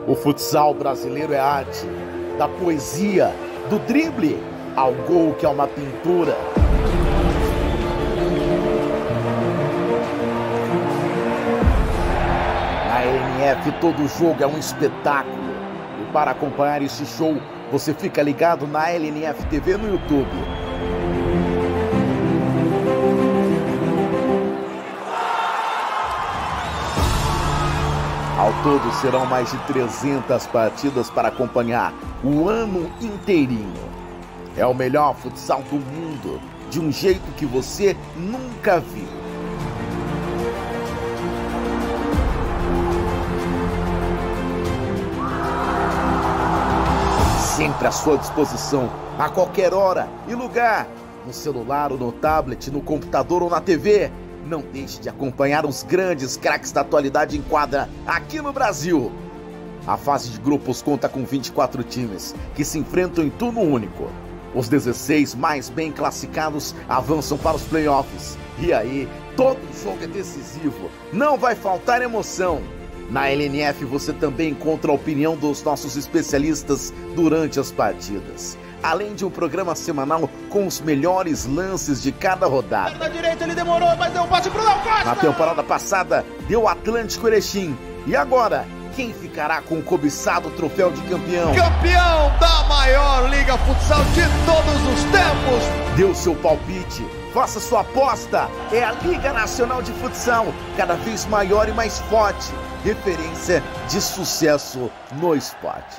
O futsal brasileiro é arte, da poesia, do drible ao gol que é uma pintura. Na LNF todo jogo é um espetáculo. E para acompanhar esse show, você fica ligado na LNF TV no YouTube. Ao todo serão mais de 300 partidas para acompanhar o ano inteirinho. É o melhor futsal do mundo, de um jeito que você nunca viu. Sempre à sua disposição, a qualquer hora e lugar, no celular ou no tablet, no computador ou na TV. Não deixe de acompanhar os grandes craques da atualidade em quadra aqui no Brasil. A fase de grupos conta com 24 times que se enfrentam em turno único. Os 16 mais bem classificados avançam para os playoffs. E aí, todo jogo é decisivo, não vai faltar emoção. Na LNF você também encontra a opinião dos nossos especialistas durante as partidas, além de um programa semanal com os melhores lances de cada rodada. Na direita ele demorou, mas deu um passe pro Léo Costa! Na temporada passada, deu Atlântico Erechim. E agora, quem ficará com o cobiçado troféu de campeão? Campeão da maior liga futsal de todos os tempos! Dê o seu palpite, faça sua aposta. É a Liga Nacional de Futsal, cada vez maior e mais forte. Referência de sucesso no esporte.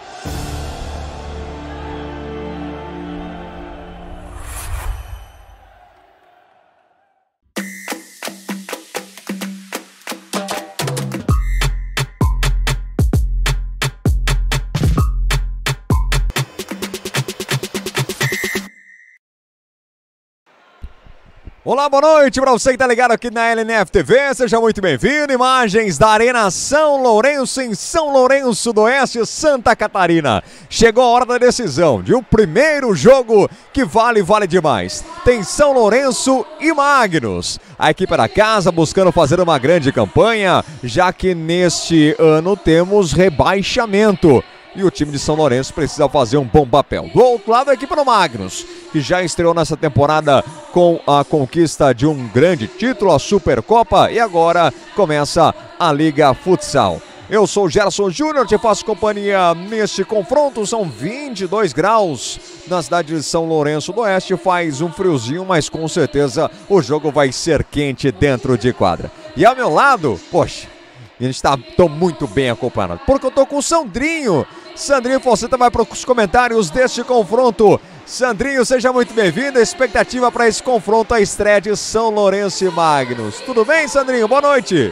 Olá, boa noite para você que tá ligado aqui na LNF TV, seja muito bem-vindo. Imagens da Arena São Lourenço, em São Lourenço do Oeste, Santa Catarina. Chegou a hora da decisão de um primeiro jogo que vale demais. Tem São Lourenço e Magnus. A equipe da casa buscando fazer uma grande campanha, já que neste ano temos rebaixamento. E o time de São Lourenço precisa fazer um bom papel. Do outro lado, a equipe do Magnus, que já estreou nessa temporada com a conquista de um grande título, a Supercopa, e agora começa a Liga Futsal. Eu sou o Gerson Júnior, te faço companhia neste confronto. São 22 graus na cidade de São Lourenço do Oeste. Faz um friozinho, mas com certeza o jogo vai ser quente dentro de quadra. E ao meu lado, poxa, tô muito bem acompanhado, porque eu tô com o Sandrinho. Sandrinho Fonseca vai para os comentários deste confronto. Sandrinho, seja muito bem-vindo. Expectativa para esse confronto, a estreia de São Lourenço e Magnus. Tudo bem, Sandrinho? Boa noite.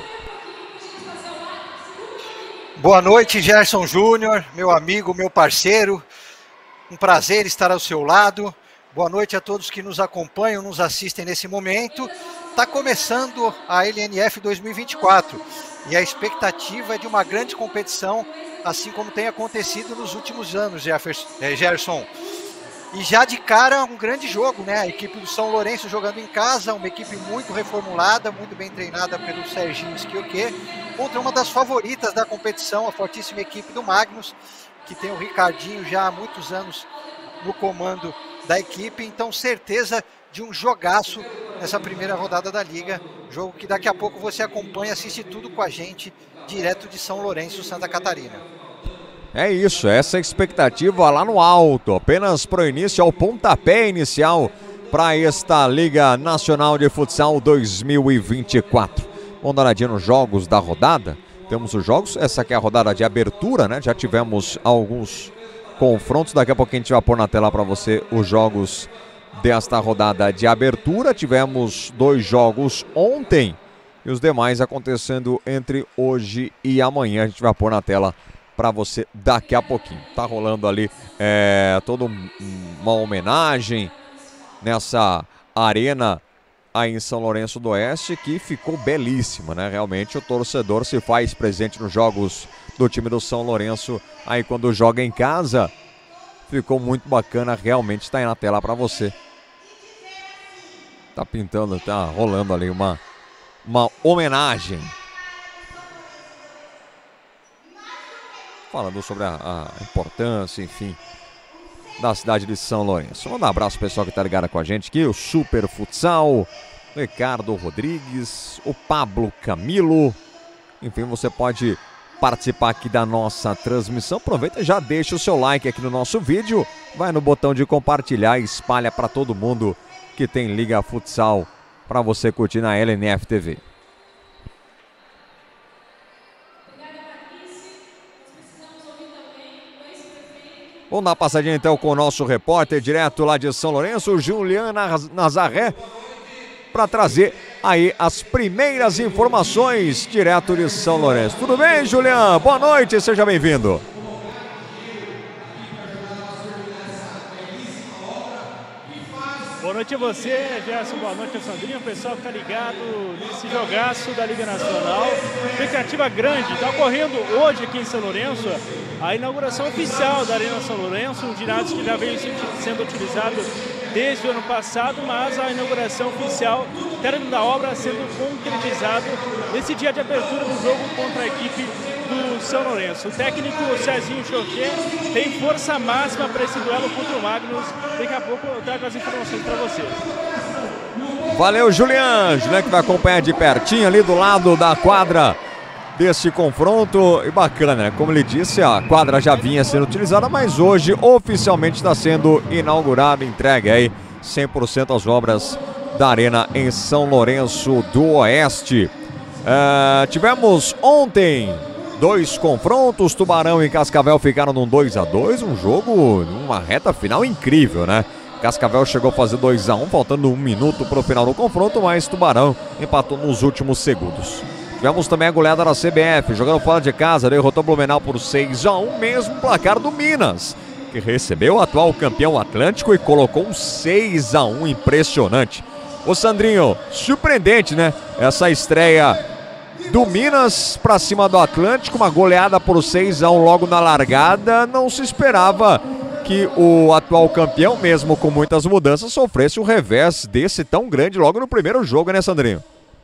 Boa noite, Gerson Júnior, meu amigo, meu parceiro. Um prazer estar ao seu lado. Boa noite a todos que nos acompanham, nos assistem nesse momento. Está começando a LNF 2024 e a expectativa é de uma grande competição, assim como tem acontecido nos últimos anos, Gerson. E já de cara, um grande jogo, né? A equipe do São Lourenço jogando em casa, uma equipe muito reformulada, muito bem treinada pelo Serginho Schioquet, contra uma das favoritas da competição, a fortíssima equipe do Magnus, que tem o Ricardinho já há muitos anos no comando da equipe. Então, certeza de um jogaço nessa primeira rodada da Liga. Jogo que daqui a pouco você acompanha, assiste tudo com a gente, direto de São Lourenço, Santa Catarina. É isso, essa expectativa lá no alto, apenas para o início, ao pontapé inicial para esta Liga Nacional de Futsal 2024. Vamos dar uma olhadinha nos jogos da rodada. Temos os jogos, essa aqui é a rodada de abertura, né? Já tivemos alguns confrontos, daqui a pouquinho a gente vai pôr na tela para você os jogos desta rodada de abertura. Tivemos 2 jogos ontem e os demais acontecendo entre hoje e amanhã. A gente vai pôr na tela para você daqui a pouquinho. Tá rolando ali toda uma homenagem nessa arena aí em São Lourenço do Oeste, que ficou belíssima, né? Realmente o torcedor se faz presente nos jogos do time do São Lourenço aí quando joga em casa. Ficou muito bacana, realmente está aí na tela para você. Tá pintando, tá rolando ali uma homenagem. falando sobre a importância, enfim, da cidade de São Lourenço. Manda um abraço pro pessoal que tá ligado com a gente aqui, o Super Futsal, o Ricardo Rodrigues, o Pablo Camilo. Enfim, você pode participar aqui da nossa transmissão. Aproveita e já deixa o seu like aqui no nosso vídeo, vai no botão de compartilhar e espalha para todo mundo que tem Liga Futsal para você curtir na LNF TV. Vamos dar uma passadinha então com o nosso repórter direto lá de São Lourenço, Julian Nazaré, para trazer aí as primeiras informações direto de São Lourenço. Tudo bem, Julian? Boa noite, seja bem-vindo. Boa noite a você, Gerson, boa noite a Sandrinho, o pessoal que está ligado nesse jogaço da Liga Nacional. Expectativa grande, está ocorrendo hoje aqui em São Lourenço a inauguração oficial da Arena São Lourenço, um ginásio que já vem sendo utilizado desde o ano passado, mas a inauguração oficial, término da obra sendo concretizado nesse dia de abertura do jogo contra a equipe do São Lourenço. O técnico Cezinho Choquet tem força máxima para esse duelo contra o Magnus. Daqui a pouco eu trago as informações para vocês. Valeu, Julian, que vai acompanhar de pertinho ali do lado da quadra desse confronto. E bacana, né? Como ele disse, a quadra já vinha sendo utilizada, mas hoje oficialmente está sendo inaugurada, entregue aí 100% as obras da Arena em São Lourenço do Oeste. Tivemos ontem 2 confrontos, Tubarão e Cascavel ficaram num 2-2, um jogo, uma reta final incrível, né? Cascavel chegou a fazer 2-1, faltando 1 minuto para o final do confronto, mas Tubarão empatou nos últimos segundos. Tivemos também a goleada da CBF, jogando fora de casa, derrotou Blumenau por 6-1, mesmo placar do Minas, que recebeu o atual campeão Atlântico e colocou um 6-1 impressionante. Ô Sandrinho, surpreendente, né? Essa estreia do Minas para cima do Atlântico, uma goleada por 6-1 logo na largada. Não se esperava que o atual campeão, mesmo com muitas mudanças, sofresse um revés desse tão grande logo no primeiro jogo, né, Sandrinho?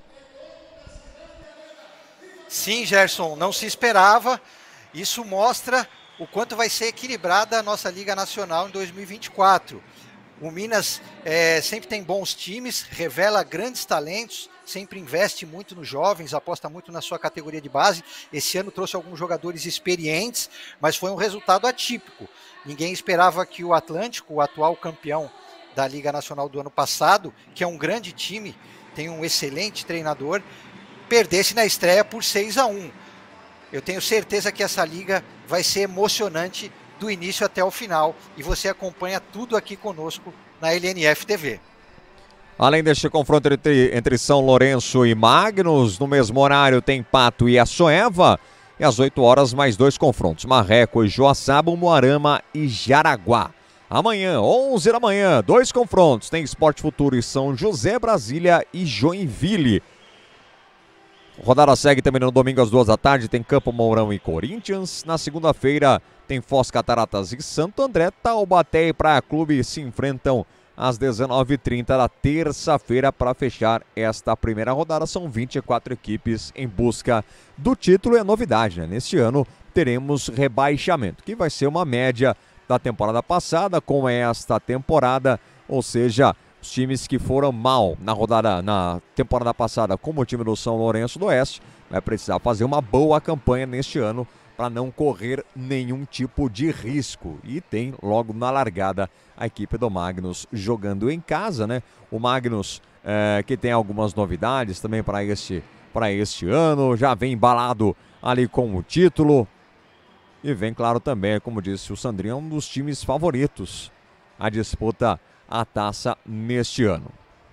Sim, Gerson, não se esperava. Isso mostra o quanto vai ser equilibrada a nossa Liga Nacional em 2024. O Minas sempre tem bons times, revela grandes talentos, sempre investe muito nos jovens, aposta muito na sua categoria de base. Esse ano trouxe alguns jogadores experientes, mas foi um resultado atípico. Ninguém esperava que o Atlântico, o atual campeão da Liga Nacional do ano passado, que é um grande time, tem um excelente treinador, perdesse na estreia por 6-1. Eu tenho certeza que essa liga vai ser emocionante do início até o final, e você acompanha tudo aqui conosco na LNF TV. Além deste confronto entre São Lourenço e Magnus, no mesmo horário tem Pato e Açoeva, e às 8 horas mais 2 confrontos, Marreco e Joaçaba, Umuarama e Jaraguá. Amanhã, 11 da manhã, 2 confrontos, tem Sport Futuro e São José, Brasília e Joinville. Rodada segue também no domingo às 2 da tarde, tem Campo Mourão e Corinthians. Na segunda-feira tem Foz, Cataratas e Santo André. Taubaté e Praia Clube se enfrentam às 19h30 da terça-feira para fechar esta primeira rodada. São 24 equipes em busca do título. E a novidade, né? Neste ano teremos rebaixamento, que vai ser uma média da temporada passada com esta temporada, ou seja, os times que foram mal na temporada passada, como o time do São Lourenço do Oeste, vai precisar fazer uma boa campanha neste ano para não correr nenhum tipo de risco. E tem logo na largada a equipe do Magnus jogando em casa, né? O Magnus que tem algumas novidades também para este ano, já vem embalado ali com o título e vem, claro, também, como disse o Sandrinho, um dos times favoritos à disputa a taça neste ano.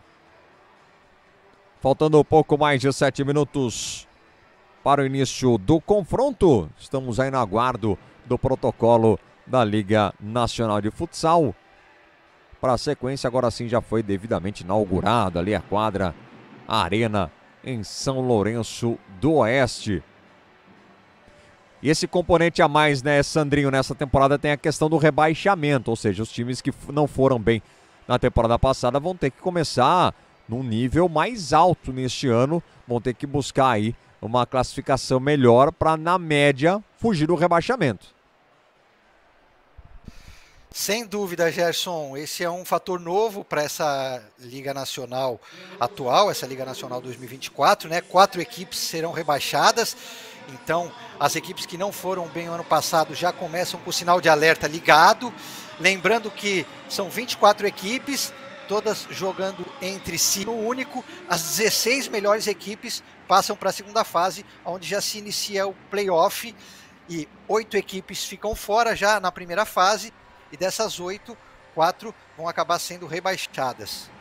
Faltando pouco mais de 7 minutos para o início do confronto, estamos aí no aguardo do protocolo da Liga Nacional de Futsal. Para a sequência, agora sim já foi devidamente inaugurada ali a quadra, a Arena em São Lourenço do Oeste. E esse componente a mais, né, Sandrinho, nessa temporada tem a questão do rebaixamento, ou seja, os times que não foram bem na temporada passada vão ter que começar num nível mais alto neste ano, vão ter que buscar aí uma classificação melhor para, na média, fugir do rebaixamento. Sem dúvida, Gerson, esse é um fator novo para essa Liga Nacional atual, essa Liga Nacional 2024, né? 4 equipes serão rebaixadas, então as equipes que não foram bem no ano passado já começam com o sinal de alerta ligado. Lembrando que são 24 equipes, todas jogando entre si no único. As 16 melhores equipes passam para a segunda fase, onde já se inicia o play-off, e 8 equipes ficam fora já na primeira fase. E dessas 8, 4 vão acabar sendo rebaixadas.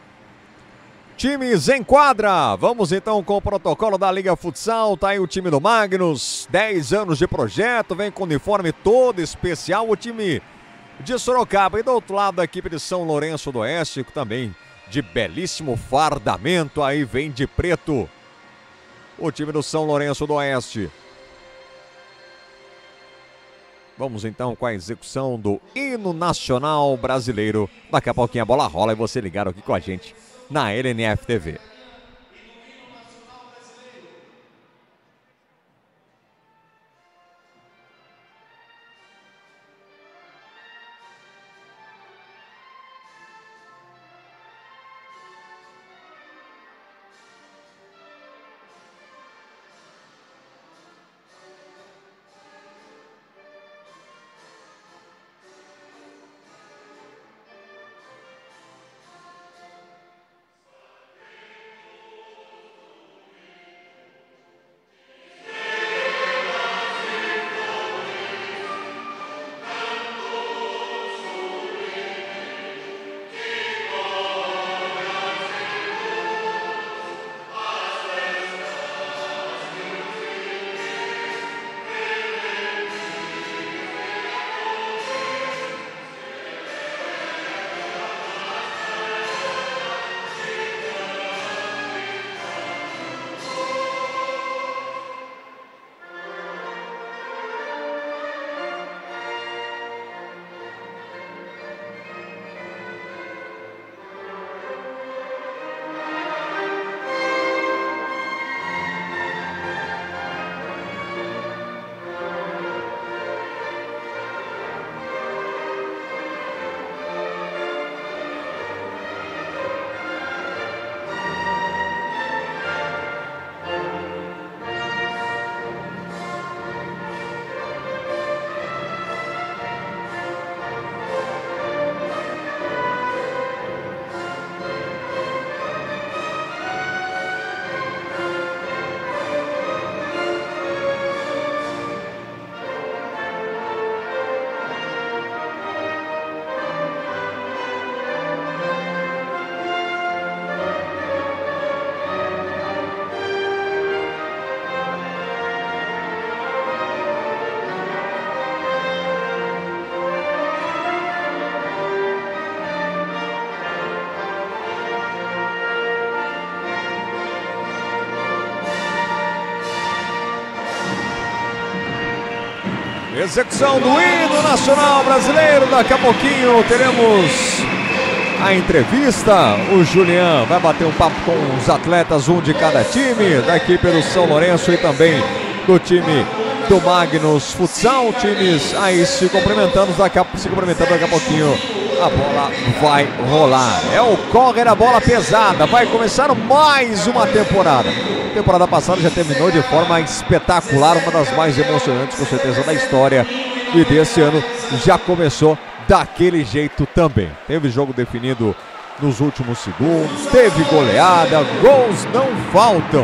Times em quadra. Vamos então com o protocolo da Liga Futsal. Tá aí o time do Magnus, 10 anos de projeto, vem com uniforme todo especial. O time de Sorocaba e do outro lado a equipe de São Lourenço do Oeste, também de belíssimo fardamento, aí vem de preto o time do São Lourenço do Oeste. Vamos então com a execução do hino nacional brasileiro. Daqui a pouquinho a bola rola e você ligado aqui com a gente na LNF TV. Execução do hino nacional brasileiro. Daqui a pouquinho teremos a entrevista. O Julian vai bater um papo com os atletas, um de cada time, da equipe do São Lourenço e também do time do Magnus Futsal. Times aí se cumprimentando daqui a pouquinho. A bola vai rolar. É o corre da bola pesada. Vai começar mais uma temporada. A temporada passada já terminou de forma espetacular, uma das mais emocionantes, com certeza, da história. E desse ano já começou daquele jeito também. Teve jogo definido nos últimos segundos, teve goleada, gols não faltam.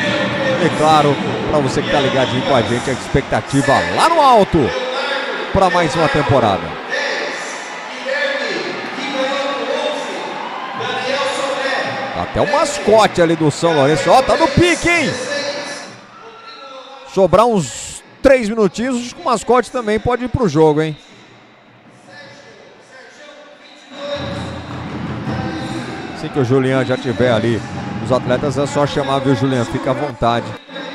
E claro, para você que está ligadinho com a gente, a expectativa lá no alto para mais uma temporada. Até o mascote ali do São Lourenço. Ó, tá no pique, hein? Sobrar uns 3 minutinhos, acho que o mascote também pode ir pro jogo, hein? Assim que o Julian já tiver ali os atletas, é só chamar, viu, Julian? Fica à vontade.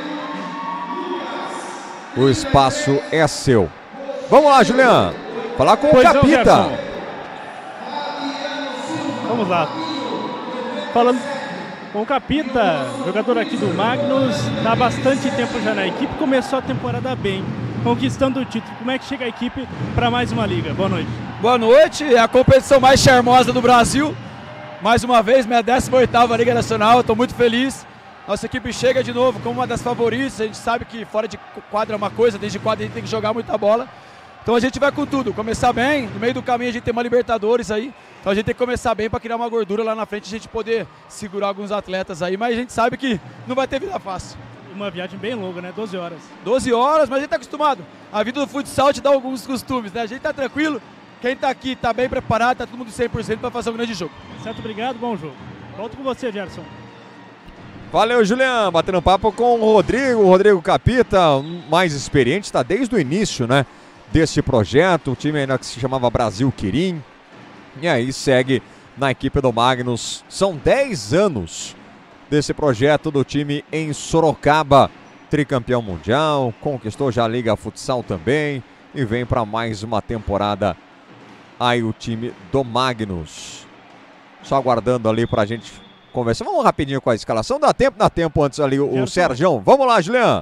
O espaço é seu. Vamos lá, Julian. Falar com o Capita. Vamos lá. Falando Bom, o Capita, jogador aqui do Magnus, está há bastante tempo já na equipe, começou a temporada bem, conquistando o título. Como é que chega a equipe para mais uma liga? Boa noite. Boa noite, é a competição mais charmosa do Brasil. Mais uma vez, minha 18ª Liga Nacional, estou muito feliz. Nossa equipe chega de novo como uma das favoritas. A gente sabe que fora de quadra é uma coisa, desde quadra a gente tem que jogar muita bola. Então a gente vai com tudo, começar bem, no meio do caminho a gente tem uma Libertadores aí. Então a gente tem que começar bem para criar uma gordura lá na frente, a gente poder segurar alguns atletas aí. Mas a gente sabe que não vai ter vida fácil. Uma viagem bem longa, né? 12 horas. 12 horas, mas a gente tá acostumado. A vida do futsal te dá alguns costumes, né? A gente tá tranquilo. Quem tá aqui tá bem preparado, tá todo mundo 100% para fazer um grande jogo. Certo, obrigado, bom jogo. Volto com você, Gerson. Valeu, Julian. Batendo papo com o Rodrigo Capita, mais experiente, está desde o início, né, desse projeto. O time ainda que se chamava Brasil Quirim. E aí segue na equipe do Magnus. São 10 anos desse projeto do time em Sorocaba. Tricampeão mundial, conquistou já a Liga Futsal também. E vem para mais uma temporada aí o time do Magnus. Só aguardando ali pra gente conversar. Vamos rapidinho com a escalação. Dá tempo antes ali o Sergião. Vamos lá, Julian.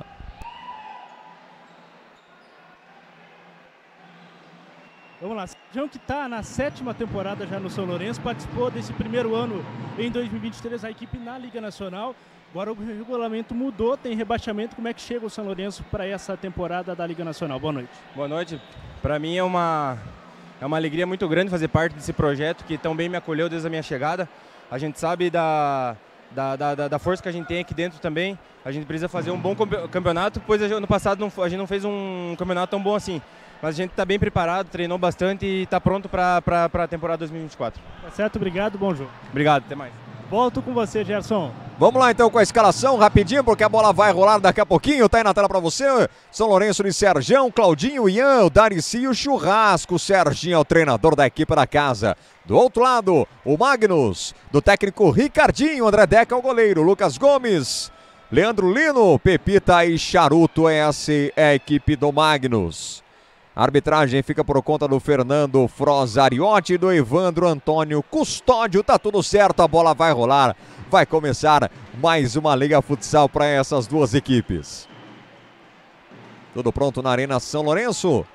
Vamos lá. Sergião, que está na 7ª temporada já no São Lourenço, participou desse primeiro ano em 2023, a equipe na Liga Nacional. Agora o regulamento mudou, tem rebaixamento. Como é que chega o São Lourenço para essa temporada da Liga Nacional? Boa noite. Boa noite. Para mim é uma alegria muito grande fazer parte desse projeto que tão bem me acolheu desde a minha chegada. A gente sabe da força que a gente tem aqui dentro também. A gente precisa fazer um bom campeonato, pois ano passado a gente não fez um campeonato tão bom assim. Mas a gente está bem preparado, treinou bastante e está pronto para a temporada 2024. Tá certo, obrigado, bom jogo. Obrigado, até mais. Volto com você, Gerson. Vamos lá então com a escalação rapidinho, porque a bola vai rolar daqui a pouquinho. Tá aí na tela pra você. São Lourenço de Sergião, Claudinho, Ian, o Darici e o Churrasco. Serginho é o treinador da equipe da casa. Do outro lado, o Magnus, do técnico Ricardinho, André Deca é o goleiro, Lucas Gomes, Leandro Lino, Pepita e Charuto. Essa é a equipe do Magnus. A arbitragem fica por conta do Fernando Frosariotti e do Evandro Antônio Custódio. Tá tudo certo, a bola vai rolar. Vai começar mais uma Liga Futsal para essas duas equipes. Tudo pronto na Arena São Lourenço.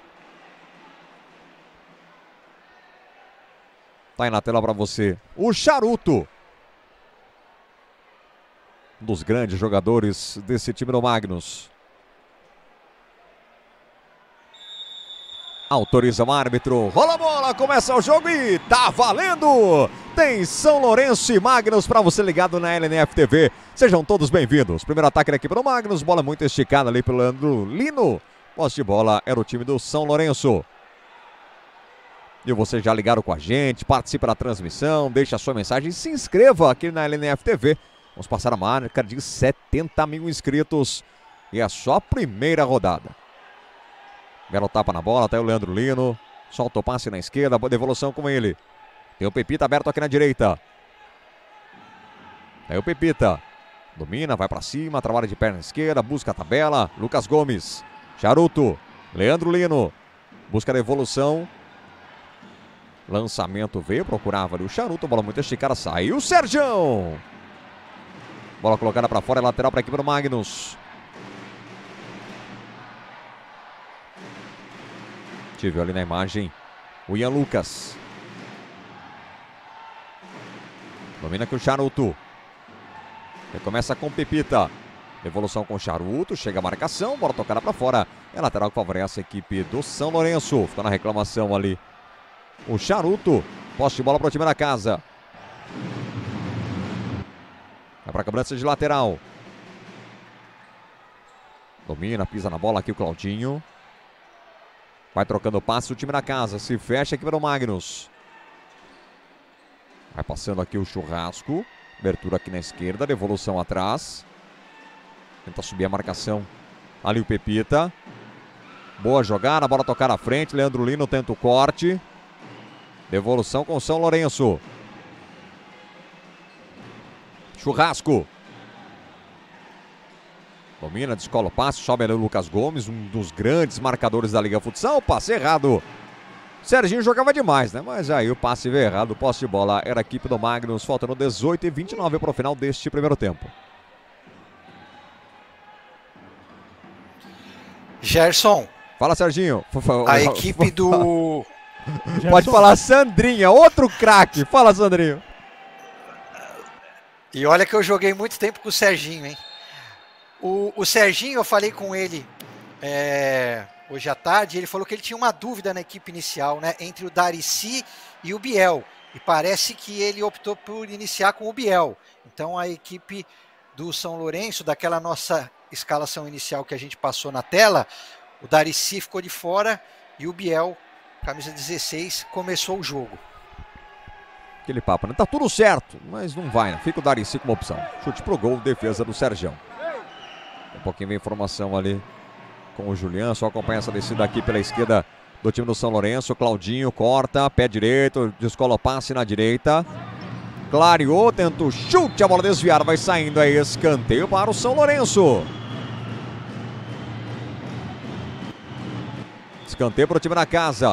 Tá aí na tela para você o Charuto. Um dos grandes jogadores desse time do Magnus. Autoriza o árbitro, rola a bola, começa o jogo e tá valendo! Tem São Lourenço e Magnus para você ligado na LNF TV. Sejam todos bem-vindos. Primeiro ataque da equipe do Magnus, bola muito esticada ali pelo Leandro Lino. Posse de bola era o time do São Lourenço. E vocês já ligaram com a gente, participa da transmissão, deixa a sua mensagem e se inscreva aqui na LNF TV. Vamos passar a marca de 70 mil inscritos e é só a primeira rodada. Belo tapa na bola, tá aí o Leandro Lino. Solta o passe na esquerda, boa devolução com ele. Tem o Pepita aberto aqui na direita. Tá aí o Pepita. Domina, vai pra cima, trabalha de perna esquerda, busca a tabela. Lucas Gomes, Charuto, Leandro Lino. Busca a devolução. Lançamento veio, procurava ali o Charuto. Bola muito esticada, saiu o Sergião. Bola colocada pra fora, é lateral pra equipe do Magnus. Tive ali na imagem o Ian Lucas. Domina aqui o Charuto. Recomeça com Pepita. Devolução com o Charuto. Chega a marcação. Bola tocada para fora. É lateral que favorece a equipe do São Lourenço. Fica na reclamação ali o Charuto. Posse de bola para o time da casa. Vai para a cobrança de lateral. Domina, pisa na bola aqui o Claudinho. Vai trocando passe o time da casa. Se fecha aqui para o Magnus. Vai passando aqui o Churrasco. Abertura aqui na esquerda. Devolução atrás. Tenta subir a marcação. Ali o Pepita. Boa jogada. Bola tocar na frente. Leandro Lino tenta o corte. Devolução com o São Lourenço. Churrasco. Domina, descola o passe, sobe ali o Lucas Gomes, um dos grandes marcadores da Liga Futsal. Passe errado. Serginho jogava demais, né? Mas aí o passe veio errado, o posse de bola era a equipe do Magnus, faltando 18:29 para o final deste primeiro tempo. Gerson. Fala, Serginho. A equipe do... Pode falar, Sandrinha, outro craque. Fala, Sandrinho. E olha que eu joguei muito tempo com o Serginho, hein? O Serginho, eu falei com ele hoje à tarde, ele falou que ele tinha uma dúvida na equipe inicial, né? Entre o Darici e o Biel. E parece que ele optou por iniciar com o Biel. Então a equipe do São Lourenço, daquela nossa escalação inicial que a gente passou na tela, o Darici ficou de fora e o Biel, camisa 16, começou o jogo. Aquele papo, né? Tá tudo certo, mas não vai, né? Fica o Darici como opção. Chute pro gol, defesa do Sergião. Um pouquinho vem informação ali com o Juliano, só acompanha essa descida aqui pela esquerda do time do São Lourenço. Claudinho corta, pé direito, descola o passe na direita. Clareou, tenta o chute, a bola desviada, vai saindo aí, escanteio para o São Lourenço. Escanteio para o time da casa.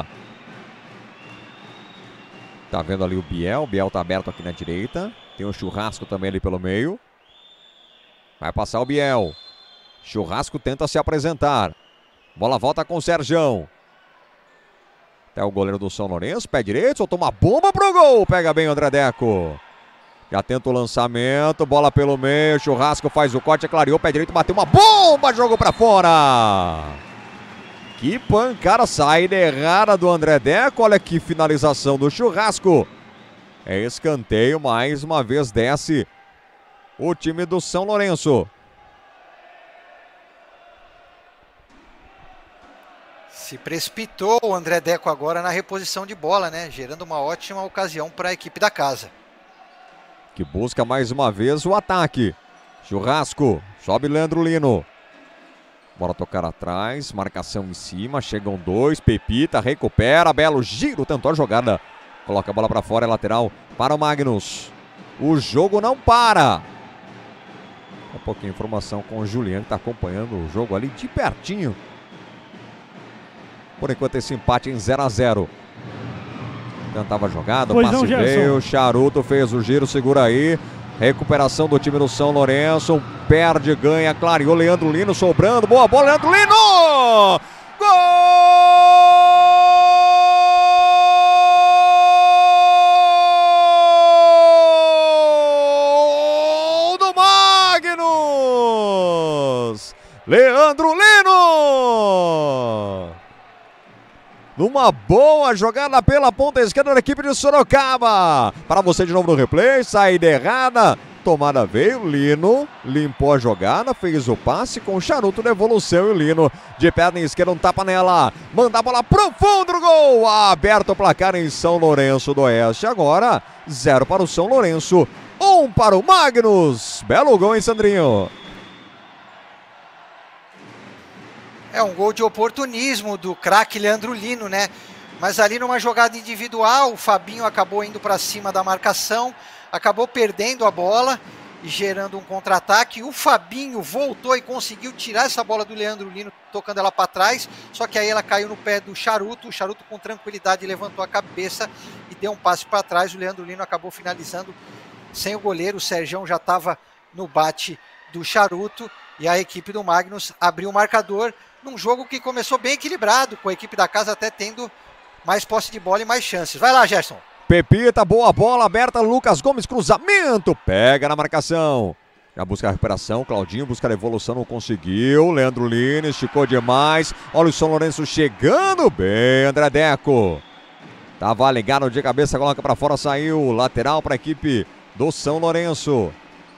Tá vendo ali o Biel tá aberto aqui na direita. Tem o Churrasco também ali pelo meio. Vai passar o Biel. Churrasco tenta se apresentar. Bola volta com o Sergião. Até o goleiro do São Lourenço, pé direito, soltou uma bomba pro gol. Pega bem o André Deco. Já tenta o lançamento, bola pelo meio, Churrasco faz o corte, clareou, pé direito, bateu uma bomba, jogou pra fora. Que pancada, saída errada do André Deco, olha que finalização do Churrasco. É escanteio, mais uma vez desce o time do São Lourenço. Se precipitou o André Deco agora na reposição de bola, né? Gerando uma ótima ocasião para a equipe da casa. Que busca mais uma vez o ataque. Churrasco, sobe Leandro Lino. Bora tocar atrás, marcação em cima, chegam dois, Pepita recupera, belo giro, tentou a jogada. Coloca a bola para fora, é lateral para o Magnus. O jogo não para. Um pouquinho de informação com o Juliano, que está acompanhando o jogo ali de pertinho. Por enquanto esse empate em 0-0. Tentava a jogada, o passe veio, Charuto fez o giro, segura aí. Recuperação do time do São Lourenço, perde, ganha, clareou, Leandro Lino sobrando, boa bola, Leandro Lino! Gol do Magnus! Leandro Lino! Numa boa jogada pela ponta esquerda da equipe de Sorocaba. Para você de novo no replay, saída errada. Tomada veio, Lino limpou a jogada, fez o passe com o Charuto na evolução e o Lino de perna esquerda, um tapa nela. Manda a bola pro fundo do gol. Aberto o placar em São Lourenço do Oeste. Agora 0 para o São Lourenço, 1 para o Magnus. Belo gol, hein, Sandrinho? É um gol de oportunismo do craque Leandro Lino, né? Mas ali numa jogada individual, o Fabinho acabou indo para cima da marcação, acabou perdendo a bola e gerando um contra-ataque. O Fabinho voltou e conseguiu tirar essa bola do Leandro Lino, tocando ela para trás, só que aí ela caiu no pé do Charuto. O Charuto com tranquilidade levantou a cabeça e deu um passe para trás. O Leandro Lino acabou finalizando sem o goleiro. O Sergião já estava no bate do Charuto e a equipe do Magnus abriu o marcador num jogo que começou bem equilibrado, com a equipe da casa até tendo mais posse de bola e mais chances. Vai lá, Gerson. Pepita, boa bola aberta, Lucas Gomes, cruzamento, pega na marcação. Já busca a recuperação, Claudinho busca a evolução, não conseguiu. Leandro Lino esticou demais. Olha o São Lourenço chegando bem, André Deco. Tava ligado de cabeça, coloca para fora, saiu. Lateral para a equipe do São Lourenço.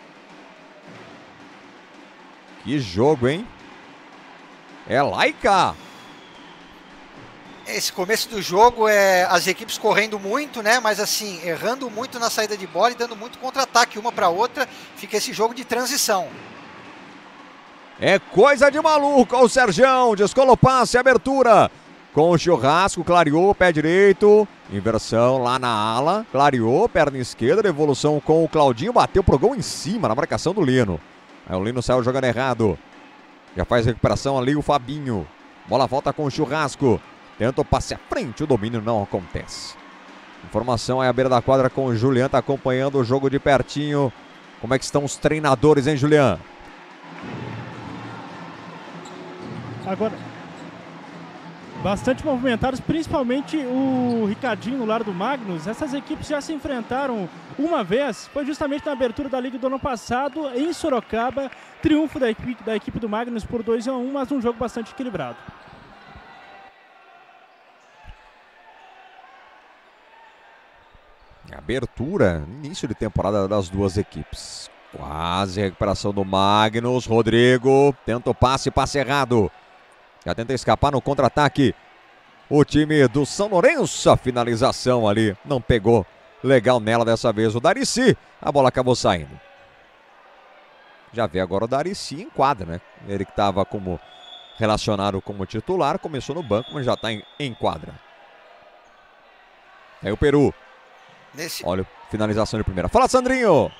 Que jogo, hein? É laica. Esse começo do jogo é as equipes correndo muito, né? Mas assim, errando muito na saída de bola e dando muito contra-ataque uma para outra. Fica esse jogo de transição. É coisa de maluco. Olha o Sergião, descola o passe, abertura. Com o Churrasco, clareou, pé direito. Inversão lá na ala. Clareou, perna esquerda, devolução com o Claudinho. Bateu pro gol em cima, na marcação do Lino. Aí o Lino saiu jogando errado. Já faz recuperação ali o Fabinho. Bola volta com o Churrasco. Tenta o passe à frente, o domínio não acontece. Informação aí à beira da quadra com o Julian, tá acompanhando o jogo de pertinho. Como é que estão os treinadores, hein, Julian? Agora, bastante movimentados, principalmente o Ricardinho no lado do Magnus. Essas equipes já se enfrentaram uma vez, foi justamente na abertura da Liga do ano passado, em Sorocaba. Triunfo da equipe do Magnus por 2-1, mas um jogo bastante equilibrado. Abertura, início de temporada das duas equipes. Quase recuperação do Magnus. Rodrigo tenta o passe errado. Já tenta escapar no contra-ataque o time do São Lourenço. A finalização ali não pegou legal nela dessa vez o Darici. A bola acabou saindo. Já vê agora o Darici em quadra, né? Ele que estava como relacionado como titular, começou no banco, mas já está em quadra. Aí o Peru. Olha, finalização de primeira. Fala, Sandrinho!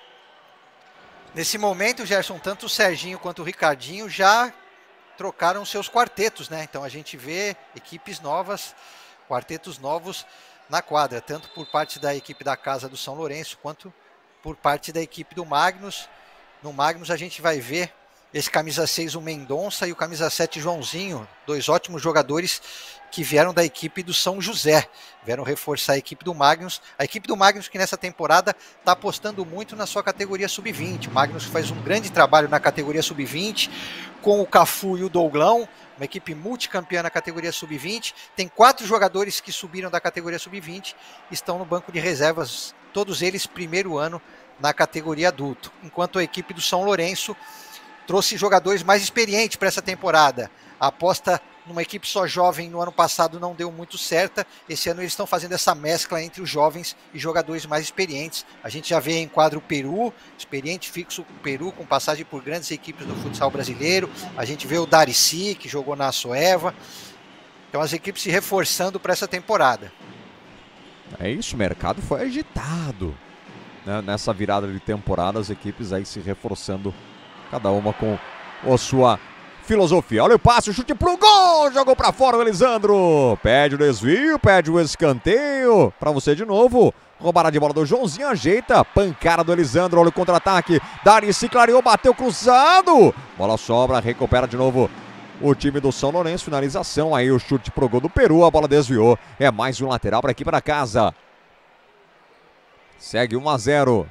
Nesse momento, Gerson, tanto o Serginho quanto o Ricardinho já trocaram seus quartetos, né? Então a gente vê equipes novas, quartetos novos na quadra, tanto por parte da equipe da casa do São Lourenço, quanto por parte da equipe do Magnus. No Magnus a gente vai ver esse camisa 6, o Mendonça, e o camisa 7, Joãozinho, dois ótimos jogadores que vieram da equipe do São José, vieram reforçar a equipe do Magnus. A equipe do Magnus que nessa temporada está apostando muito na sua categoria sub-20. O Magnus faz um grande trabalho na categoria sub-20, com o Cafu e o Douglão, uma equipe multicampeã na categoria sub-20. Tem 4 jogadores que subiram da categoria sub-20, estão no banco de reservas, todos eles primeiro ano na categoria adulto. Enquanto a equipe do São Lourenço trouxe jogadores mais experientes para essa temporada. A aposta numa equipe só jovem no ano passado não deu muito certa. Esse ano eles estão fazendo essa mescla entre os jovens e jogadores mais experientes. A gente já vê em quadro o Peru, experiente fixo Peru, com passagem por grandes equipes do futsal brasileiro. A gente vê o Darici, que jogou na Soeva. Então as equipes se reforçando para essa temporada. É isso, o mercado foi agitado, né? Nessa virada de temporada, as equipes aí se reforçando, cada uma com a sua filosofia. Olha o passe, o chute pro gol, jogou pra fora o Elisandro. Pede o desvio, pede o escanteio. Pra você de novo. Roubada de bola do Joãozinho, ajeita. Pancada do Elisandro, olha o contra-ataque. Darici clareou, bateu cruzado. Bola sobra, recupera de novo o time do São Lourenço. Finalização, aí o chute pro gol do Peru. A bola desviou. É mais um lateral pra equipe da casa. Segue 1-0.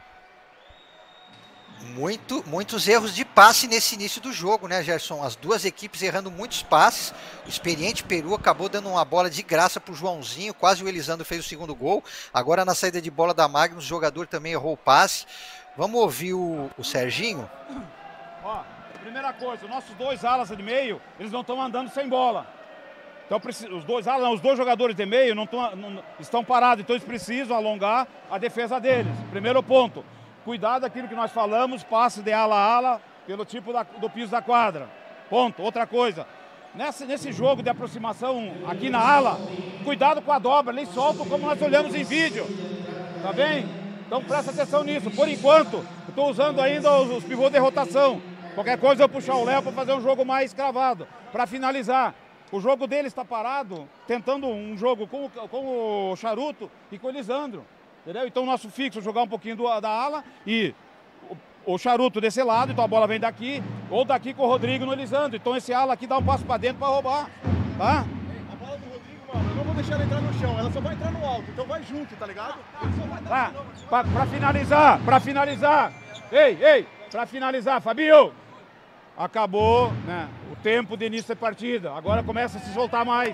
Muitos erros de passe nesse início do jogo, né, Gerson? As duas equipes errando muitos passes. O experiente Peru acabou dando uma bola de graça pro Joãozinho, quase o Elisandro fez o segundo gol. Agora na saída de bola da Magnus, o jogador também errou o passe. Vamos ouvir o Serginho? Ó, primeira coisa, os nossos dois alas de meio, eles não estão andando sem bola. Então os dois jogadores de meio não estão parados, então eles precisam alongar a defesa deles. Primeiro ponto. Cuidado daquilo que nós falamos, passe de ala a ala, pelo tipo do piso da quadra. Ponto. Outra coisa, nesse jogo de aproximação aqui na ala, cuidado com a dobra, nem solta como nós olhamos em vídeo. Tá bem? Então presta atenção nisso. Por enquanto, eu estou usando ainda os pivôs de rotação. Qualquer coisa eu puxar o Léo para fazer um jogo mais cravado. Para finalizar, o jogo dele está parado, tentando um jogo com o Charuto e com o Elisandro. Entendeu? Então o nosso fixo jogar um pouquinho da ala e o Charuto desse lado, então a bola vem daqui, ou daqui com o Rodrigo no Elisandro. Então esse ala aqui dá um passo para dentro para roubar, tá? A bola do Rodrigo, mano, eu não vou deixar ela entrar no chão, ela só vai entrar no alto, então vai junto, tá ligado? Tá, para finalizar, para finalizar, Fabinho, acabou, né, o tempo de início da partida, agora começa a se soltar mais.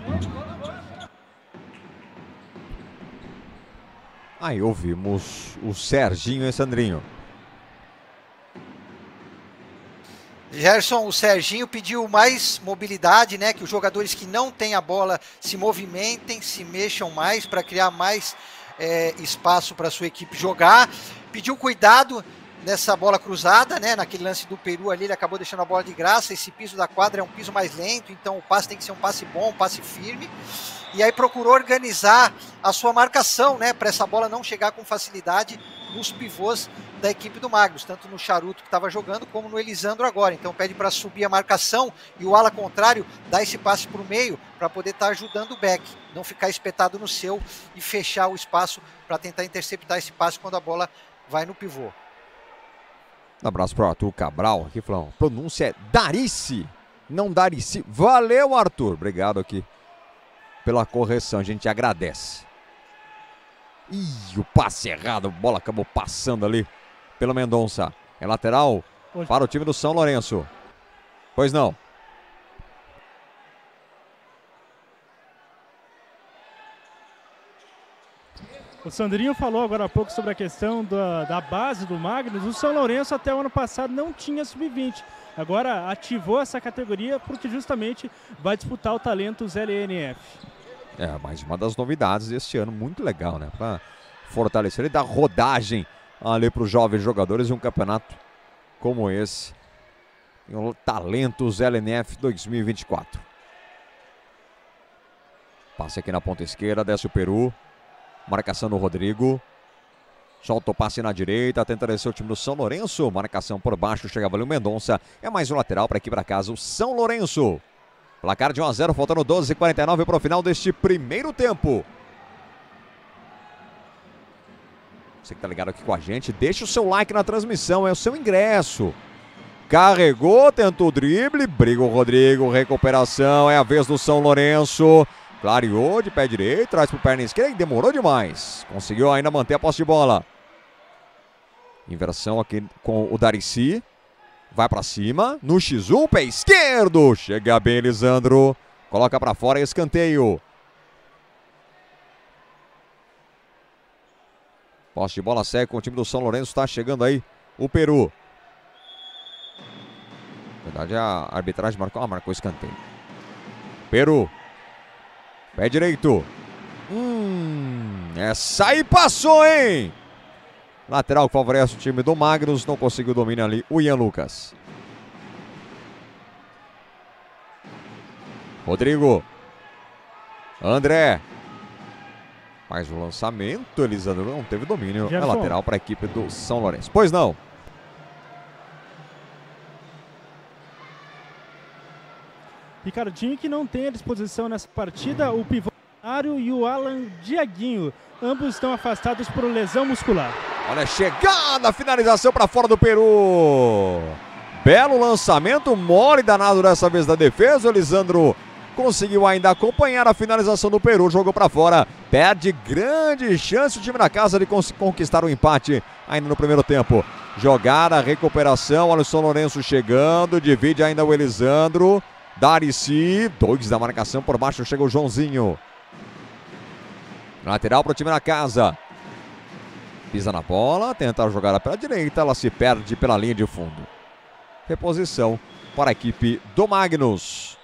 Aí ouvimos o Serginho e Sandrinho. Gerson, o Serginho pediu mais mobilidade, né? Que os jogadores que não têm a bola se movimentem, se mexam mais para criar mais espaço para a sua equipe jogar. Pediu cuidado nessa bola cruzada, né? Naquele lance do Peru ali, ele acabou deixando a bola de graça. Esse piso da quadra é um piso mais lento, então o passe tem que ser um passe bom, um passe firme. E aí procurou organizar a sua marcação, né, para essa bola não chegar com facilidade nos pivôs da equipe do Magnus, tanto no Charuto que estava jogando, como no Elisandro agora. Então pede para subir a marcação e o ala contrário dá esse passe para o meio para poder estar ajudando o back, não ficar espetado no seu e fechar o espaço para tentar interceptar esse passe quando a bola vai no pivô. Um abraço para o Arthur Cabral aqui, falando, pronúncia é Darice, não Darice. Valeu, Arthur, obrigado aqui pela correção, a gente agradece. Ih, o passe errado, a bola acabou passando ali pelo Mendonça. É lateral para o time do São Lourenço. Pois não. O Sandrinho falou agora há pouco sobre a questão da base do Magnus. O São Lourenço até o ano passado não tinha sub-20. Agora ativou essa categoria porque justamente vai disputar o Talentos LNF. É, mais uma das novidades deste ano, muito legal, né? Para fortalecer e dar rodagem ali para os jovens jogadores em um campeonato como esse. O Talentos LNF 2024. Passe aqui na ponta esquerda, desce o Peru. Marcação do Rodrigo. Solta o passe na direita, tenta descer o time do São Lourenço. Marcação por baixo, chegava ali o Mendonça. É mais um lateral para aqui para casa, o São Lourenço. Placar de 1-0, faltando 12h49 para o final deste primeiro tempo. Você que tá ligado aqui com a gente, deixa o seu like na transmissão, é o seu ingresso. Carregou, tentou o drible, briga o Rodrigo, recuperação, é a vez do São Lourenço. Clareou de pé direito, traz pro perna esquerda e demorou demais. Conseguiu ainda manter a posse de bola. Inversão aqui com o Darici. Vai pra cima, no X1, pé esquerdo. Chega bem Elisandro. Coloca pra fora, escanteio. Posse de bola segue com o time do São Lourenço. Tá chegando aí o Peru. Na verdade a arbitragem marcou escanteio. Peru. Pé direito. Essa aí passou, hein? Lateral que favorece o time do Magnus. Não conseguiu domínio ali o Ian Lucas. Rodrigo. André. Mais um lançamento. Elisandro não teve domínio. É lateral para a equipe do São Lourenço. Pois não. Ricardinho que não tem à disposição nessa partida o pivô e o Alan Diaguinho. Ambos estão afastados por lesão muscular. Olha, chegada, finalização para fora do Peru. Belo lançamento, mole danado dessa vez da defesa. O Elisandro conseguiu ainda acompanhar a finalização do Peru, jogou para fora. Perde grande chance o time da casa de conquistar o empate ainda no primeiro tempo. Jogada, recuperação, olha o São Lourenço chegando, divide ainda o Elisandro. Darici, 2 da marcação por baixo, chega o Joãozinho. Lateral para o time da casa. Pisa na bola, tenta jogar pela direita, ela se perde pela linha de fundo. Reposição para a equipe do Magnus.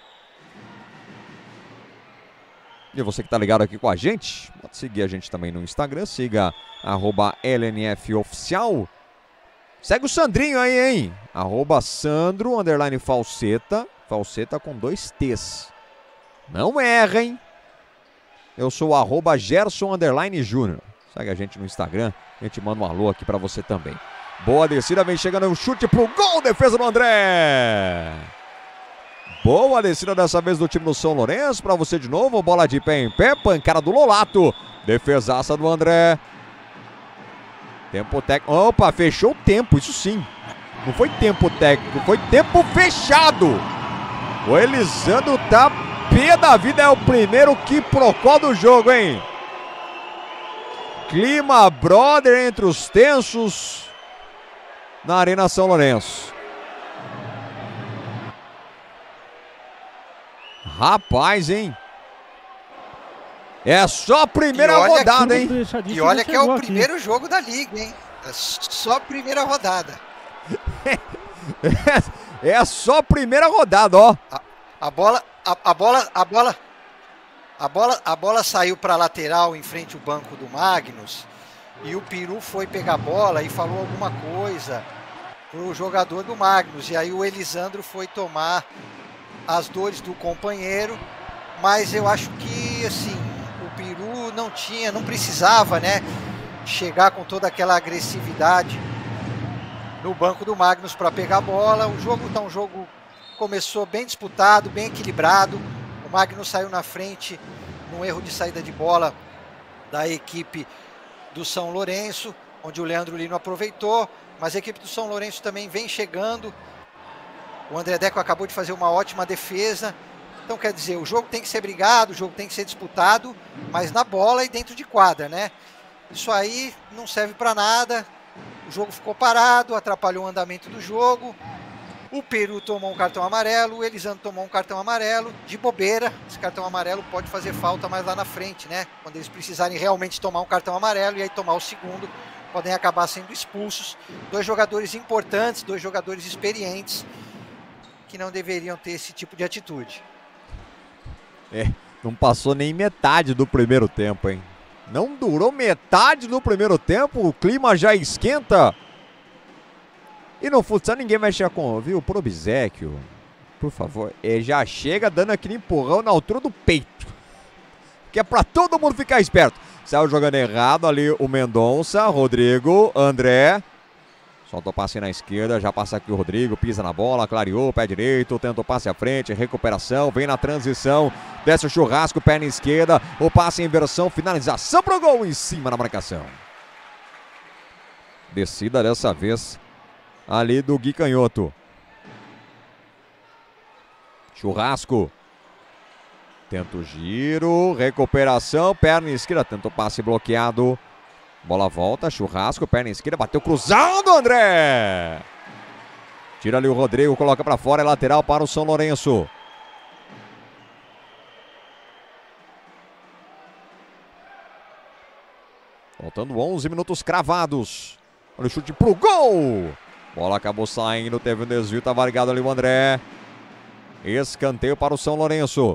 E você que está ligado aqui com a gente, pode seguir a gente também no Instagram, siga @LNFoficial. Segue o Sandrinho aí, hein? @Sandro_Falseta. Falseta com 2 T's. Não erra, hein? Eu sou @Gerson_Júnior. Segue a gente no Instagram. A gente manda um alô aqui pra você também. Boa descida, vem chegando um chute pro gol. Defesa do André. Boa descida dessa vez do time do São Lourenço. Pra você de novo. Bola de pé em pé. Pancada do Lolato. Defesaça do André. Tempo técnico. Opa, fechou o tempo. Isso sim. Não foi tempo técnico. Foi tempo fechado. O Elisandro tá pé da vida, é o primeiro quiprocó do jogo, hein? Clima brother entre os tensos na Arena São Lourenço. Rapaz, hein? É só a primeira rodada, hein? E olha que é o primeiro jogo da liga, hein? É só a primeira rodada. É só a primeira rodada, ó. A bola saiu para lateral em frente ao banco do Magnus e o Peru foi pegar a bola e falou alguma coisa pro jogador do Magnus, e aí o Elisandro foi tomar as dores do companheiro, mas eu acho que assim, o Peru não precisava, né, chegar com toda aquela agressividade no banco do Magnus para pegar a bola. O jogo começou bem disputado, bem equilibrado. O Magnus saiu na frente num erro de saída de bola da equipe do São Lourenço, onde o Leandro Lino aproveitou, mas a equipe do São Lourenço também vem chegando. O André Deco acabou de fazer uma ótima defesa. Então, quer dizer, o jogo tem que ser brigado, o jogo tem que ser disputado, mas na bola e dentro de quadra, né? Isso aí não serve para nada. O jogo ficou parado, atrapalhou o andamento do jogo. O Peru tomou um cartão amarelo, o Elisandro tomou um cartão amarelo, de bobeira. Esse cartão amarelo pode fazer falta mais lá na frente, né? Quando eles precisarem realmente tomar um cartão amarelo e aí tomar o segundo, podem acabar sendo expulsos. 2 jogadores importantes, 2 jogadores experientes, que não deveriam ter esse tipo de atitude. Não passou nem metade do primeiro tempo, hein? Não durou metade do primeiro tempo, o clima já esquenta. E no futsal ninguém vai chegar com, viu? Por obséquio, por favor, já chega dando aquele empurrão na altura do peito. Que é pra todo mundo ficar esperto. Saiu jogando errado ali o Mendonça, Rodrigo, André. Soltou o passe na esquerda, já passa aqui o Rodrigo, pisa na bola, clareou, pé direito, tenta o passe à frente, recuperação, vem na transição, desce o Churrasco, perna esquerda, o passe em inversão, finalização pro gol em cima na marcação. Descida dessa vez ali do Gui Canhoto. Churrasco. Tenta o giro, recuperação, perna esquerda, tenta o passe bloqueado. Bola volta, Churrasco, perna esquerda, bateu cruzado, André! Tira ali o Rodrigo, coloca pra fora, é lateral para o São Lourenço. Faltando 11 minutos cravados. Olha o chute pro gol! Bola acabou saindo, teve um desvio, tá vargado ali o André. Escanteio para o São Lourenço.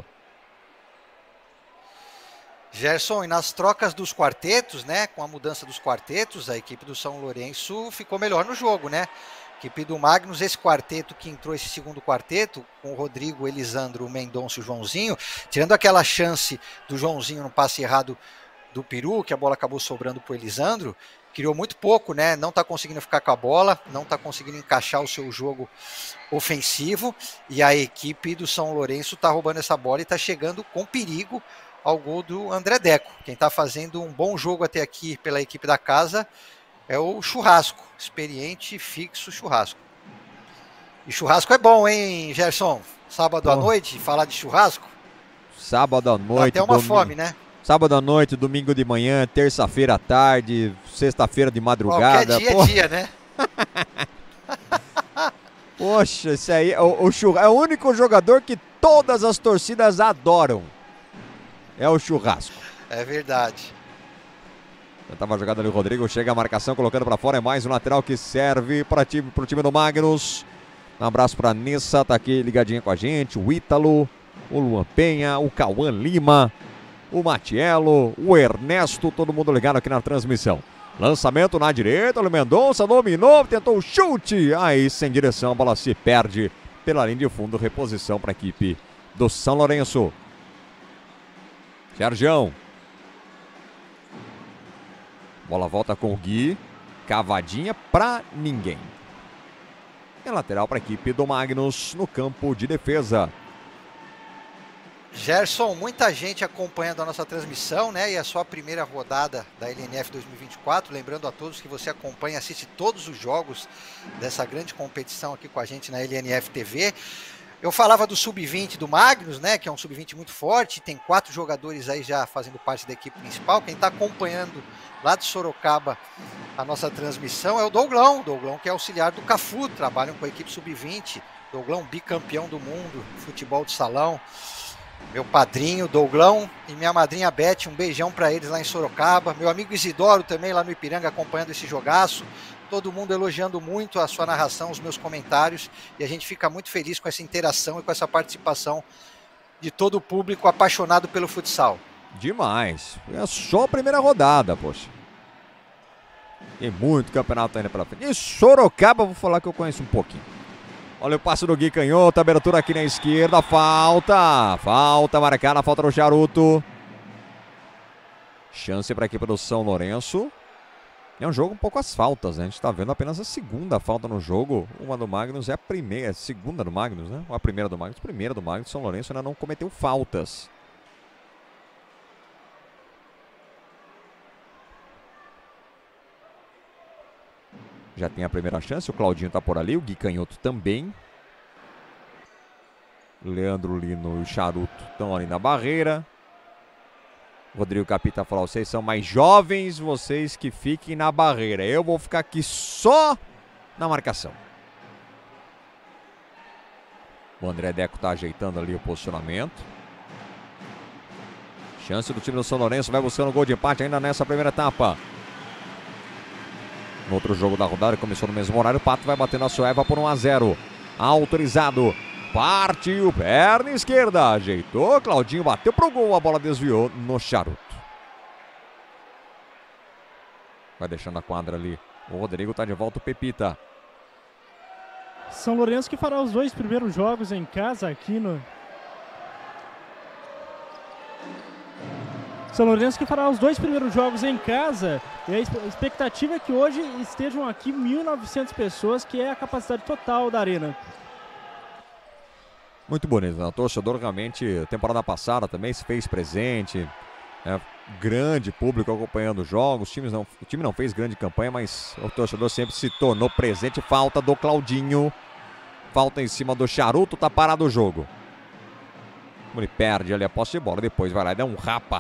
Gerson, e nas trocas dos quartetos, né, com a mudança dos quartetos, a equipe do São Lourenço ficou melhor no jogo, né? A equipe do Magnus, esse quarteto que entrou, esse segundo quarteto, com o Rodrigo, o Elisandro, o Mendonça e o Joãozinho, tirando aquela chance do Joãozinho no passe errado do Peru, que a bola acabou sobrando para o Elisandro, criou muito pouco, né? Não está conseguindo ficar com a bola, não está conseguindo encaixar o seu jogo ofensivo, e a equipe do São Lourenço está roubando essa bola e está chegando com perigo ao gol do André Deco. Quem está fazendo um bom jogo até aqui pela equipe da casa é o Churrasco, experiente e fixo Churrasco. E churrasco é bom, hein, Gerson? Sábado à noite, falar de churrasco? Sábado à noite. Dá até uma fome, né? Sábado à noite, domingo de manhã, terça-feira à tarde, sexta-feira de madrugada. Qualquer dia é dia, né? Poxa, esse aí é o único jogador que todas as torcidas adoram. É o Churrasco. É verdade. Tentava a jogada ali o Rodrigo, chega a marcação, colocando para fora, é mais um lateral que serve para o time do Magnus. Um abraço para a Nissa, tá aqui ligadinha com a gente, o Ítalo, o Luan Penha, o Cauã Lima, o Matiello, o Ernesto, todo mundo ligado aqui na transmissão. Lançamento na direita, o Mendonça dominou, tentou o chute, aí sem direção, a bola se perde pela linha de fundo, reposição para a equipe do São Lourenço. Sergião. Bola volta com o Gui. Cavadinha pra ninguém. É lateral para a equipe do Magnus no campo de defesa. Gerson, muita gente acompanhando a nossa transmissão, né? E a sua primeira rodada da LNF 2024. Lembrando a todos que você acompanha e assiste todos os jogos dessa grande competição aqui com a gente na LNF TV. Eu falava do Sub-20 do Magnus, né, que é um Sub-20 muito forte, tem 4 jogadores aí já fazendo parte da equipe principal. Quem está acompanhando lá de Sorocaba a nossa transmissão é o Douglão que é auxiliar do Cafu, trabalham com a equipe Sub-20. Douglão, bicampeão do mundo, futebol de salão. Meu padrinho, Douglão, e minha madrinha Beth, um beijão para eles lá em Sorocaba. Meu amigo Isidoro também lá no Ipiranga acompanhando esse jogaço. Todo mundo elogiando muito a sua narração, os meus comentários, e a gente fica muito feliz com essa interação e com essa participação de todo o público apaixonado pelo futsal. Demais. É só a primeira rodada, poxa. Tem muito campeonato ainda pela frente. E Sorocaba, vou falar que eu conheço um pouquinho. Olha o passe do Gui Canhoto, abertura aqui na esquerda, falta marcada, falta no Charuto. Chance para a equipe do São Lourenço. É um jogo um pouco às faltas, né? A gente tá vendo apenas a segunda falta no jogo. Uma do Magnus é a primeira, a segunda do Magnus, né? Ou a primeira do Magnus? Primeira do Magnus. São Lourenço ainda não cometeu faltas. Já tem a primeira chance, o Claudinho tá por ali, o Gui Canhoto também. Leandro Lino e o Charuto estão ali na barreira. Rodrigo Capita falou, vocês são mais jovens, vocês que fiquem na barreira. Eu vou ficar aqui só na marcação. O André Deco tá ajeitando ali o posicionamento. Chance do time do São Lourenço, vai buscando o gol de empate ainda nessa primeira etapa. No outro jogo da rodada, começou no mesmo horário, o Pato vai bater na Sueva por 1-0. Autorizado. Partiu, perna esquerda, ajeitou, Claudinho bateu pro gol, a bola desviou no Charuto. Vai deixando a quadra ali, o Rodrigo tá de volta, o Pepita. São Lourenço que fará os 2 primeiros jogos em casa aqui no... São Lourenço que fará os 2 primeiros jogos em casa. E a expectativa é que hoje estejam aqui 1.900 pessoas, que é a capacidade total da arena. Muito bonito, né? O torcedor realmente, temporada passada também se fez presente. Grande público acompanhando os jogos. O time não fez grande campanha, mas o torcedor sempre se tornou presente. Falta do Claudinho. Falta em cima do Charuto, tá parado o jogo. Ele perde ali a posse de bola, depois vai lá e dá um rapa.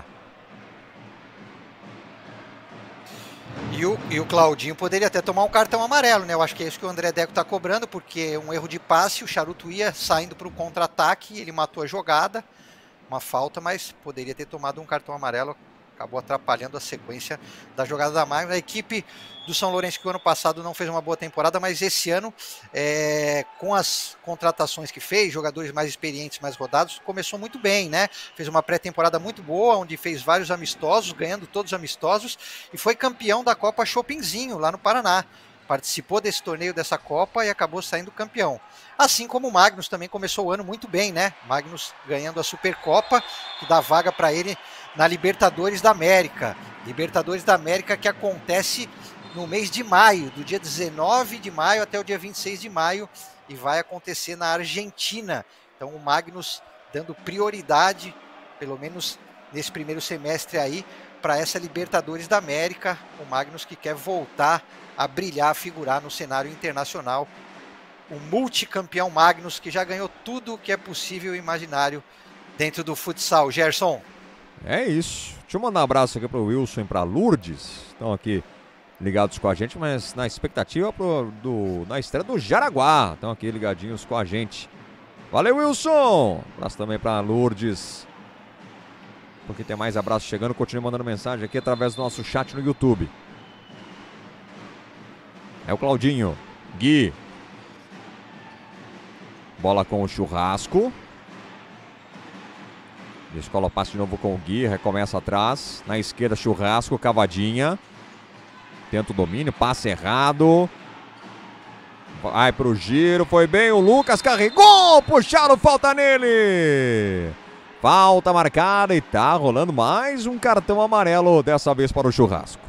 E o Claudinho poderia até tomar um cartão amarelo, né? Eu acho que é isso que o André Deco tá cobrando, porque um erro de passe, o Charuto ia saindo para o contra-ataque, ele matou a jogada, uma falta, mas poderia ter tomado um cartão amarelo, acabou atrapalhando a sequência da jogada da Magnus. A equipe do São Lourenço, que o ano passado não fez uma boa temporada, mas esse ano, com as contratações que fez, jogadores mais experientes, mais rodados, começou muito bem, né? Fez uma pré-temporada muito boa, onde fez vários amistosos, ganhando todos os amistosos, e foi campeão da Copa Chopinzinho, lá no Paraná. Participou desse torneio, dessa Copa, e acabou saindo campeão. Assim como o Magnus também começou o ano muito bem, né? Magnus ganhando a Supercopa, que dá vaga para ele na Libertadores da América. Libertadores da América que acontece no mês de maio, do dia 19 de maio até o dia 26 de maio, e vai acontecer na Argentina. Então o Magnus dando prioridade, pelo menos nesse primeiro semestre aí, para essa Libertadores da América. O Magnus que quer voltar a brilhar, a figurar no cenário internacional. O multicampeão Magnus, que já ganhou tudo o que é possível e imaginário dentro do futsal. Gerson. É isso. Deixa eu mandar um abraço aqui para o Wilson e para Lourdes. Estão aqui ligados com a gente, mas na expectativa na estreia do Jaraguá. Estão aqui ligadinhos com a gente. Valeu, Wilson! Abraço também para Lourdes. Porque tem mais abraços chegando. Continue mandando mensagem aqui através do nosso chat no YouTube. É o Claudinho. Gui. Bola com o Churrasco. Descola o passe de novo com o Gui. Recomeça atrás. Na esquerda, Churrasco. Cavadinha. Tenta o domínio. Passe errado. Vai pro giro. Foi bem. O Lucas carregou. Puxaram falta nele. Falta marcada e tá rolando mais um cartão amarelo. Dessa vez para o Churrasco.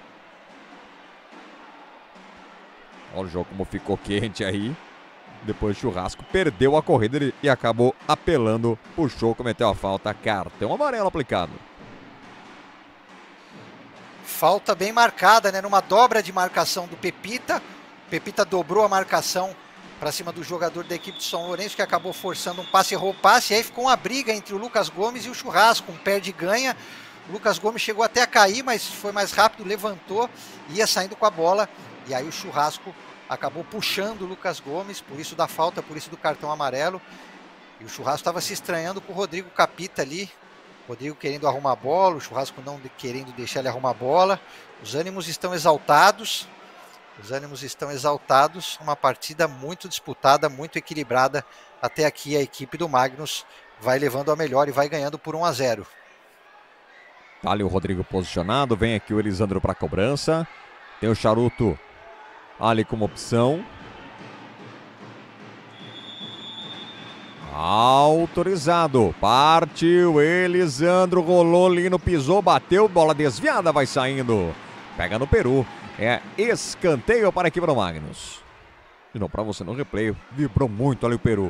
Olha o jogo como ficou quente aí. Depois o Churrasco perdeu a corrida e acabou apelando. Puxou, cometeu a falta. Cartão amarelo aplicado. Falta bem marcada, né? Numa dobra de marcação do Pepita. Pepita dobrou a marcação para cima do jogador da equipe de São Lourenço, que acabou forçando um passe, errou o passe. E aí ficou uma briga entre o Lucas Gomes e o Churrasco. Um perde e ganha. O Lucas Gomes chegou até a cair, mas foi mais rápido, levantou, ia saindo com a bola. E aí o Churrasco acabou puxando o Lucas Gomes, por isso da falta, por isso do cartão amarelo. E o Churrasco estava se estranhando com o Rodrigo Capita ali. O Rodrigo querendo arrumar a bola, o Churrasco não querendo deixar ele arrumar a bola. Os ânimos estão exaltados. Os ânimos estão exaltados. Uma partida muito disputada, muito equilibrada. Até aqui a equipe do Magnus vai levando a melhor e vai ganhando por 1-0. Tá ali o Rodrigo posicionado. Vem aqui o Elisandro para a cobrança. Tem o Charuto ali como opção. Autorizado. Partiu. Elisandro rolou, Lino pisou, bateu, bola desviada, vai saindo. Pega no Peru. É escanteio para a equipe do Magnus. De novo, para você no replay, vibrou muito ali o Peru.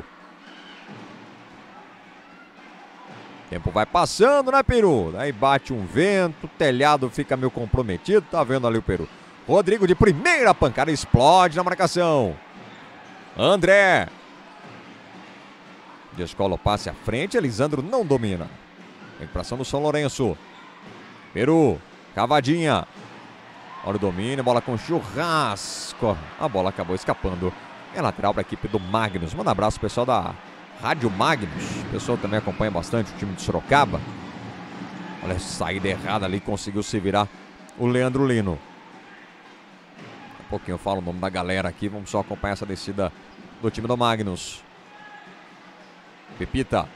Tempo vai passando, né, Peru? Daí bate um vento, o telhado fica meio comprometido. Tá vendo ali o Peru. Rodrigo de primeira pancada, explode na marcação. André. Descola o passe à frente, Elisandro não domina. Recuperação do São Lourenço. Peru, cavadinha. Olha o domínio, bola com churrasco. A bola acabou escapando. É lateral para a equipe do Magnus. Manda um abraço pessoal da Rádio Magnus. O pessoal também acompanha bastante o time de Sorocaba. Olha a saída errada ali, conseguiu se virar o Leandro Lino. Daqui a pouquinho eu falo o nome da galera aqui. Vamos só acompanhar essa descida do time do Magnus. Pepita.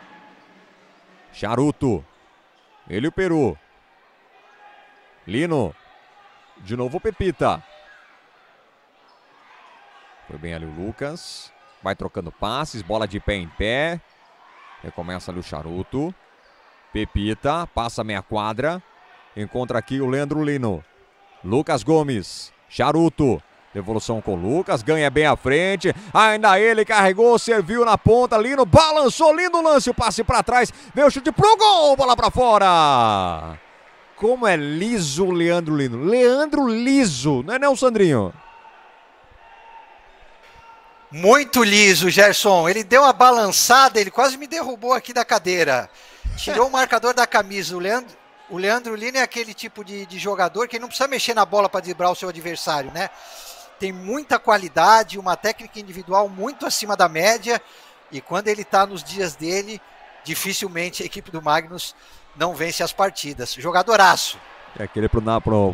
Charuto. Ele e o Peru. Lino. De novo o Pepita. Foi bem ali o Lucas. Vai trocando passes. Bola de pé em pé. Recomeça ali o Charuto. Pepita. Passa meia quadra. Encontra aqui o Leandro Lino. Lucas Gomes. Charuto. Devolução com o Lucas. Ganha bem à frente. Ainda ele carregou. Serviu na ponta. Lino balançou. Lindo lance. O passe para trás. Veio o chute pro gol. Bola para fora. Como é liso o Leandro Lino. Leandro liso. Não é não, Sandrinho? Muito liso, Gerson. Ele deu uma balançada. Ele quase me derrubou aqui da cadeira. Tirou o marcador da camisa. O Leandro Lino é aquele tipo de jogador que não precisa mexer na bola para driblar o seu adversário, né? Tem muita qualidade, uma técnica individual muito acima da média. E quando ele está nos dias dele, dificilmente a equipe do Magnus não vence as partidas. Jogadoraço. É aquele pro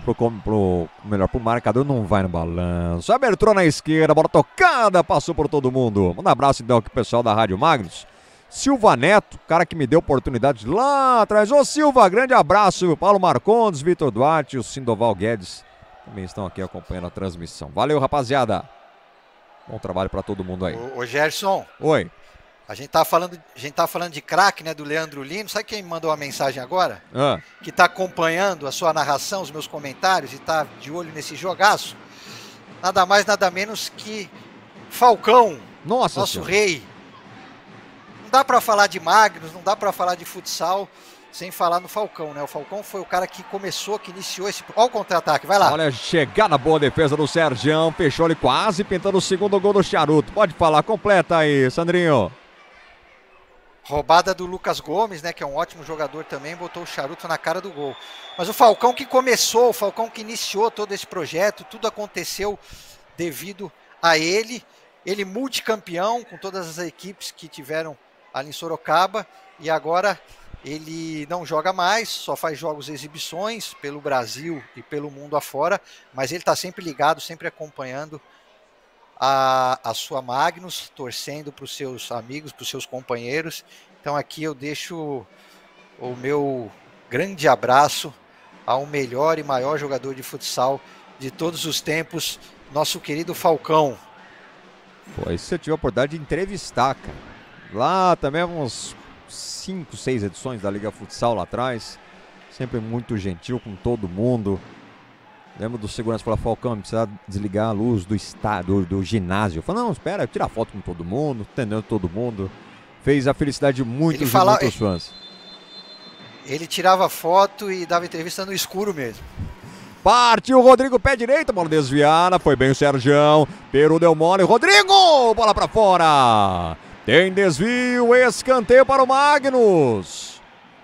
marcador não vai no balanço. Abertura na esquerda, bola tocada, passou por todo mundo. Manda um abraço então aqui pro pessoal da Rádio Magnus. Silva Neto, cara que me deu oportunidade lá atrás. Ô Silva, grande abraço. Paulo Marcondes, Vitor Duarte e o Sindoval Guedes também estão aqui acompanhando a transmissão. Valeu, rapaziada. Bom trabalho para todo mundo aí. Ô Gerson. Oi. A gente tá falando de craque, né, do Leandro Lino. Sabe quem me mandou uma mensagem agora? Que tá acompanhando a sua narração, os meus comentários e tá de olho nesse jogaço. Nada mais, nada menos que Falcão. Nossa nosso senhora. Rei. Não dá para falar de Magnus, não dá para falar de futsal sem falar no Falcão, né? O Falcão foi o cara que começou, que iniciou esse... Olha o contra-ataque, vai lá. Olha, chegada boa defesa do Sergião. Fechou ele quase pintando o segundo gol do Charuto. Pode falar, completa aí, Sandrinho. Roubada do Lucas Gomes, né, que é um ótimo jogador também, botou o Charuto na cara do gol. Mas o Falcão que começou, o Falcão que iniciou todo esse projeto, tudo aconteceu devido a ele. Ele multicampeão com todas as equipes que tiveram ali em Sorocaba. E agora ele não joga mais, só faz jogos exibições pelo Brasil e pelo mundo afora. Mas ele está sempre ligado, sempre acompanhando a sua Magnus, torcendo para os seus amigos, para os seus companheiros. Então aqui eu deixo o meu grande abraço ao melhor e maior jogador de futsal de todos os tempos, nosso querido Falcão. Pô, isso você tive a oportunidade de entrevistar, cara. Lá também uns 5, 6 edições da Liga Futsal lá atrás. Sempre muito gentil com todo mundo. Lembro do segurança falar, Falcão, precisa desligar a luz do ginásio. Eu falei, não, espera, tira foto com todo mundo, entendendo todo mundo. Fez a felicidade de muitos fãs. Ele tirava foto e dava entrevista no escuro mesmo. Partiu o Rodrigo, pé direito, bola desviada, foi bem o Sergião. Peru deu mole, Rodrigo, bola pra fora. Tem desvio, escanteio para o Magnus.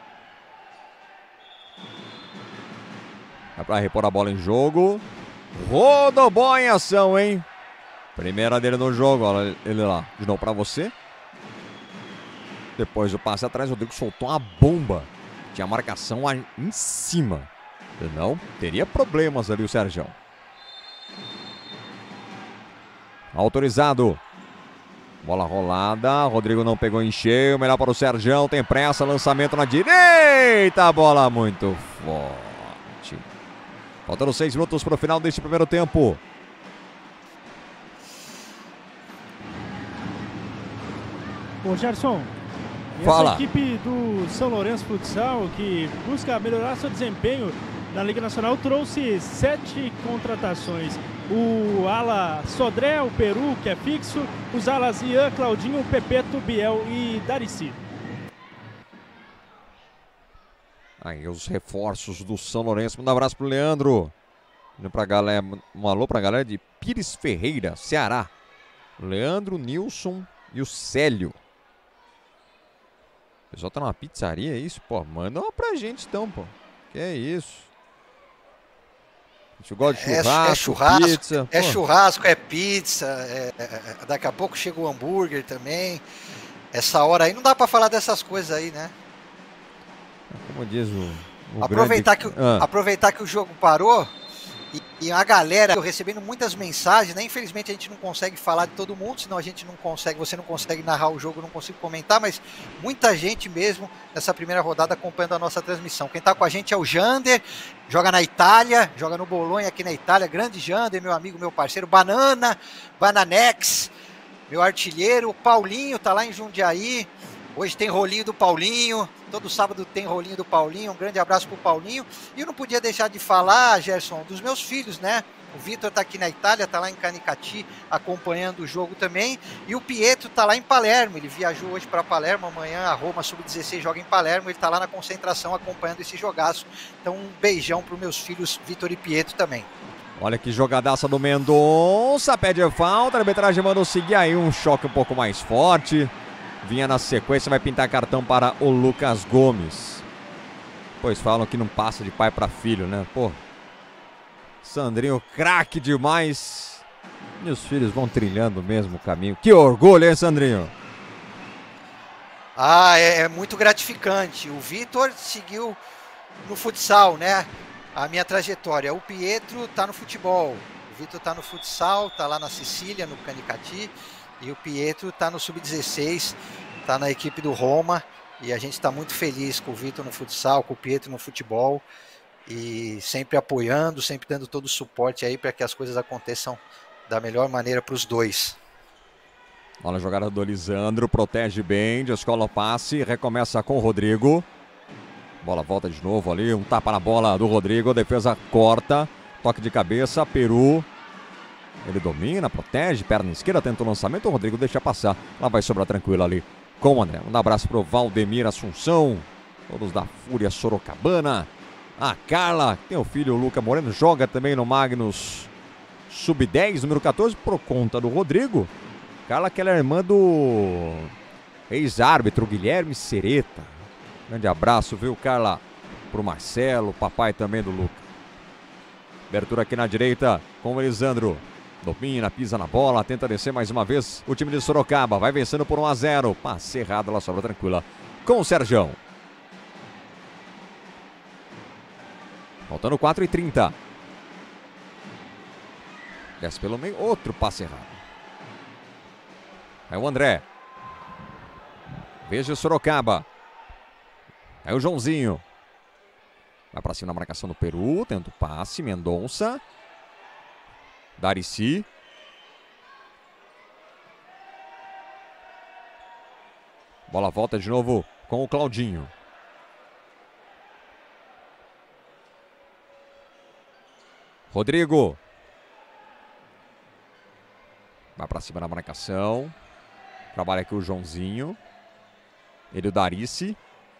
Dá pra repor a bola em jogo. Rodobó em ação, hein? Primeira dele no jogo, olha ele lá. De novo pra você. Depois o passe atrás, o Rodrigo soltou uma bomba. Tinha marcação em cima. Não teria problemas ali o Sergião. Autorizado. Bola rolada. Rodrigo não pegou em cheio. Melhor para o Sergião. Tem pressa. Lançamento na direita. Bola muito forte. Faltando 6 minutos para o final deste primeiro tempo. Ô Gerson, fala. Essa equipe do São Lourenço Futsal que busca melhorar seu desempenho na Liga Nacional trouxe 7 contratações. O ala Sodré, o Peru, que é fixo, os alas Ian, Claudinho, Pepeto, Biel e Darici. Aí os reforços do São Lourenço. Manda um abraço pro Leandro. Pra galera, um alô pra galera de Pires Ferreira, Ceará. Leandro, Nilson e o Célio. O pessoal tá numa pizzaria, é isso? Pô, manda uma pra gente então, pô. Que é isso? A gente gosta de churrasco, churrasco, pizza. É churrasco, é pizza. Daqui a pouco chega o hambúrguer também. Essa hora aí não dá pra falar dessas coisas aí, né? Como diz o aproveitar, grande... aproveitar que o jogo parou e a galera, eu recebendo muitas mensagens, né? Infelizmente a gente não consegue falar de todo mundo, senão a gente não consegue, você não consegue narrar o jogo, não consigo comentar, mas muita gente mesmo nessa primeira rodada acompanhando a nossa transmissão. Quem tá com a gente é o Jander, joga na Itália, joga no Bolonha aqui na Itália, grande Jander, meu amigo, meu parceiro, Bananex, meu artilheiro, o Paulinho tá lá em Jundiaí. Hoje tem rolinho do Paulinho, todo sábado tem rolinho do Paulinho, um grande abraço pro Paulinho. E eu não podia deixar de falar, Gerson, dos meus filhos, né? O Vitor tá aqui na Itália, tá lá em Canicati acompanhando o jogo também. E o Pietro tá lá em Palermo, ele viajou hoje para Palermo, amanhã a Roma Sub-16 joga em Palermo, ele tá lá na concentração acompanhando esse jogaço. Então um beijão pros meus filhos Vitor e Pietro também. Olha que jogadaça do Mendonça, pede falta, a arbitragem mandou seguir aí um choque um pouco mais forte. Vinha na sequência, vai pintar cartão para o Lucas Gomes. Pois falam que não passa de pai para filho, né? Pô, Sandrinho, craque demais. E os filhos vão trilhando o mesmo caminho. Que orgulho, hein, Sandrinho? É muito gratificante. O Vitor seguiu no futsal, né? A minha trajetória. O Pietro tá no futebol. O Vitor tá no futsal, tá lá na Sicília, no Canicati. E o Pietro tá no Sub-16, tá na equipe do Roma. E a gente está muito feliz com o Vitor no futsal, com o Pietro no futebol. E sempre apoiando, sempre dando todo o suporte aí para que as coisas aconteçam da melhor maneira para os dois. Olha a jogada do Lisandro, protege bem, descola o passe, recomeça com o Rodrigo. Bola volta de novo ali, um tapa na bola do Rodrigo, defesa corta, toque de cabeça, Peru. Ele domina, protege, perna esquerda, tenta o lançamento, o Rodrigo deixa passar. Lá vai sobrar tranquilo ali com o André. Um abraço pro Valdemir Assunção, todos da Fúria Sorocabana. A Carla, tem o filho o Luca Moreno, joga também no Magnus Sub-10, número 14, por conta do Rodrigo. Carla, que ela é irmã do ex-árbitro Guilherme Sereta. Grande abraço, viu, Carla? Pro Marcelo, papai também do Luca. Abertura aqui na direita com o Elisandro. Domina, pisa na bola, tenta descer mais uma vez. O time de Sorocaba vai vencendo por 1-0. Passe errado, ela sobra tranquila com o Serjão. Faltando 4:30. Desce pelo meio, outro passe errado. É o André. Veja o Sorocaba. É o Joãozinho. Vai pra cima na marcação do Peru. Tenta o passe, Mendonça. Darici. Bola volta de novo com o Claudinho. Rodrigo. Vai pra cima na marcação. Trabalha aqui o Joãozinho. Ele o Darici.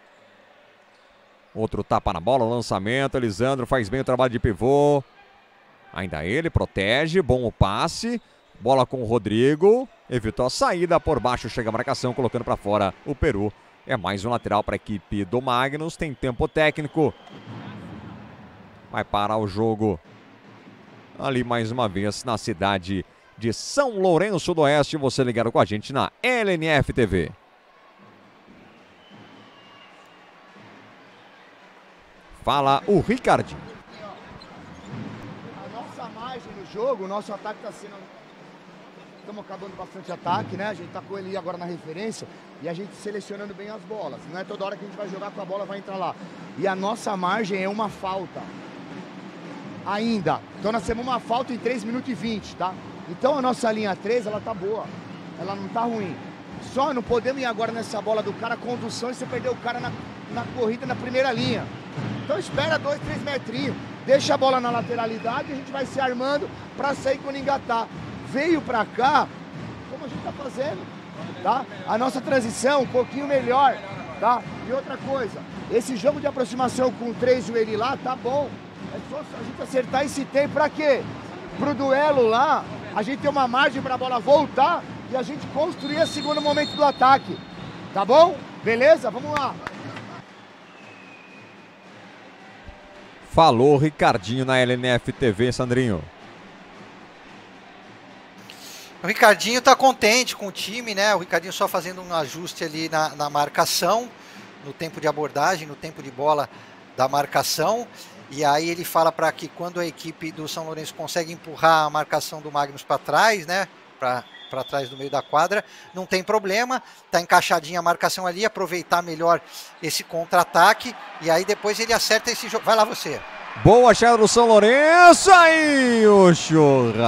Outro tapa na bola, lançamento. Elisandro faz bem o trabalho de pivô. Ainda ele, protege, bom o passe. Bola com o Rodrigo. Evitou a saída, por baixo chega a marcação, colocando para fora o Peru. É mais um lateral para a equipe do Magnus. Tem tempo técnico. Vai parar o jogo ali mais uma vez na cidade de São Lourenço do Oeste. Você ligado com a gente na LNF TV. Fala o Ricardinho. A nossa margem no jogo, o nosso ataque está sendo... Estamos acabando bastante ataque, né? A gente tá com ele agora na referência e a gente selecionando bem as bolas. Não é toda hora que a gente vai jogar com a bola vai entrar lá. E a nossa margem é uma falta. Ainda. Então nós temos uma falta em 3 minutos e 20, tá? Então a nossa linha 3, ela tá boa. Ela não tá ruim. Só não podemos ir agora nessa bola do cara, condução, e você perder o cara na corrida na primeira linha. Então espera 2, 3 metrinhos, deixa a bola na lateralidade e a gente vai se armando para sair quando engatar. Veio para cá, como a gente tá fazendo, tá? A nossa transição um pouquinho melhor, tá? E outra coisa, esse jogo de aproximação com o 3 e o ele lá, tá bom. É só a gente acertar esse tempo para quê? Pro duelo lá, a gente ter uma margem para a bola voltar e a gente construir o segundo momento do ataque. Tá bom? Beleza? Vamos lá. Falou Ricardinho na LNF TV, Sandrinho. O Ricardinho tá contente com o time, né? O Ricardinho só fazendo um ajuste ali na marcação, no tempo de abordagem, no tempo de bola da marcação. E aí ele fala para que quando a equipe do São Lourenço consegue empurrar a marcação do Magnus para trás, né? Para trás do meio da quadra, não tem problema, tá encaixadinha a marcação ali, aproveitar melhor esse contra-ataque, e aí depois ele acerta esse jogo. Vai lá você. Boa chegada do São Lourenço, aí o Churrasco.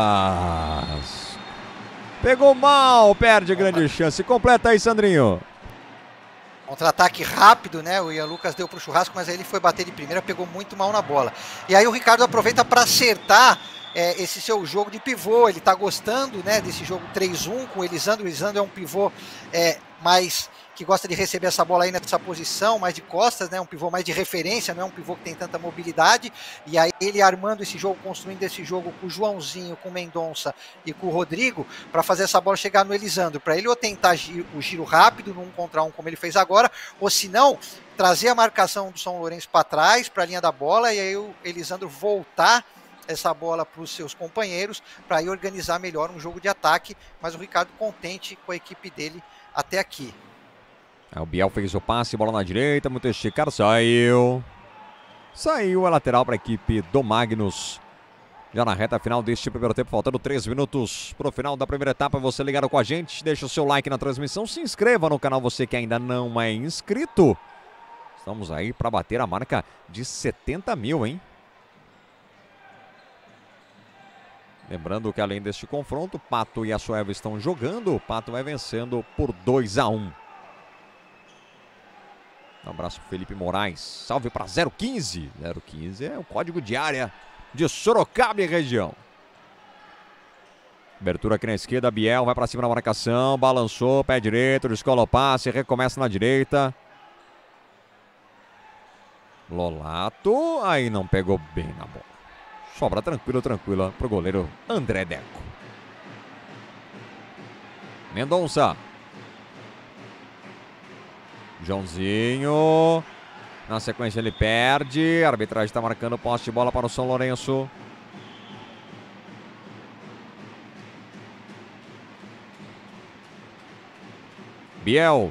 Pegou mal, perde grande chance. Completa aí, Sandrinho. Contra-ataque rápido, né? O Ian Lucas deu pro Churrasco, mas aí ele foi bater de primeira, pegou muito mal na bola. E aí o Ricardo aproveita para acertar esse seu jogo de pivô. Ele tá gostando, né, desse jogo 3-1 com o Elisandro. O Elisandro é um pivô mais que gosta de receber essa bola aí nessa posição, mais de costas, né, um pivô mais de referência, não é um pivô que tem tanta mobilidade. E aí ele armando esse jogo, construindo esse jogo com o Joãozinho, com o Mendonça e com o Rodrigo, para fazer essa bola chegar no Elisandro, para ele ou tentar o giro rápido, no 1 contra 1 como ele fez agora, ou se não, trazer a marcação do São Lourenço para trás, para a linha da bola, e aí o Elisandro voltar essa bola para os seus companheiros, para aí organizar melhor um jogo de ataque. Mas o Ricardo contente com a equipe dele até aqui. O Biel fez o passe, bola na direita, muito esticado, saiu. Saiu a lateral para a equipe do Magnus. Já na reta final deste primeiro tempo, faltando 3 minutos para o final da primeira etapa. Você ligado com a gente, deixa o seu like na transmissão, se inscreva no canal, você que ainda não é inscrito. Estamos aí para bater a marca de 70 mil, hein? Lembrando que além deste confronto, Pato e a Sueva estão jogando. O Pato vai vencendo por 2-1. Um abraço para Felipe Moraes. Salve para 015. 015 é o código de área de Sorocaba e região. Abertura aqui na esquerda. Biel vai para cima da marcação. Balançou, pé direito, descola o passe. Recomeça na direita. Lolato. Aí não pegou bem na bola. Sobra tranquila pro goleiro André Deco. Mendonça. Joãozinho. Na sequência ele perde. A arbitragem está marcando posse de bola para o São Lourenço. Biel.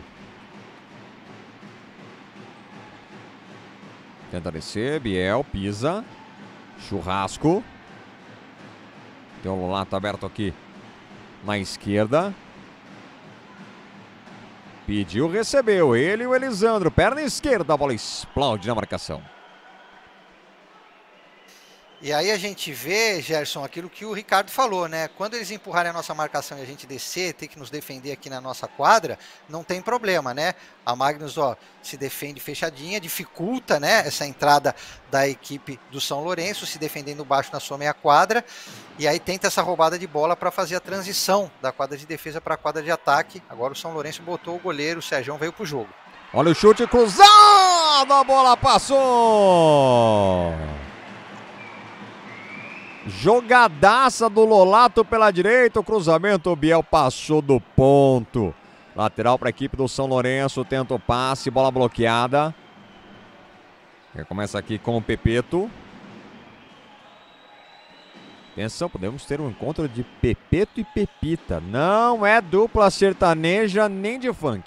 Tenta descer. Biel pisa. Churrasco. Tem o Lolato aberto aqui na esquerda. Pediu, recebeu. Ele e o Elisandro. Perna esquerda, a bola explode na marcação. E aí a gente vê, Gerson, aquilo que o Ricardo falou, né? Quando eles empurrarem a nossa marcação e a gente descer, ter que nos defender aqui na nossa quadra, não tem problema, né? A Magnus, ó, se defende fechadinha, dificulta, né, essa entrada da equipe do São Lourenço, se defendendo baixo na sua meia quadra, e aí tenta essa roubada de bola para fazer a transição da quadra de defesa para a quadra de ataque. Agora o São Lourenço botou o goleiro, o Sérgio veio pro jogo. Olha o chute cruzado, a bola passou! Jogadaça do Lolato pela direita, o cruzamento, o Biel passou do ponto. Lateral para a equipe do São Lourenço, tenta o passe, bola bloqueada. Começa aqui com o Pepeto. Atenção, podemos ter um encontro de Pepeto e Pepita. Não é dupla sertaneja nem de funk.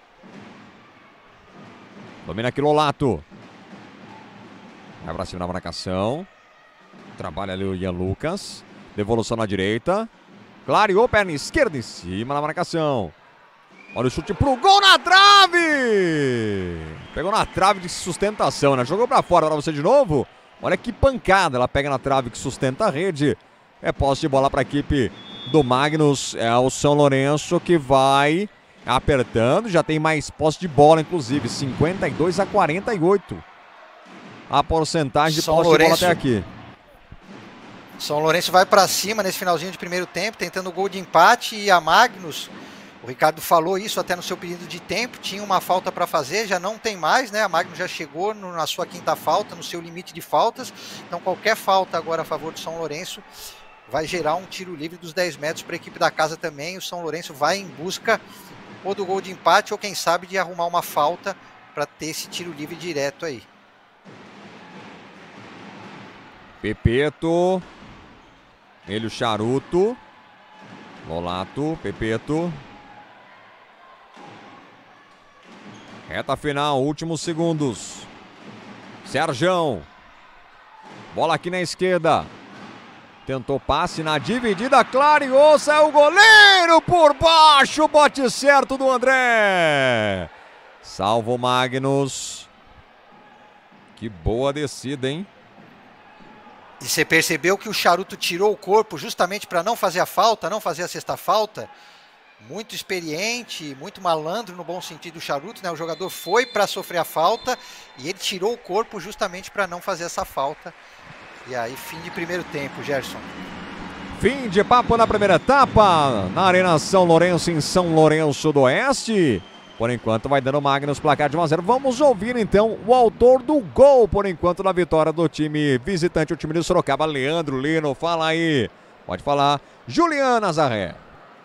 Domina aqui Lolato. Vai pra cima da marcação. Trabalha ali o Ian Lucas. Devolução na direita. Clareou, perna esquerda em cima da marcação. Olha o chute pro gol na trave! Pegou na trave de sustentação, né? Jogou pra fora, pra você de novo. Olha que pancada, ela pega na trave que sustenta a rede. É posse de bola pra equipe do Magnus. É o São Lourenço que vai apertando. Já tem mais posse de bola, inclusive. 52-48. a porcentagem de posse de bola até aqui. São Lourenço vai para cima nesse finalzinho de primeiro tempo, tentando o gol de empate, e a Magnus, o Ricardo falou isso até no seu pedido de tempo, tinha uma falta para fazer, já não tem mais, né? A Magnus já chegou na sua quinta falta, no seu limite de faltas, então qualquer falta agora a favor do São Lourenço vai gerar um tiro livre dos 10 metros para a equipe da casa também. O São Lourenço vai em busca ou do gol de empate ou quem sabe de arrumar uma falta para ter esse tiro livre direto aí. Pepeto. Ele, o Charuto. Lolato, Pepeto. Reta final, últimos segundos. Serjão. Bola aqui na esquerda. Tentou passe na dividida, clareou, saiu o goleiro por baixo, bote certo do André. Salva o Magnus. Que boa descida, hein? E você percebeu que o Charuto tirou o corpo justamente para não fazer a falta, não fazer a sexta falta? Muito experiente, muito malandro no bom sentido do Charuto, né? O jogador foi para sofrer a falta e ele tirou o corpo justamente para não fazer essa falta. E aí, fim de primeiro tempo, Gerson. Fim de papo na primeira etapa, na Arena São Lourenço, em São Lourenço do Oeste. Por enquanto vai dando Magnus, placar de 1-0. Vamos ouvir então o autor do gol, por enquanto, da vitória do time visitante, o time de Sorocaba, Leandro Lino. Fala aí, pode falar, Juliana Nazaré.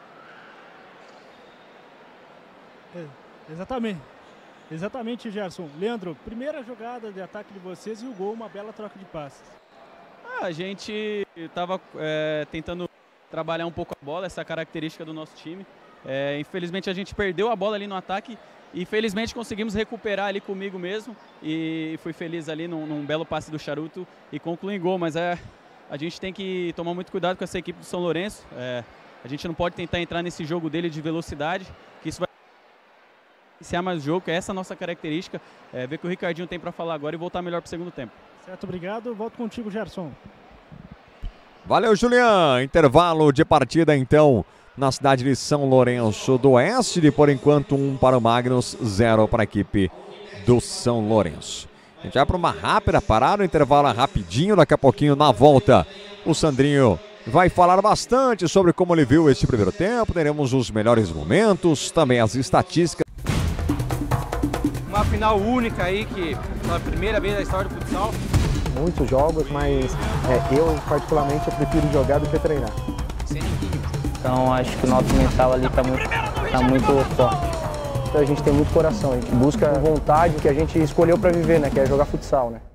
Exatamente, Gerson. Leandro, primeira jogada de ataque de vocês e o gol, uma bela troca de passes. A gente estava tentando trabalhar um pouco a bola, essa característica do nosso time. Infelizmente a gente perdeu a bola ali no ataque e felizmente conseguimos recuperar ali comigo mesmo e fui feliz ali num belo passe do Charuto e concluí em gol, mas a gente tem que tomar muito cuidado com essa equipe do São Lourenço. A gente não pode tentar entrar nesse jogo dele de velocidade, que isso vai iniciar mais o jogo, que é essa a nossa característica, ver o que o Ricardinho tem para falar agora e voltar melhor para o segundo tempo. Certo, obrigado. Volto contigo, Gerson. Valeu, Julian. Intervalo de partida, então, na cidade de São Lourenço do Oeste. De, por enquanto, 1 para o Magnus, 0 para a equipe do São Lourenço. A gente vai para uma rápida parada, intervalo rapidinho. Daqui a pouquinho, na volta, o Sandrinho vai falar bastante sobre como ele viu este primeiro tempo. Teremos os melhores momentos, também as estatísticas. Uma final única aí, que pela primeira vez na história do futsal. Muitos jogos, mas eu particularmente prefiro jogar do que treinar. Então acho que o nosso mental ali tá muito forte. Então a gente tem muito coração, a gente busca vontade que a gente escolheu para viver, né? Que é jogar futsal, né?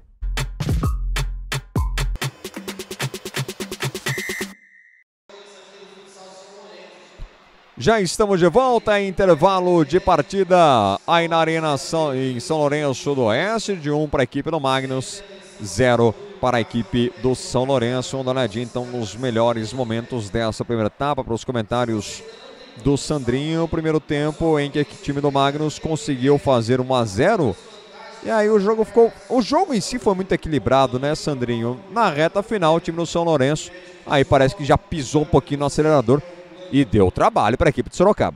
Já estamos de volta em intervalo de partida aí na Arena em São Lourenço do Oeste, de 1 para a equipe do Magnus, 0 para a equipe do São Lourenço. Vamos dar uma olhadinha então nos melhores momentos dessa primeira etapa, para os comentários do Sandrinho. Primeiro tempo em que o time do Magnus conseguiu fazer 1-0. E aí o jogo em si foi muito equilibrado, né, Sandrinho? Na reta final, o time do São Lourenço aí parece que já pisou um pouquinho no acelerador e deu trabalho para a equipe de Sorocaba.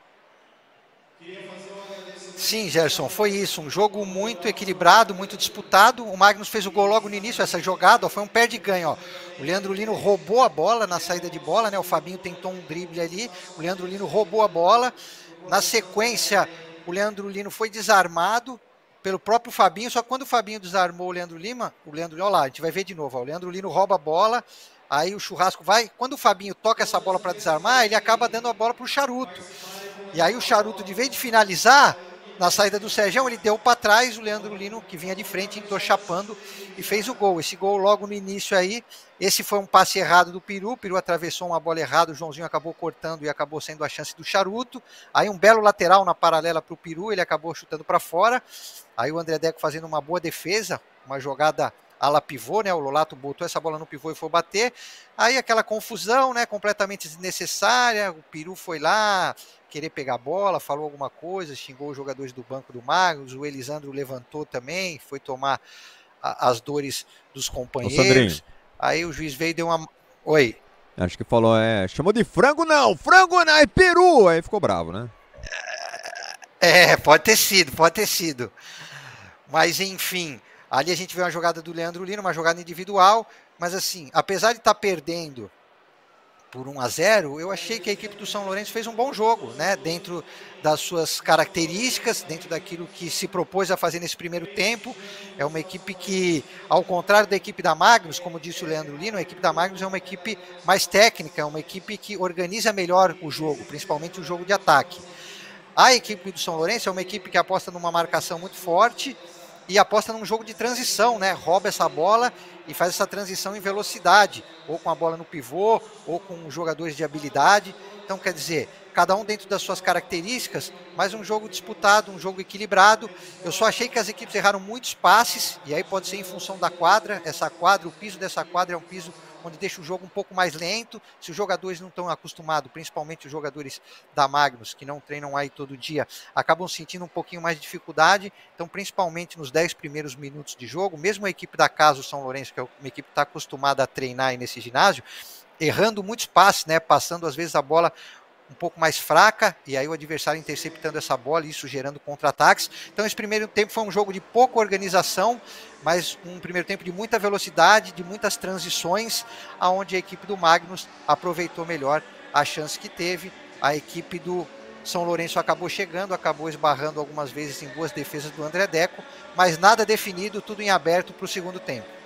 Sim, Gerson, foi isso. Um jogo muito equilibrado, muito disputado. O Magnus fez o gol logo no início, essa jogada, foi um perde-ganho. O Leandro Lino roubou a bola na saída de bola, né? O Fabinho tentou um drible ali, o Leandro Lino roubou a bola. Na sequência, o Leandro Lino foi desarmado pelo próprio Fabinho, só que quando o Fabinho desarmou o Leandro Lima, olha lá, a gente vai ver de novo, ó, o Leandro Lino rouba a bola, aí o Churrasco vai, quando o Fabinho toca essa bola para desarmar, ele acaba dando a bola para o Charuto. E aí o Charuto, de vez de finalizar, na saída do Serjão, ele deu para trás, o Leandro Lino, que vinha de frente, entrou chapando e fez o gol. Esse gol logo no início aí, esse foi um passe errado do Peru, o Peru atravessou uma bola errada, o Joãozinho acabou cortando e acabou sendo a chance do Charuto. Aí um belo lateral na paralela para o Peru, ele acabou chutando para fora. Aí o André Deco fazendo uma boa defesa, uma jogada ala pivô, né? O Lolato botou essa bola no pivô e foi bater. Aí aquela confusão, né? Completamente desnecessária. O Peru foi lá querer pegar a bola, falou alguma coisa, xingou os jogadores do banco do Magnus. O Elisandro levantou também, foi tomar as dores dos companheiros. Aí o juiz veio e deu uma... Oi. Acho que falou, chamou de frango não, é Peru. Aí ficou bravo, né? Pode ter sido. Mas enfim, Ali a gente vê uma jogada do Leandro Lino, uma jogada individual, mas assim, apesar de estar perdendo por 1-0, eu achei que a equipe do São Lourenço fez um bom jogo, né? Dentro das suas características, dentro daquilo que se propôs a fazer nesse primeiro tempo. É uma equipe que, ao contrário da equipe da Magnus, como disse o Leandro Lino, a equipe da Magnus é uma equipe mais técnica, é uma equipe que organiza melhor o jogo, principalmente o jogo de ataque. A equipe do São Lourenço é uma equipe que aposta numa marcação muito forte e aposta num jogo de transição, né? Rouba essa bola e faz essa transição em velocidade, ou com a bola no pivô, ou com jogadores de habilidade. Então, quer dizer, cada um dentro das suas características, mas um jogo disputado, um jogo equilibrado. Eu só achei que as equipes erraram muitos passes, e aí pode ser em função da quadra. Essa quadra, o piso dessa quadra é um piso onde deixa o jogo um pouco mais lento. Se os jogadores não estão acostumados, principalmente os jogadores da Magnus, que não treinam aí todo dia, acabam sentindo um pouquinho mais de dificuldade. Então, principalmente nos 10 primeiros minutos de jogo, mesmo a equipe da casa, o São Lourenço, que é uma equipe que está acostumada a treinar aí nesse ginásio, errando muitos passes, né? Passando às vezes a bola um pouco mais fraca, e aí o adversário interceptando essa bola, e isso gerando contra-ataques. Então esse primeiro tempo foi um jogo de pouca organização, mas um primeiro tempo de muita velocidade, de muitas transições, aonde a equipe do Magnus aproveitou melhor a chance que teve. A equipe do São Lourenço acabou chegando, acabou esbarrando algumas vezes em boas defesas do André Deco, mas nada definido, tudo em aberto para o segundo tempo.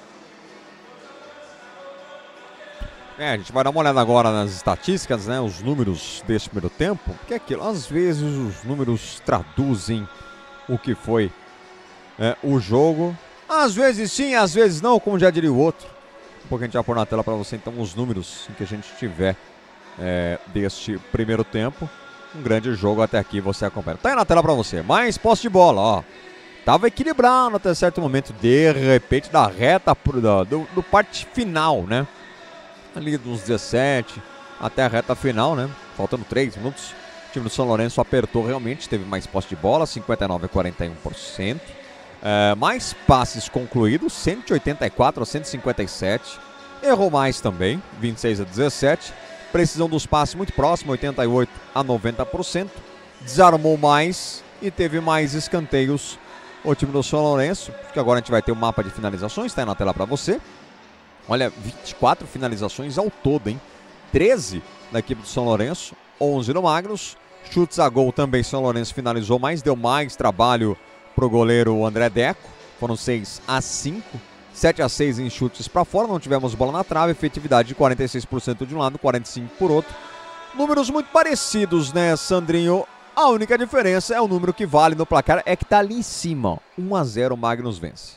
A gente vai dar uma olhada agora nas estatísticas, né, os números desse primeiro tempo, porque aquilo, às vezes os números traduzem o que foi o jogo, às vezes sim, às vezes não, como já diria o outro. Um pouco a gente vai pôr na tela para você então os números que a gente tiver deste primeiro tempo. Um grande jogo até aqui, você acompanha. Tá aí na tela para você, mais posse de bola, ó. Tava equilibrado até certo momento, de repente, da reta do parte final, né? Ali dos 17 até a reta final, né? Faltando 3 minutos. O time do São Lourenço apertou realmente, teve mais posse de bola, 59,41%. Mais passes concluídos, 184 a 157. Errou mais também, 26-17. Precisão dos passes muito próximo, 88 a 90%. Desarmou mais e teve mais escanteios o time do São Lourenço, que agora a gente vai ter um mapa de finalizações, tá aí na tela para você. Olha, 24 finalizações ao todo, hein? 13 da equipe do São Lourenço, 11 do Magnus. Chutes a gol também, São Lourenço finalizou mais, deu mais trabalho pro goleiro André Deco. Foram 6-5, 7-6 em chutes para fora, não tivemos bola na trave, efetividade de 46% de um lado, 45% por outro. Números muito parecidos, né, Sandrinho? A única diferença é o número que vale no placar, é que tá ali em cima, 1-0 o Magnus vence.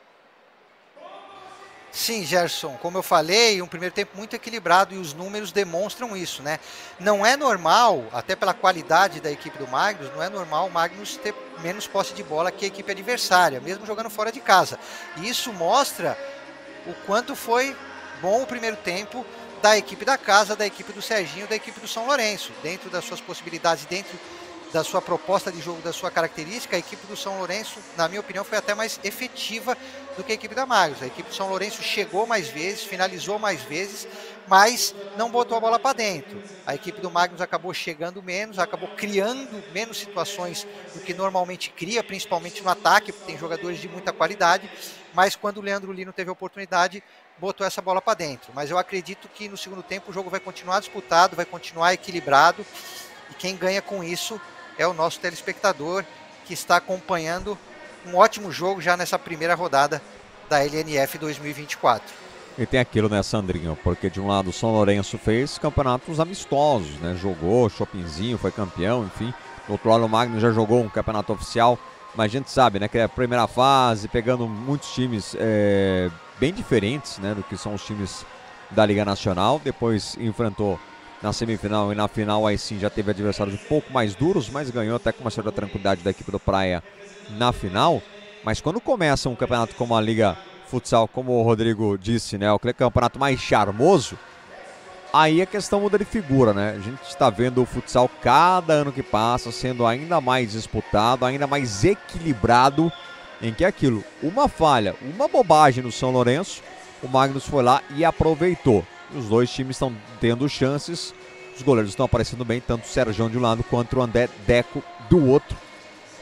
Sim, Gerson, como eu falei, um primeiro tempo muito equilibrado e os números demonstram isso, né? Não é normal, até pela qualidade da equipe do Magnus, não é normal o Magnus ter menos posse de bola que a equipe adversária, mesmo jogando fora de casa. E isso mostra o quanto foi bom o primeiro tempo da equipe da casa, da equipe do Serginho, da equipe do São Lourenço. Dentro das suas possibilidades, dentro da sua proposta de jogo, da sua característica, a equipe do São Lourenço, na minha opinião, foi até mais efetiva do que a equipe da Magnus. A equipe do São Lourenço chegou mais vezes, finalizou mais vezes, mas não botou a bola para dentro. A equipe do Magnus acabou chegando menos, acabou criando menos situações do que normalmente cria, principalmente no ataque, porque tem jogadores de muita qualidade, mas quando o Leandro Lino teve a oportunidade, botou essa bola para dentro. Mas eu acredito que no segundo tempo o jogo vai continuar disputado, vai continuar equilibrado, e quem ganha com isso é o nosso telespectador, que está acompanhando um ótimo jogo já nessa primeira rodada da LNF 2024. E tem aquilo, né, Sandrinho? Porque de um lado o São Lourenço fez campeonatos amistosos, né? Jogou, Chopinzinho foi campeão, enfim. Do outro lado o Magnus já jogou um campeonato oficial. Mas a gente sabe, né, que é a primeira fase, pegando muitos times bem diferentes, né, do que são os times da Liga Nacional. Depois enfrentou na semifinal e na final, aí sim já teve adversários um pouco mais duros, mas ganhou até com uma certa tranquilidade da equipe do Praia na final. Mas quando começa um campeonato como a Liga Futsal, como o Rodrigo disse, né, o campeonato mais charmoso, aí a questão muda de figura, né? A gente está vendo o futsal cada ano que passa sendo ainda mais disputado, ainda mais equilibrado, em que é aquilo, uma falha, uma bobagem no São Lourenço, o Magnus foi lá e aproveitou. Os dois times estão tendo chances, os goleiros estão aparecendo bem, tanto o Sergião de um lado quanto o André Deco do outro,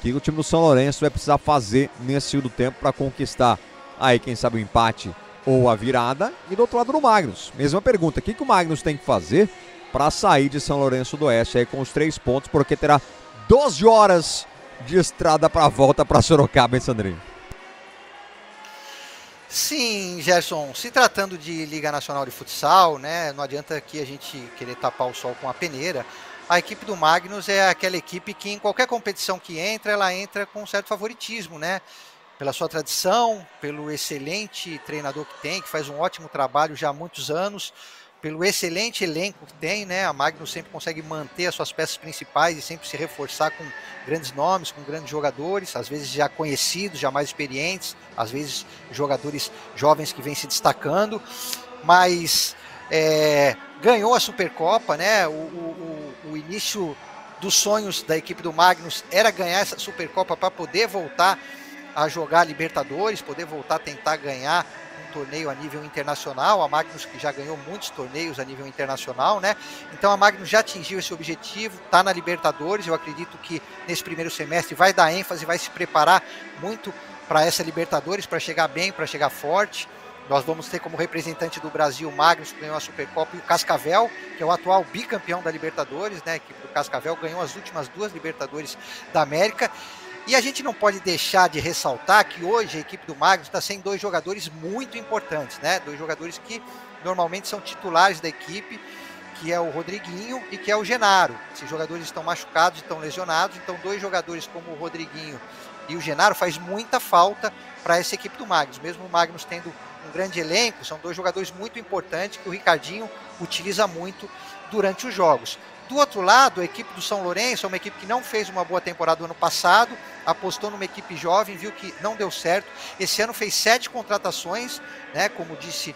que o time do São Lourenço vai precisar fazer nesse segundo tempo para conquistar aí, quem sabe, o empate ou a virada. E do outro lado do Magnus, mesma pergunta, o que o Magnus tem que fazer para sair de São Lourenço do Oeste aí com os 3 pontos, porque terá 12 horas de estrada para a volta para Sorocaba, hein, Sandrinho? Sim, Gerson, se tratando de Liga Nacional de Futsal, né, não adianta aqui a gente querer tapar o sol com a peneira. A equipe do Magnus é aquela equipe que em qualquer competição que entra, ela entra com um certo favoritismo, né? Pela sua tradição, pelo excelente treinador que tem, que faz um ótimo trabalho já há muitos anos, pelo excelente elenco que tem, né? A Magnus sempre consegue manter as suas peças principais e sempre se reforçar com grandes nomes, com grandes jogadores, às vezes já conhecidos, já mais experientes, às vezes jogadores jovens que vêm se destacando, mas ganhou a Supercopa, né? O início dos sonhos da equipe do Magnus era ganhar essa Supercopa para poder voltar a jogar Libertadores, poder voltar a tentar ganhar um torneio a nível internacional. A Magnus que já ganhou muitos torneios a nível internacional, né? Então a Magnus já atingiu esse objetivo, está na Libertadores. Eu acredito que nesse primeiro semestre vai dar ênfase, vai se preparar muito para essa Libertadores, para chegar bem, para chegar forte. Nós vamos ter como representante do Brasil o Magnus, que ganhou a Supercopa, e o Cascavel, que é o atual bicampeão da Libertadores, né? A equipe do Cascavel ganhou as últimas 2 Libertadores da América. E a gente não pode deixar de ressaltar que hoje a equipe do Magnus está sem 2 jogadores muito importantes, né? 2 jogadores que normalmente são titulares da equipe, que é o Rodriguinho e que é o Genaro. Esses jogadores estão machucados, estão lesionados, então 2 jogadores como o Rodriguinho e o Genaro faz muita falta para essa equipe do Magnus. Mesmo o Magnus tendo um grande elenco, são 2 jogadores muito importantes que o Ricardinho utiliza muito durante os jogos. Do outro lado, a equipe do São Lourenço é uma equipe que não fez uma boa temporada no ano passado, apostou numa equipe jovem, viu que não deu certo. Esse ano fez 7 contratações, né, como disse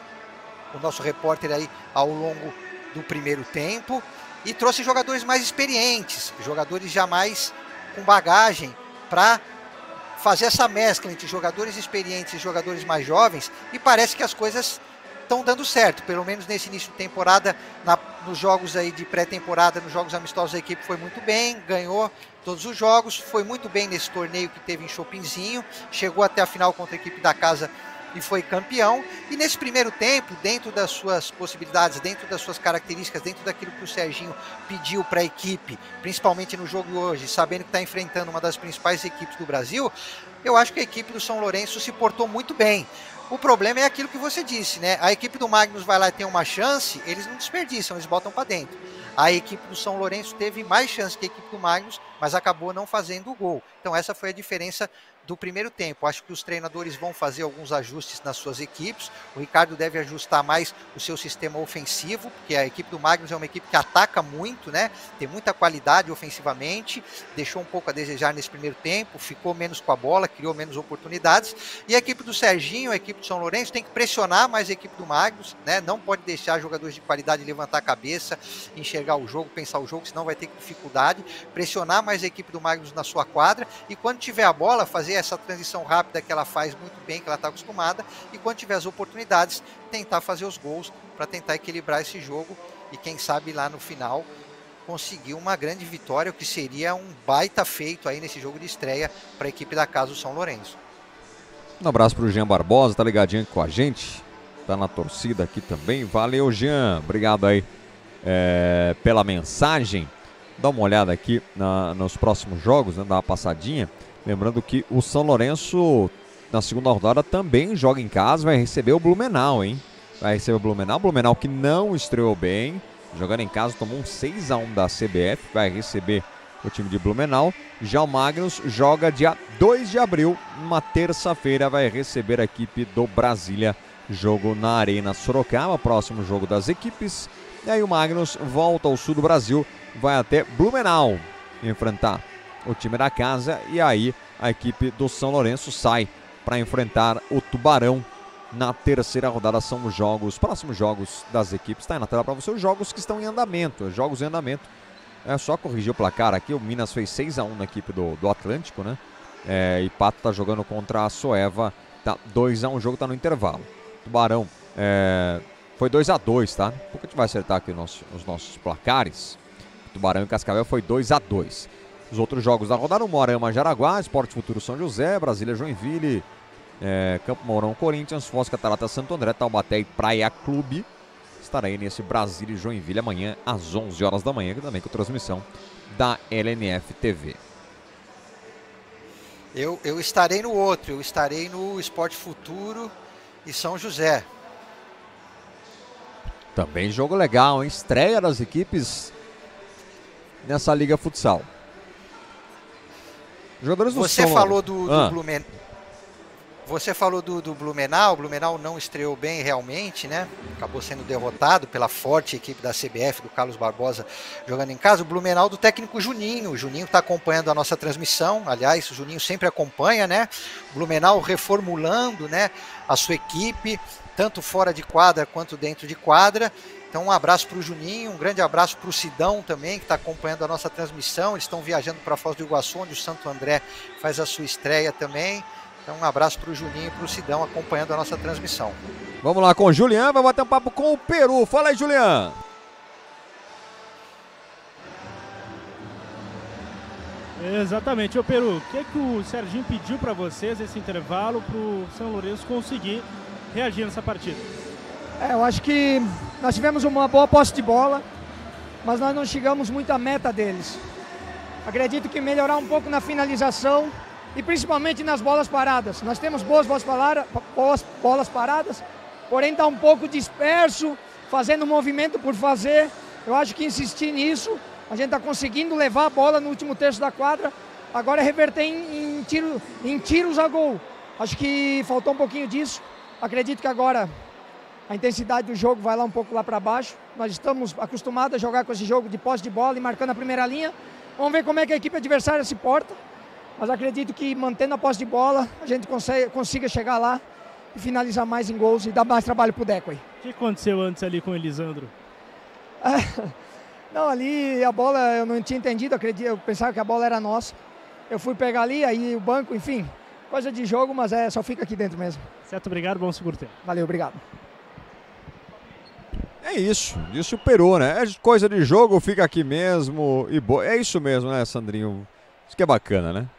o nosso repórter aí ao longo do primeiro tempo, e trouxe jogadores mais experientes, jogadores já mais com bagagem para fazer essa mescla entre jogadores experientes e jogadores mais jovens, e parece que as coisas estão dando certo, pelo menos nesse início de temporada, nos jogos aí de pré-temporada, nos jogos amistosos, a equipe foi muito bem, ganhou todos os jogos, foi muito bem nesse torneio que teve em Chopinzinho, chegou até a final contra a equipe da casa e foi campeão. E nesse primeiro tempo, dentro das suas possibilidades, dentro das suas características, dentro daquilo que o Serginho pediu para a equipe, principalmente no jogo de hoje, sabendo que está enfrentando uma das principais equipes do Brasil, eu acho que a equipe do São Lourenço se portou muito bem. O problema é aquilo que você disse, né? A equipe do Magnus vai lá e tem uma chance, eles não desperdiçam, eles botam para dentro. A equipe do São Lourenço teve mais chance que a equipe do Magnus, mas acabou não fazendo o gol. Então essa foi a diferença do primeiro tempo. Acho que os treinadores vão fazer alguns ajustes nas suas equipes. O Ricardo deve ajustar mais o seu sistema ofensivo, porque a equipe do Magnus é uma equipe que ataca muito, né? Tem muita qualidade ofensivamente, deixou um pouco a desejar nesse primeiro tempo, ficou menos com a bola, criou menos oportunidades. E a equipe do Serginho, a equipe do São Lourenço, tem que pressionar mais a equipe do Magnus, né? Não pode deixar jogadores de qualidade levantar a cabeça, enxergar o jogo, pensar o jogo, senão vai ter dificuldade. Pressionar mais a equipe do Magnus na sua quadra e quando tiver a bola, fazer essa transição rápida que ela faz muito bem, que ela está acostumada, e quando tiver as oportunidades, tentar fazer os gols para tentar equilibrar esse jogo e quem sabe lá no final conseguir uma grande vitória, o que seria um baita feito aí nesse jogo de estreia para a equipe da casa do São Lourenço. Um abraço para o Jean Barbosa, tá ligadinho com a gente, tá na torcida aqui também. Valeu, Jean, obrigado aí pela mensagem. Dá uma olhada aqui nos próximos jogos, né, dá uma passadinha. Lembrando que o São Lourenço, na segunda rodada, também joga em casa, vai receber o Blumenau, hein? Vai receber o Blumenau que não estreou bem, jogando em casa, tomou um 6-1 da CBF, vai receber o time de Blumenau. Já o Magnus joga dia 2 de abril, uma terça-feira, vai receber a equipe do Brasília, jogo na Arena Sorocaba, próximo jogo das equipes. E aí o Magnus volta ao sul do Brasil, vai até Blumenau enfrentar o time da casa, e aí a equipe do São Lourenço sai para enfrentar o Tubarão na terceira rodada. São os jogos, próximos jogos das equipes. Está aí na tela para você os jogos que estão em andamento, jogos em andamento. É só corrigir o placar aqui, o Minas fez 6-1 na equipe do Atlântico, né? E Pato está jogando contra a Soeva, tá 2-1, o jogo está no intervalo. Tubarão foi 2-2, tá? Porque a gente vai acertar aqui os nossos placares. Tubarão e Cascavel foi 2-2. Os outros jogos da rodada: Moarama, Jaraguá, Esporte Futuro São José, Brasília, Joinville, Campo Mourão, Corinthians, Foz, Catarata, Santo André, Taubaté e Praia Clube. Estarei nesse Brasília e Joinville amanhã às 11 horas da manhã, também com transmissão da LNF TV. Eu estarei no outro, eu estarei no Esporte Futuro e São José. Também jogo legal, hein? Estreia das equipes nessa Liga Futsal. Jogadores do Você falou do Blumenau. Você falou do Blumenau. O Blumenau não estreou bem realmente, né? Acabou sendo derrotado pela forte equipe da CBF, do Carlos Barbosa, jogando em casa. O Blumenau do técnico Juninho. O Juninho está acompanhando a nossa transmissão. Aliás, o Juninho sempre acompanha, né? O Blumenau reformulando, né, a sua equipe, tanto fora de quadra quanto dentro de quadra. Então um abraço para o Juninho, um grande abraço para o Sidão também, que está acompanhando a nossa transmissão. Eles estão viajando para Foz do Iguaçu, onde o Santo André faz a sua estreia também. Então um abraço para o Juninho e para o Sidão acompanhando a nossa transmissão. Vamos lá com o Julian, vai bater um papo com o Peru. Fala aí, Julian. Exatamente. Ô Peru, o que o Serginho pediu para vocês nesse intervalo para o São Lourenço conseguir reagir nessa partida? Eu acho que nós tivemos uma boa posse de bola, mas nós não chegamos muito à meta deles. Acredito que melhorar um pouco na finalização e principalmente nas bolas paradas. Nós temos boas bolas paradas, porém está um pouco disperso, fazendo movimento por fazer. Eu acho que insistir nisso, a gente está conseguindo levar a bola no último terço da quadra, agora reverter em tiros a gol. Acho que faltou um pouquinho disso. Acredito que agora a intensidade do jogo vai lá um pouco lá para baixo. Nós estamos acostumados a jogar com esse jogo de posse de bola e marcando a primeira linha. Vamos ver como é que a equipe adversária se porta. Mas acredito que mantendo a posse de bola, a gente consiga chegar lá e finalizar mais em gols e dar mais trabalho pro Deco aí. O que aconteceu antes ali com o Elisandro? Não, ali a bola eu não tinha entendido, eu pensava que a bola era nossa. Eu fui pegar ali, aí o banco, enfim, coisa de jogo, mas só fica aqui dentro mesmo. Certo, obrigado, bom segundo tempo. Valeu, obrigado. É isso, disse o Peru, né? É coisa de jogo, fica aqui mesmo e boa. É isso mesmo, né, Sandrinho? Isso que é bacana, né?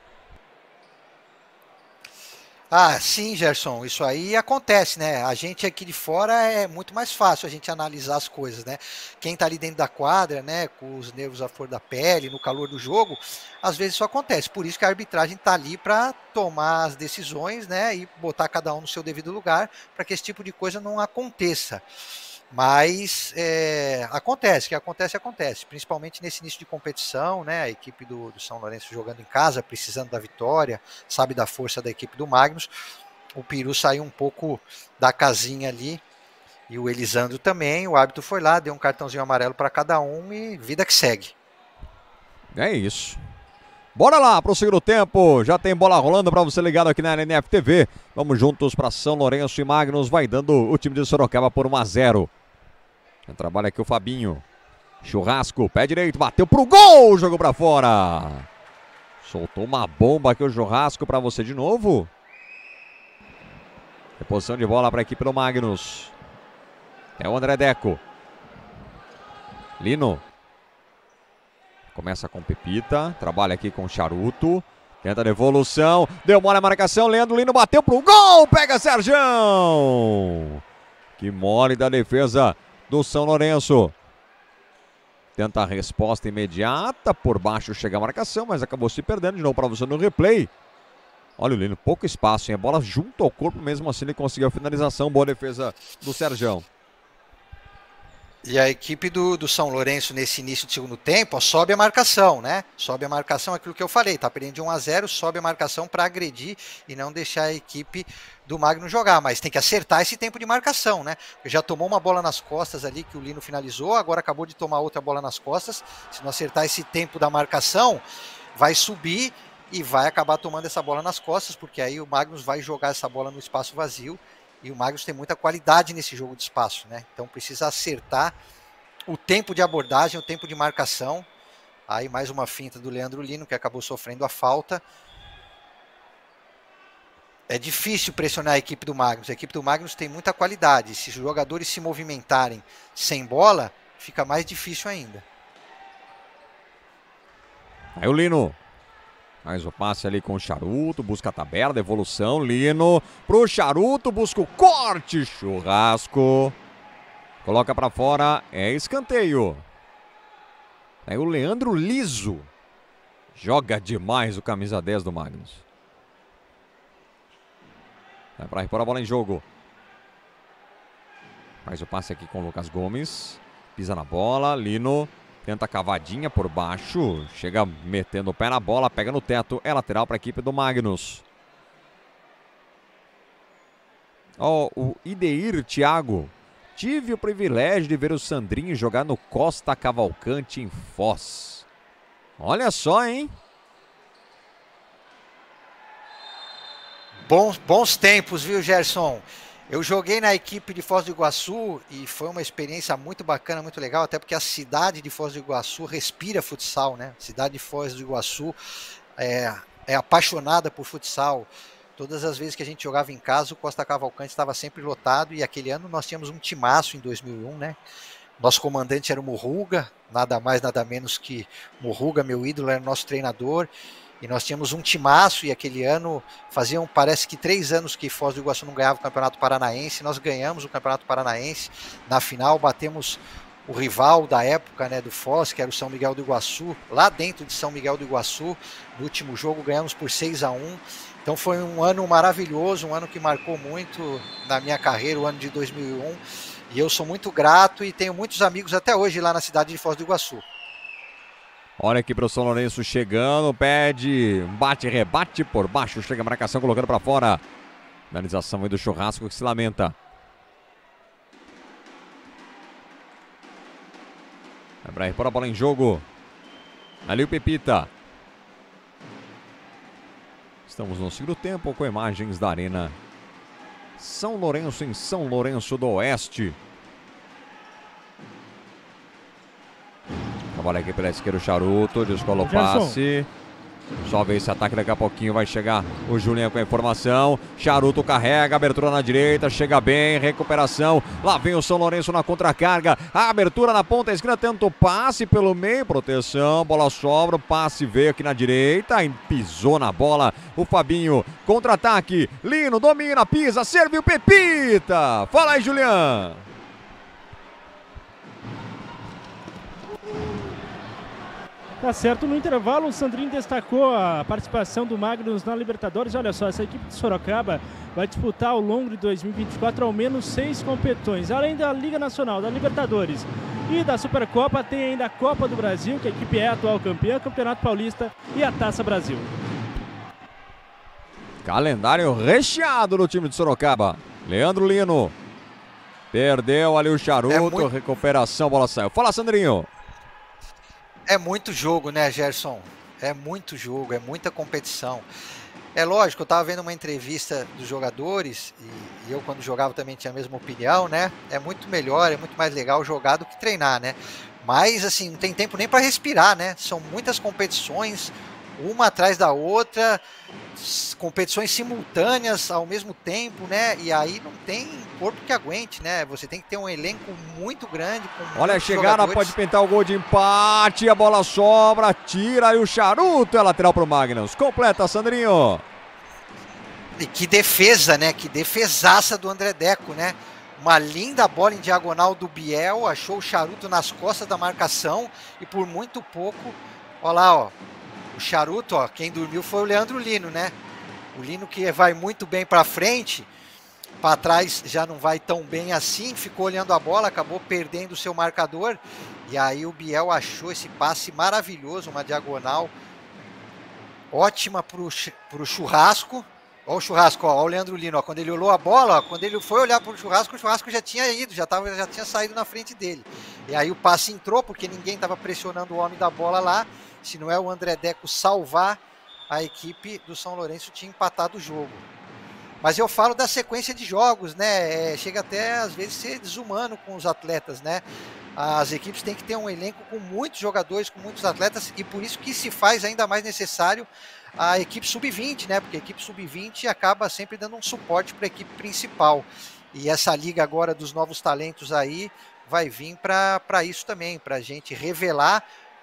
Ah, sim, Gerson, isso aí acontece, né? A gente aqui de fora é muito mais fácil a gente analisar as coisas, né? Quem tá ali dentro da quadra, né, com os nervos à flor da pele, no calor do jogo, às vezes isso acontece. Por isso que a arbitragem tá ali para tomar as decisões, né, e botar cada um no seu devido lugar para que esse tipo de coisa não aconteça. Mas acontece, principalmente nesse início de competição, né? A equipe do São Lourenço jogando em casa, precisando da vitória, sabe da força da equipe do Magnus. O Peru saiu um pouco da casinha ali, e o Elisandro também. O árbitro foi lá, deu um cartãozinho amarelo para cada um e vida que segue. É isso. Bora lá pro segundo tempo, já tem bola rolando para você ligado aqui na LNF TV. Vamos juntos para São Lourenço e Magnus, vai dando o time de Sorocaba por 1-0. Trabalha aqui o Fabinho. Churrasco, pé direito, bateu pro gol, jogou pra fora. Soltou uma bomba aqui o Churrasco pra você de novo. Reposição de bola pra equipe do Magnus. É o André Deco. Lino. Começa com Pepita, trabalha aqui com Charuto. Tenta a devolução, deu mole a marcação, Leandro Lino bateu pro gol, pega Serjão. Que mole da defesa do São Lourenço. Tenta a resposta imediata, por baixo chega a marcação, mas acabou se perdendo de novo para você no replay. Olha o Lino, pouco espaço, hein? A bola junto ao corpo, mesmo assim ele conseguiu a finalização, boa defesa do Serjão. E a equipe do São Lourenço nesse início do segundo tempo, ó, sobe a marcação, né? Sobe a marcação, aquilo que eu falei, tá perdendo de 1-0, sobe a marcação para agredir e não deixar a equipe do Magno jogar, mas tem que acertar esse tempo de marcação, né? Já tomou uma bola nas costas ali que o Lino finalizou, agora acabou de tomar outra bola nas costas. Se não acertar esse tempo da marcação, vai subir e vai acabar tomando essa bola nas costas, porque aí o Magnus vai jogar essa bola no espaço vazio. E o Magnus tem muita qualidade nesse jogo de espaço, né? Então precisa acertar o tempo de abordagem, o tempo de marcação. Aí mais uma finta do Leandro Lino, que acabou sofrendo a falta. É difícil pressionar a equipe do Magnus. A equipe do Magnus tem muita qualidade. Se os jogadores se movimentarem sem bola, fica mais difícil ainda. Aí o Lino Faz o passe ali com o Charuto, busca a tabela, devolução, Lino pro Charuto, busca o corte, Churrasco. Coloca pra fora, é escanteio. Aí o Leandro Liso. Joga demais o camisa 10 do Magnus. Vai pra repor a bola em jogo. Faz o passe aqui com o Lucas Gomes. Pisa na bola, Lino tenta a cavadinha por baixo. Chega metendo o pé na bola, pega no teto. É lateral para a equipe do Magnus. Ó, o Ideir Thiago. Tive o privilégio de ver o Sandrinho jogar no Costa Cavalcante em Foz. Olha só, hein? Bons tempos, viu, Gerson? Eu joguei na equipe de Foz do Iguaçu e foi uma experiência muito bacana, muito legal, até porque a cidade de Foz do Iguaçu respira futsal, né? A cidade de Foz do Iguaçu é apaixonada por futsal. Todas as vezes que a gente jogava em casa, o Costa Cavalcante estava sempre lotado, e aquele ano nós tínhamos um timaço em 2001, né? Nosso comandante era o Murruga, nada mais, nada menos que Murruga, meu ídolo, era o nosso treinador. E nós tínhamos um timaço, e aquele ano faziam, parece que 3 anos que Foz do Iguaçu não ganhava o Campeonato Paranaense. Nós ganhamos o Campeonato Paranaense. Na final, batemos o rival da época, né, do Foz, que era o São Miguel do Iguaçu, lá dentro de São Miguel do Iguaçu. No último jogo ganhamos por 6-1. Então foi um ano maravilhoso, um ano que marcou muito na minha carreira, o ano de 2001. E eu sou muito grato e tenho muitos amigos até hoje lá na cidade de Foz do Iguaçu. Olha aqui para o São Lourenço chegando, pede um bate-rebate por baixo, chega a marcação colocando para fora. Finalização aí do Churrasco que se lamenta. Vai repor a bola em jogo. Ali o Pepita. Estamos no segundo tempo com imagens da Arena São Lourenço, em São Lourenço do Oeste. Trabalha aqui pela esquerda o Charuto, descola o passe. Só ver esse ataque, daqui a pouquinho vai chegar o Julinho com a informação. Charuto carrega, abertura na direita, chega bem, recuperação. Lá vem o São Lourenço na contracarga. A abertura na ponta esquerda, tenta o passe pelo meio, proteção, bola sobra, o passe veio aqui na direita, pisou na bola o Fabinho. Contra-ataque, Lino domina, pisa, serviu Pepita. Fala aí, Julião. Tá certo, no intervalo o Sandrinho destacou a participação do Magnus na Libertadores. Olha só, essa equipe de Sorocaba vai disputar ao longo de 2024 ao menos 6 competições. Além da Liga Nacional, da Libertadores e da Supercopa, tem ainda a Copa do Brasil, que a equipe é a atual campeã, Campeonato Paulista e a Taça Brasil. Calendário recheado no time de Sorocaba. Leandro Lino. Perdeu ali o Charuto, recuperação, bola saiu. Fala, Sandrinho. É muito jogo, né, Gerson? É muito jogo, é muita competição. É lógico, eu estava vendo uma entrevista dos jogadores, e eu quando jogava também tinha a mesma opinião, né? É muito melhor, é muito mais legal jogar do que treinar, né? Mas, assim, não tem tempo nem para respirar, né? São muitas competições, uma atrás da outra, competições simultâneas ao mesmo tempo, né? E aí não tem corpo que aguente, né? Você tem que ter um elenco muito grande. Com olha a chegada, pode pintar o gol de empate, a bola sobra, tira aí o Charuto, é lateral pro Magnus. Completa, Sandrinho. E que defesa, né? Que defesaça do André Deco, né? Uma linda bola em diagonal do Biel, achou o Charuto nas costas da marcação e por muito pouco, olha lá, ó. O Charuto, ó, quem dormiu foi o Leandro Lino, né? O Lino que vai muito bem para frente, para trás já não vai tão bem assim, ficou olhando a bola, acabou perdendo o seu marcador, e aí o Biel achou esse passe maravilhoso, uma diagonal ótima pro Churrasco. Ó o Churrasco, ó o Leandro Lino, ó, quando ele olhou a bola, ó, quando ele foi olhar pro Churrasco, o Churrasco já tinha ido, já tinha saído na frente dele. E aí o passe entrou, porque ninguém estava pressionando o homem da bola lá. Se não é o André Deco salvar, a equipe do São Lourenço tinha empatado o jogo. Mas eu falo da sequência de jogos, né? Chega até às vezes ser desumano com os atletas, né? As equipes têm que ter um elenco com muitos jogadores, com muitos atletas, e por isso que se faz ainda mais necessário a equipe sub-20, né? Porque a equipe sub-20 acaba sempre dando um suporte para a equipe principal. E essa liga agora dos novos talentos aí vai vir para isso também, para a gente revelar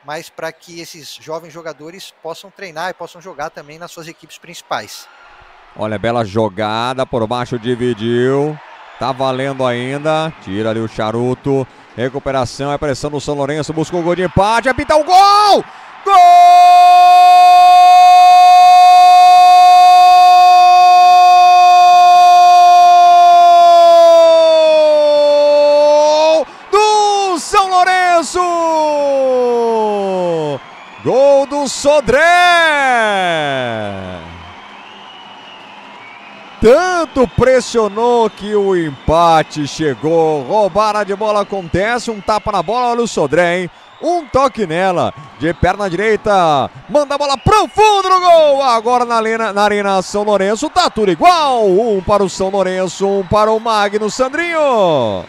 mas para que esses jovens jogadores possam treinar e possam jogar também nas suas equipes principais. Olha, bela jogada, por baixo dividiu, tá valendo ainda, tira ali o Charuto, recuperação, é pressão do São Lourenço, busca o gol de empate, apita o gol! Gol do São Lourenço! Gol do Sodré! Tanto pressionou que o empate chegou. Roubada de bola acontece, um tapa na bola, olha o Sodré, hein? Um toque nela, de perna direita, manda a bola pro fundo do gol. Agora na Arena São Lourenço, tá tudo igual. Um para o São Lourenço, um para o Magno Sandrinho.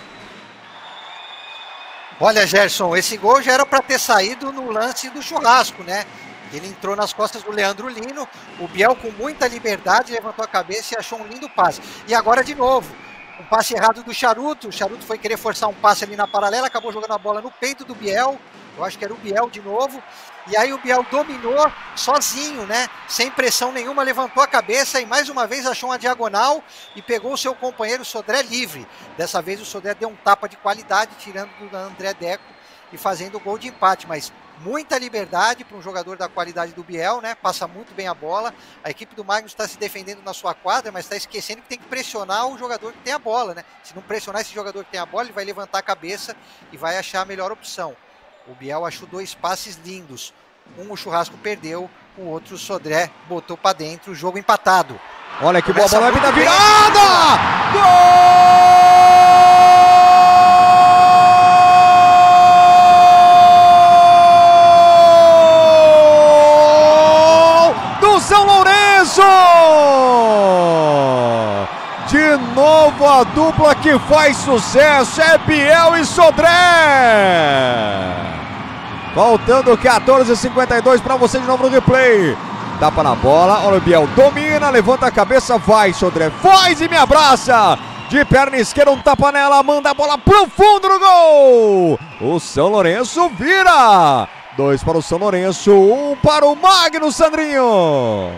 Olha, Gerson, esse gol já era para ter saído no lance do churrasco, né? Ele entrou nas costas do Leandro Lino, o Biel com muita liberdade levantou a cabeça e achou um lindo passe. E agora de novo, um passe errado do Charuto, o Charuto foi querer forçar um passe ali na paralela, acabou jogando a bola no peito do Biel, eu acho que era o Biel de novo, e aí o Biel dominou sozinho, né? Sem pressão nenhuma, levantou a cabeça e mais uma vez achou uma diagonal e pegou o seu companheiro Sodré livre. Dessa vez o Sodré deu um tapa de qualidade, tirando do André Deco e fazendo o gol de empate, mas muita liberdade para um jogador da qualidade do Biel, né? Passa muito bem a bola. A equipe do Magnus está se defendendo na sua quadra, mas está esquecendo que tem que pressionar o jogador que tem a bola, né? Se não pressionar esse jogador que tem a bola, ele vai levantar a cabeça e vai achar a melhor opção. O Biel achou dois passes lindos. Um o Churrasco perdeu, o outro o Sodré botou para dentro, o jogo empatado. Olha que boa bola da virada! Gol! São Lourenço! De novo a dupla que faz sucesso, é Biel e Sodré! Faltando 14h52 para você de novo no replay. Tapa na bola, olha o Biel, domina, levanta a cabeça, vai Sodré, faz e me abraça! De perna esquerda, um tapa nela, manda a bola pro fundo do gol! O São Lourenço vira! 2 para o São Lourenço, 1 para o Magno Sandrinho.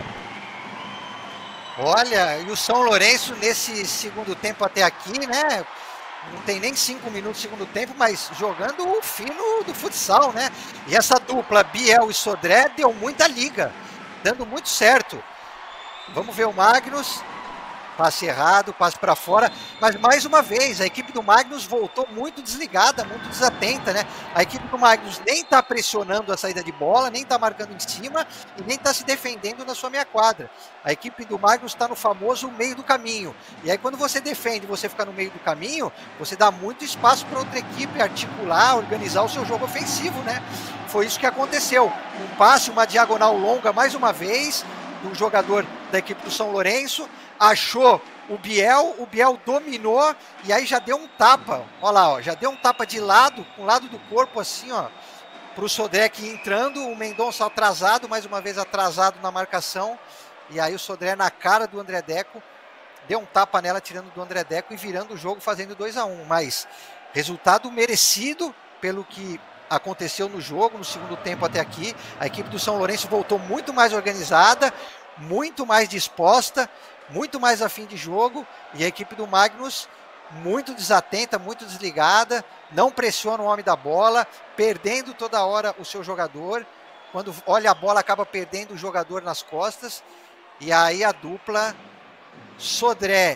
Olha, e o São Lourenço nesse segundo tempo até aqui, né? Não tem nem 5 minutos de segundo tempo, mas jogando o fino do futsal, né? E essa dupla Biel e Sodré deu muita liga, dando muito certo. Vamos ver o Magnus. Passe errado, passe para fora, mas mais uma vez a equipe do Magnus voltou muito desligada, muito desatenta, né? A equipe do Magnus nem está pressionando a saída de bola, nem está marcando em cima e nem está se defendendo na sua meia quadra. A equipe do Magnus está no famoso meio do caminho. E aí quando você defende, você fica no meio do caminho, você dá muito espaço para outra equipe articular, organizar o seu jogo ofensivo, né? Foi isso que aconteceu. Um passe, uma diagonal longa mais uma vez do jogador da equipe do São Lourenço, achou o Biel dominou e aí já deu um tapa, olha lá, ó, já deu um tapa de lado, com o lado do corpo assim, ó, pro Sodré aqui entrando, o Mendonça atrasado, mais uma vez atrasado na marcação, e aí o Sodré na cara do André Deco, deu um tapa nela, tirando do André Deco e virando o jogo, fazendo 2-1, mas resultado merecido pelo que aconteceu no jogo, no segundo tempo até aqui, a equipe do São Lourenço voltou muito mais organizada, muito mais disposta, muito mais afim de jogo, e a equipe do Magnus muito desatenta, muito desligada, não pressiona o homem da bola, perdendo toda hora o seu jogador, quando olha a bola acaba perdendo o jogador nas costas, e aí a dupla Sodré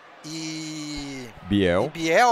e Biel,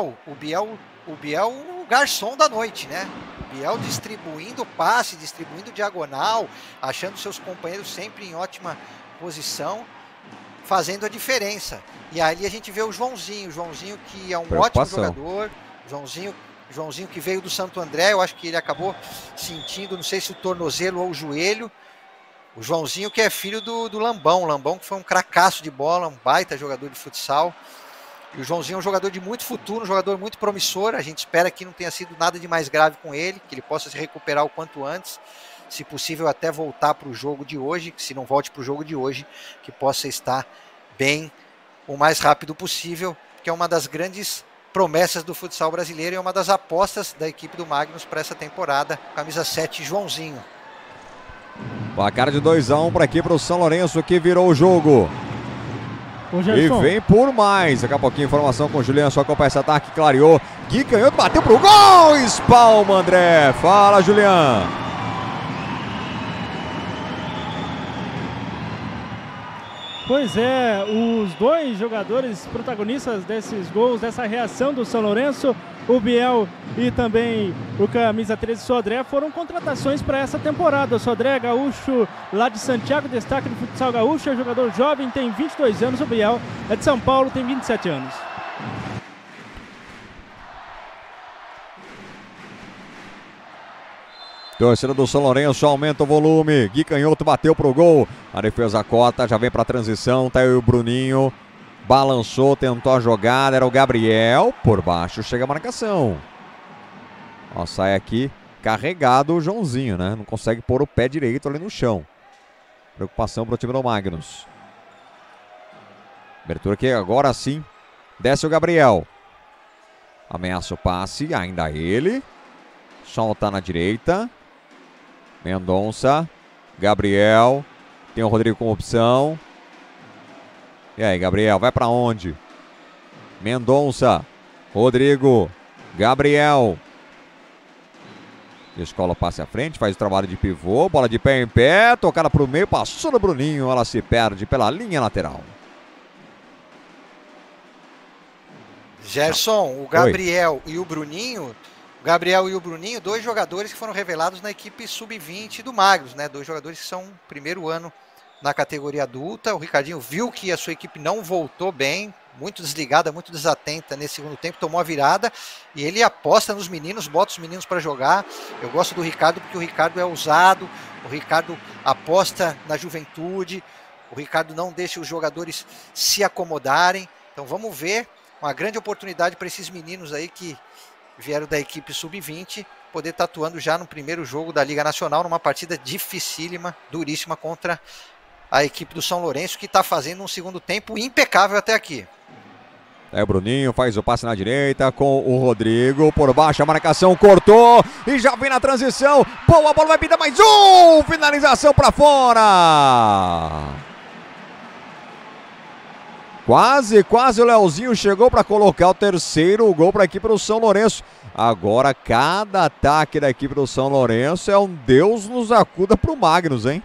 o Biel o garçom da noite, né? O Biel distribuindo passe, distribuindo diagonal, achando seus companheiros sempre em ótima posição, fazendo a diferença. E ali a gente vê o Joãozinho que é um ótimo jogador, Joãozinho que veio do Santo André, eu acho que ele acabou sentindo, não sei se o tornozelo ou o joelho. O Joãozinho que é filho do Lambão que foi um cracaço de bola, um baita jogador de futsal. E o Joãozinho é um jogador de muito futuro, um jogador muito promissor, a gente espera que não tenha sido nada de mais grave com ele, que ele possa se recuperar o quanto antes, se possível até voltar para o jogo de hoje, se não volte para o jogo de hoje, que possa estar bem o mais rápido possível, que é uma das grandes promessas do futsal brasileiro e é uma das apostas da equipe do Magnus para essa temporada. Camisa 7, Joãozinho. Placar de 2-1 para aqui para o São Lourenço, que virou o jogo. E vem por mais. Daqui a pouquinho informação com o Juliano, só acompanha esse ataque, clareou. Gui Canhoto bateu pro gol, espalma André. Fala, Juliano. Pois é, os dois jogadores protagonistas desses gols, dessa reação do São Lourenço, o Biel e também o camisa 13 Sodré, foram contratações para essa temporada. O Sodré, gaúcho lá de Santiago, destaque do futsal gaúcho, é jogador jovem, tem 22 anos. O Biel é de São Paulo, tem 27 anos. Torcida do São Lourenço aumenta o volume. Gui Canhoto bateu pro gol. A defesa cota, já vem pra transição. Tá aí o Bruninho. Balançou, tentou a jogada. Era o Gabriel. Por baixo chega a marcação. Ó, sai aqui carregado o Joãozinho, né? Não consegue pôr o pé direito ali no chão. Preocupação pro time do Magnus. Abertura aqui agora sim. Desce o Gabriel. Ameaça o passe. Ainda ele. Solta na direita. Mendonça, Gabriel, tem o Rodrigo com opção. E aí, Gabriel, vai pra onde? Mendonça, Rodrigo, Gabriel. Descola o passe à frente, faz o trabalho de pivô, bola de pé em pé, tocada pro meio, passou no Bruninho, ela se perde pela linha lateral. Gerson, o Gabriel e o Bruninho... dois jogadores que foram revelados na equipe sub-20 do Magnus, né? Dois jogadores que são primeiro ano na categoria adulta. O Ricardinho viu que a sua equipe não voltou bem, muito desligada, muito desatenta nesse segundo tempo, tomou a virada e ele aposta nos meninos, bota os meninos para jogar. Eu gosto do Ricardo porque o Ricardo é ousado, o Ricardo aposta na juventude, o Ricardo não deixa os jogadores se acomodarem. Então vamos ver, uma grande oportunidade para esses meninos aí que vieram da equipe sub-20, poder estar atuando já no primeiro jogo da Liga Nacional, numa partida dificílima, duríssima contra a equipe do São Lourenço, que está fazendo um segundo tempo impecável até aqui. Aí o Bruninho faz o passe na direita com o Rodrigo, por baixo a marcação, cortou e já vem na transição, boa, a bola vai pintar mais um, finalização para fora. Quase o Leozinho chegou para colocar o terceiro gol para a equipe do São Lourenço. Agora cada ataque da equipe do São Lourenço é um Deus nos acuda para o Magnus, hein?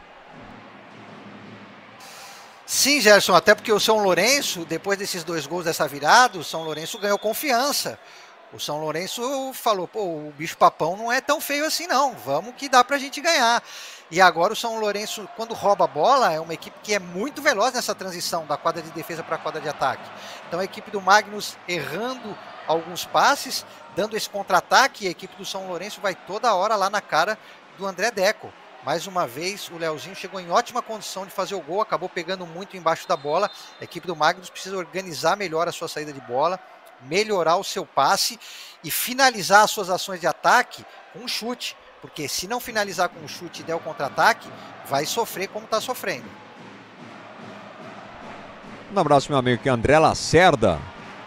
Sim, Gerson, até porque o São Lourenço, depois desses dois gols dessa virada, o São Lourenço ganhou confiança. O São Lourenço falou, pô, o bicho papão não é tão feio assim não, vamos que dá pra gente ganhar. E agora o São Lourenço, quando rouba a bola, é uma equipe que é muito veloz nessa transição da quadra de defesa para a quadra de ataque. Então a equipe do Magnus errando alguns passes, dando esse contra-ataque, e a equipe do São Lourenço vai toda hora lá na cara do André Deco. Mais uma vez, o Leozinho chegou em ótima condição de fazer o gol, acabou pegando muito embaixo da bola. A equipe do Magnus precisa organizar melhor a sua saída de bola, melhorar o seu passe e finalizar as suas ações de ataque com um chute. Porque se não finalizar com um chute e der o contra-ataque, vai sofrer como está sofrendo. Um abraço, meu amigo, que é André Lacerda.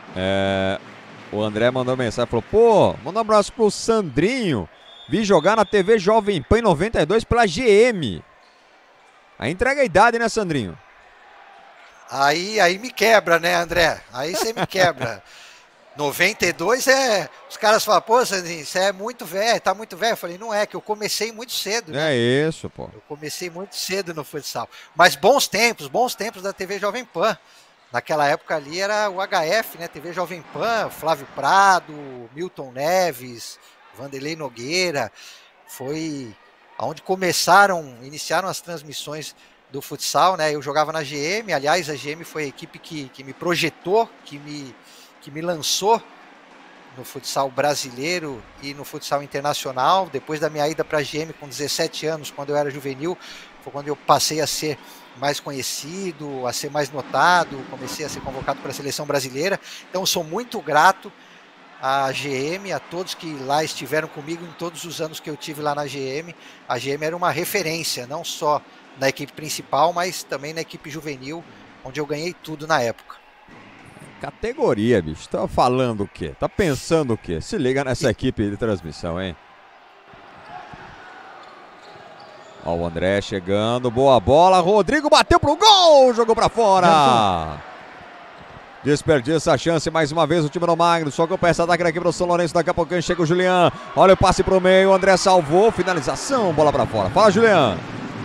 O André mandou mensagem, falou, pô, manda um abraço pro Sandrinho. Vi jogar na TV Jovem Pan 92 pela GM. Aí entrega a idade, né, Sandrinho? Aí me quebra, né, André? Aí você me quebra. 92 os caras falam, pô, Sandrinho, você é muito velho, tá muito velho. Eu falei, não é, que eu comecei muito cedo, né? É isso, pô. Eu comecei muito cedo no futsal. Mas bons tempos da TV Jovem Pan. Naquela época ali era o HF, né? TV Jovem Pan, Flávio Prado, Milton Neves, Vanderlei Nogueira. Foi onde iniciaram as transmissões do futsal, né? Eu jogava na GM, aliás, a GM foi a equipe que me projetou, que me lançou no futsal brasileiro e no futsal internacional. Depois da minha ida para a GM com 17 anos, quando eu era juvenil, foi quando eu passei a ser mais conhecido, a ser mais notado, comecei a ser convocado para a seleção brasileira. Então eu sou muito grato à GM, a todos que lá estiveram comigo em todos os anos que eu tive lá na GM. A GM era uma referência, não só na equipe principal, mas também na equipe juvenil, onde eu ganhei tudo na época. Categoria, bicho. Tá falando o quê? Tá pensando o quê? Se liga nessa equipe de transmissão, hein? Ó, o André chegando, boa bola. Rodrigo bateu pro gol, jogou pra fora. Desperdiça a chance mais uma vez o time do Magnus. Só que o peça ataque aqui pro São Lourenço. Daqui a pouquinho chega o Julian. Olha o passe pro meio. O André salvou. Finalização. Bola pra fora. Fala, Julian.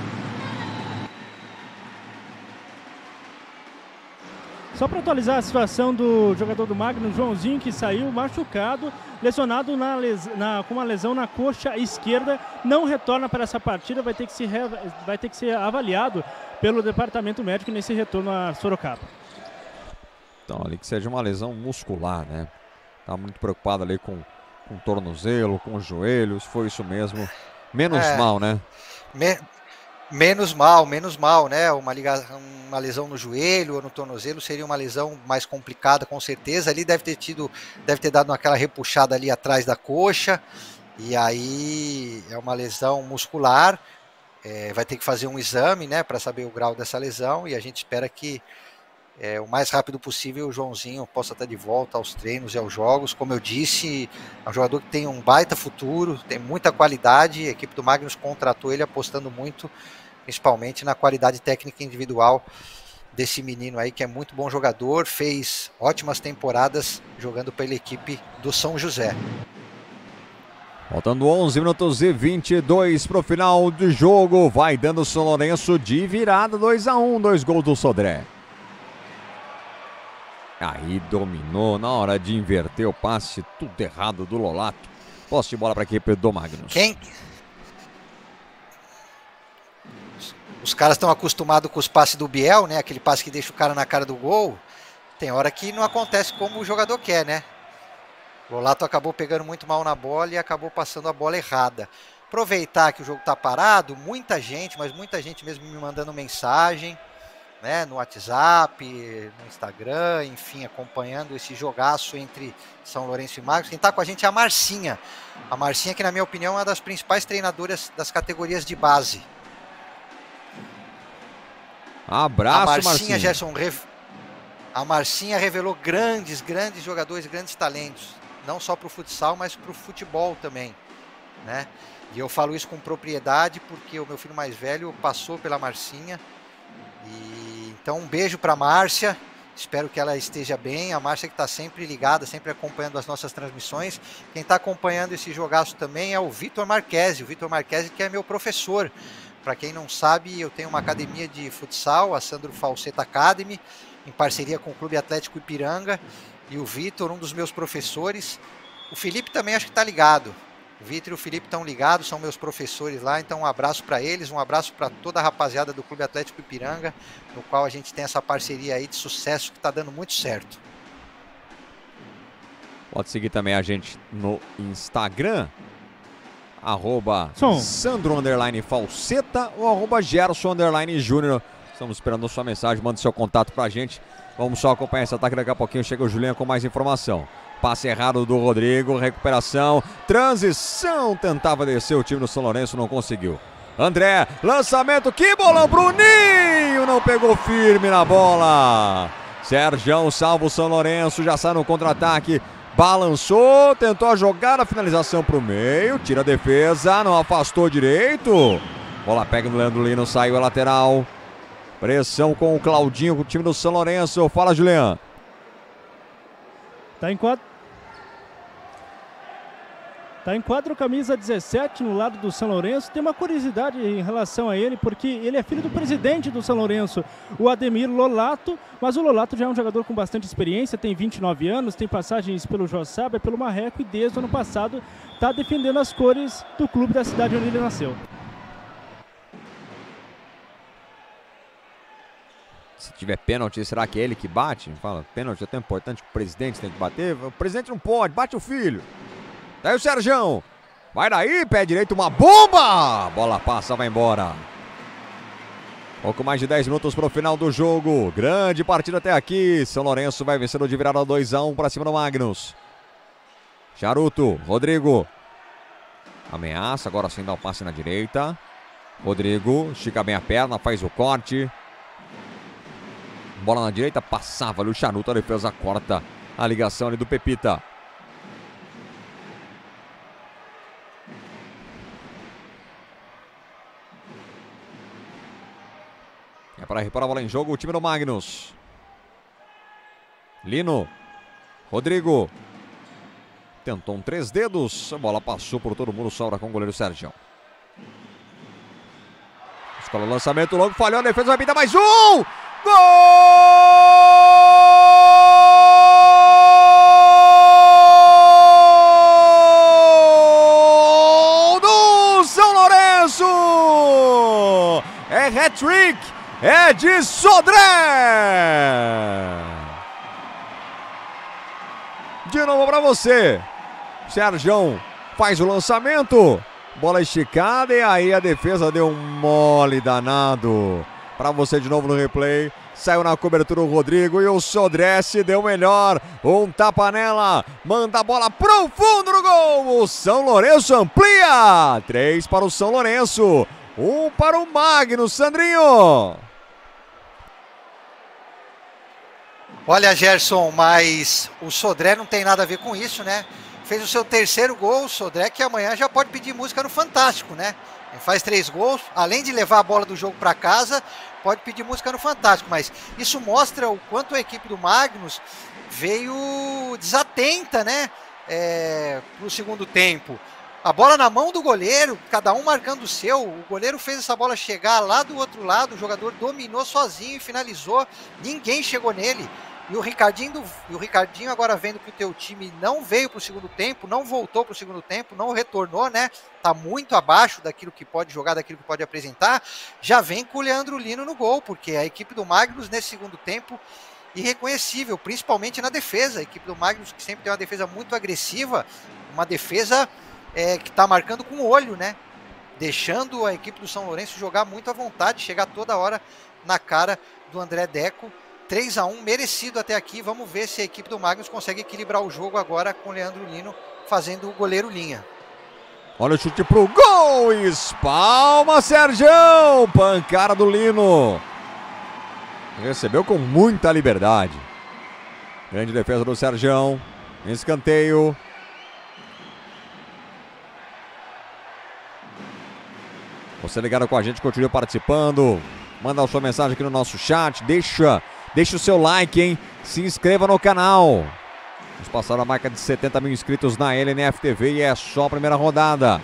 Só para atualizar a situação do jogador do Magnus, Joãozinho, que saiu machucado, lesionado com uma lesão na coxa esquerda, não retorna para essa partida, vai ter que ser avaliado pelo departamento médico nesse retorno a Sorocaba. Então, ali que seja uma lesão muscular, né? Tá muito preocupado ali com o tornozelo, com os joelhos, foi isso mesmo. Menos mal, né? Menos mal, né? Uma lesão no joelho ou no tornozelo seria uma lesão mais complicada, com certeza. Ali deve ter dado aquela repuxada ali atrás da coxa, e aí é uma lesão muscular. Vai ter que fazer um exame, né, para saber o grau dessa lesão, e a gente espera que o mais rápido possível o Joãozinho possa estar de volta aos treinos e aos jogos. Como eu disse, é um jogador que tem um baita futuro, tem muita qualidade. A equipe do Magnus contratou ele apostando muito, principalmente na qualidade técnica individual desse menino aí, que é muito bom jogador, fez ótimas temporadas jogando pela equipe do São José. Faltando 11 minutos e 22 para o final do jogo, vai dando o São Lourenço de virada, 2-1, 2 gols do Sodré. Aí dominou na hora de inverter o passe, tudo errado do Lolato. Posse de bola para a equipe do Magnus. Os caras estão acostumados com os passes do Biel, né? Aquele passe que deixa o cara na cara do gol. Tem hora que não acontece como o jogador quer, né? O Lolato acabou pegando muito mal na bola e acabou passando a bola errada. Aproveitar que o jogo tá parado, muita gente, mas muita gente mesmo me mandando mensagem, né, no WhatsApp, no Instagram, enfim, acompanhando esse jogaço entre São Lourenço e Magnus. Quem está com a gente é a Marcinha. A Marcinha, que na minha opinião é uma das principais treinadoras das categorias de base. Abraço, Marcinha. A Marcinha revelou grandes jogadores, grandes talentos, não só para o futsal, mas para o futebol também, né? E eu falo isso com propriedade porque o meu filho mais velho passou pela Marcinha. Então um beijo para a Márcia, espero que ela esteja bem. A Márcia que está sempre ligada, sempre acompanhando as nossas transmissões. Quem está acompanhando esse jogaço também é o Vitor Marquesi. O Vitor Marquesi, que é meu professor. Para quem não sabe, eu tenho uma academia de futsal, a Sandro Falseta Academy, em parceria com o Clube Atlético Ipiranga. E o Vitor, um dos meus professores. O Felipe também acho que está ligado. O Vitor e o Felipe estão ligados, são meus professores lá, então um abraço para eles, um abraço para toda a rapaziada do Clube Atlético Ipiranga, no qual a gente tem essa parceria aí de sucesso que está dando muito certo. Pode seguir também a gente no Instagram, @Sandro_Falseta ou @Gerson_Júnior. Estamos esperando a sua mensagem, manda seu contato pra gente. Vamos só acompanhar esse ataque, daqui a pouquinho chega o Julian com mais informação. Passe errado do Rodrigo, recuperação, transição, tentava descer o time do São Lourenço, não conseguiu. André, lançamento, que bolão, Bruninho, não pegou firme na bola. Sergião salva o São Lourenço, já sai no contra-ataque, balançou, tentou a jogada, a finalização pro meio, tira a defesa, não afastou direito. Bola pega no Leandro Lino, saiu a lateral. Pressão com o Claudinho, com o time do São Lourenço. Fala, Julian. Tá em quadro camisa 17 no lado do São Lourenço. Tem uma curiosidade em relação a ele, porque ele é filho do presidente do São Lourenço, o Ademir Lolato, mas o Lolato já é um jogador com bastante experiência, tem 29 anos, tem passagens pelo Joçaba, pelo Marreco, e desde o ano passado está defendendo as cores do clube da cidade onde ele nasceu. Se tiver pênalti, será que é ele que bate? Fala, pênalti é tão importante que o presidente tem que bater. O presidente não pode, bate o filho. Daí o Sergião. Vai daí, pé direito, uma bomba! Bola passa, vai embora. Pouco mais de 10 minutos para o final do jogo. Grande partida até aqui. São Lourenço vai vencendo de virada 2-1 para cima do Magnus. Charuto, Rodrigo. Ameaça, agora sim dá o passe na direita. Rodrigo estica bem a perna, faz o corte. Bola na direita, passava ali o Charuto, a defesa corta a ligação ali do Pepita. É para repor a bola em jogo o time do Magnus. Lino. Rodrigo. Tentou um 3 dedos. A bola passou por todo mundo, sobra com o goleiro Sérgio. Escola o lançamento logo, falhou a defesa, vai pintar mais um! Gol do São Lourenço! É hat-trick, é de Sodré! De novo para você. Sérgio faz o lançamento. Bola esticada e aí a defesa deu um mole danado. Para você de novo no replay. Saiu na cobertura o Rodrigo e o Sodré se deu melhor. Um tapa nela. Manda a bola pro fundo do gol. O São Lourenço amplia. 3 para o São Lourenço. 1 para o Magnus, Sandrinho. Olha, Gerson, mas o Sodré não tem nada a ver com isso, né? Fez o seu terceiro gol, o Sodré, que amanhã já pode pedir música no Fantástico, né? Ele faz 3 gols, além de levar a bola do jogo para casa, pode pedir música no Fantástico. Mas isso mostra o quanto a equipe do Magnus veio desatenta, né? Pro segundo tempo. A bola na mão do goleiro, cada um marcando o seu. O goleiro fez essa bola chegar lá do outro lado, o jogador dominou sozinho e finalizou. Ninguém chegou nele. E o Ricardinho agora vendo que o teu time não veio para o segundo tempo, não voltou para o segundo tempo, não retornou, né? Tá muito abaixo daquilo que pode jogar, daquilo que pode apresentar. Já vem com o Leandro Lino no gol, porque a equipe do Magnus nesse segundo tempo irreconhecível, principalmente na defesa. A equipe do Magnus que sempre tem uma defesa muito agressiva, uma defesa que está marcando com o olho, né? Deixando a equipe do São Lourenço jogar muito à vontade, chegar toda hora na cara do André Deco. 3-1, merecido até aqui. Vamos ver se a equipe do Magnus consegue equilibrar o jogo agora com o Leandro Lino fazendo o goleiro linha. Olha o chute pro gol, espalma Sérgio, pancada do Lino. Recebeu com muita liberdade. Grande defesa do Sérgio, escanteio. Você ligado com a gente, continue participando. Manda a sua mensagem aqui no nosso chat, deixa o seu like, hein? Se inscreva no canal. Vamos passar a marca de 70 mil inscritos na LNF TV e é só a primeira rodada.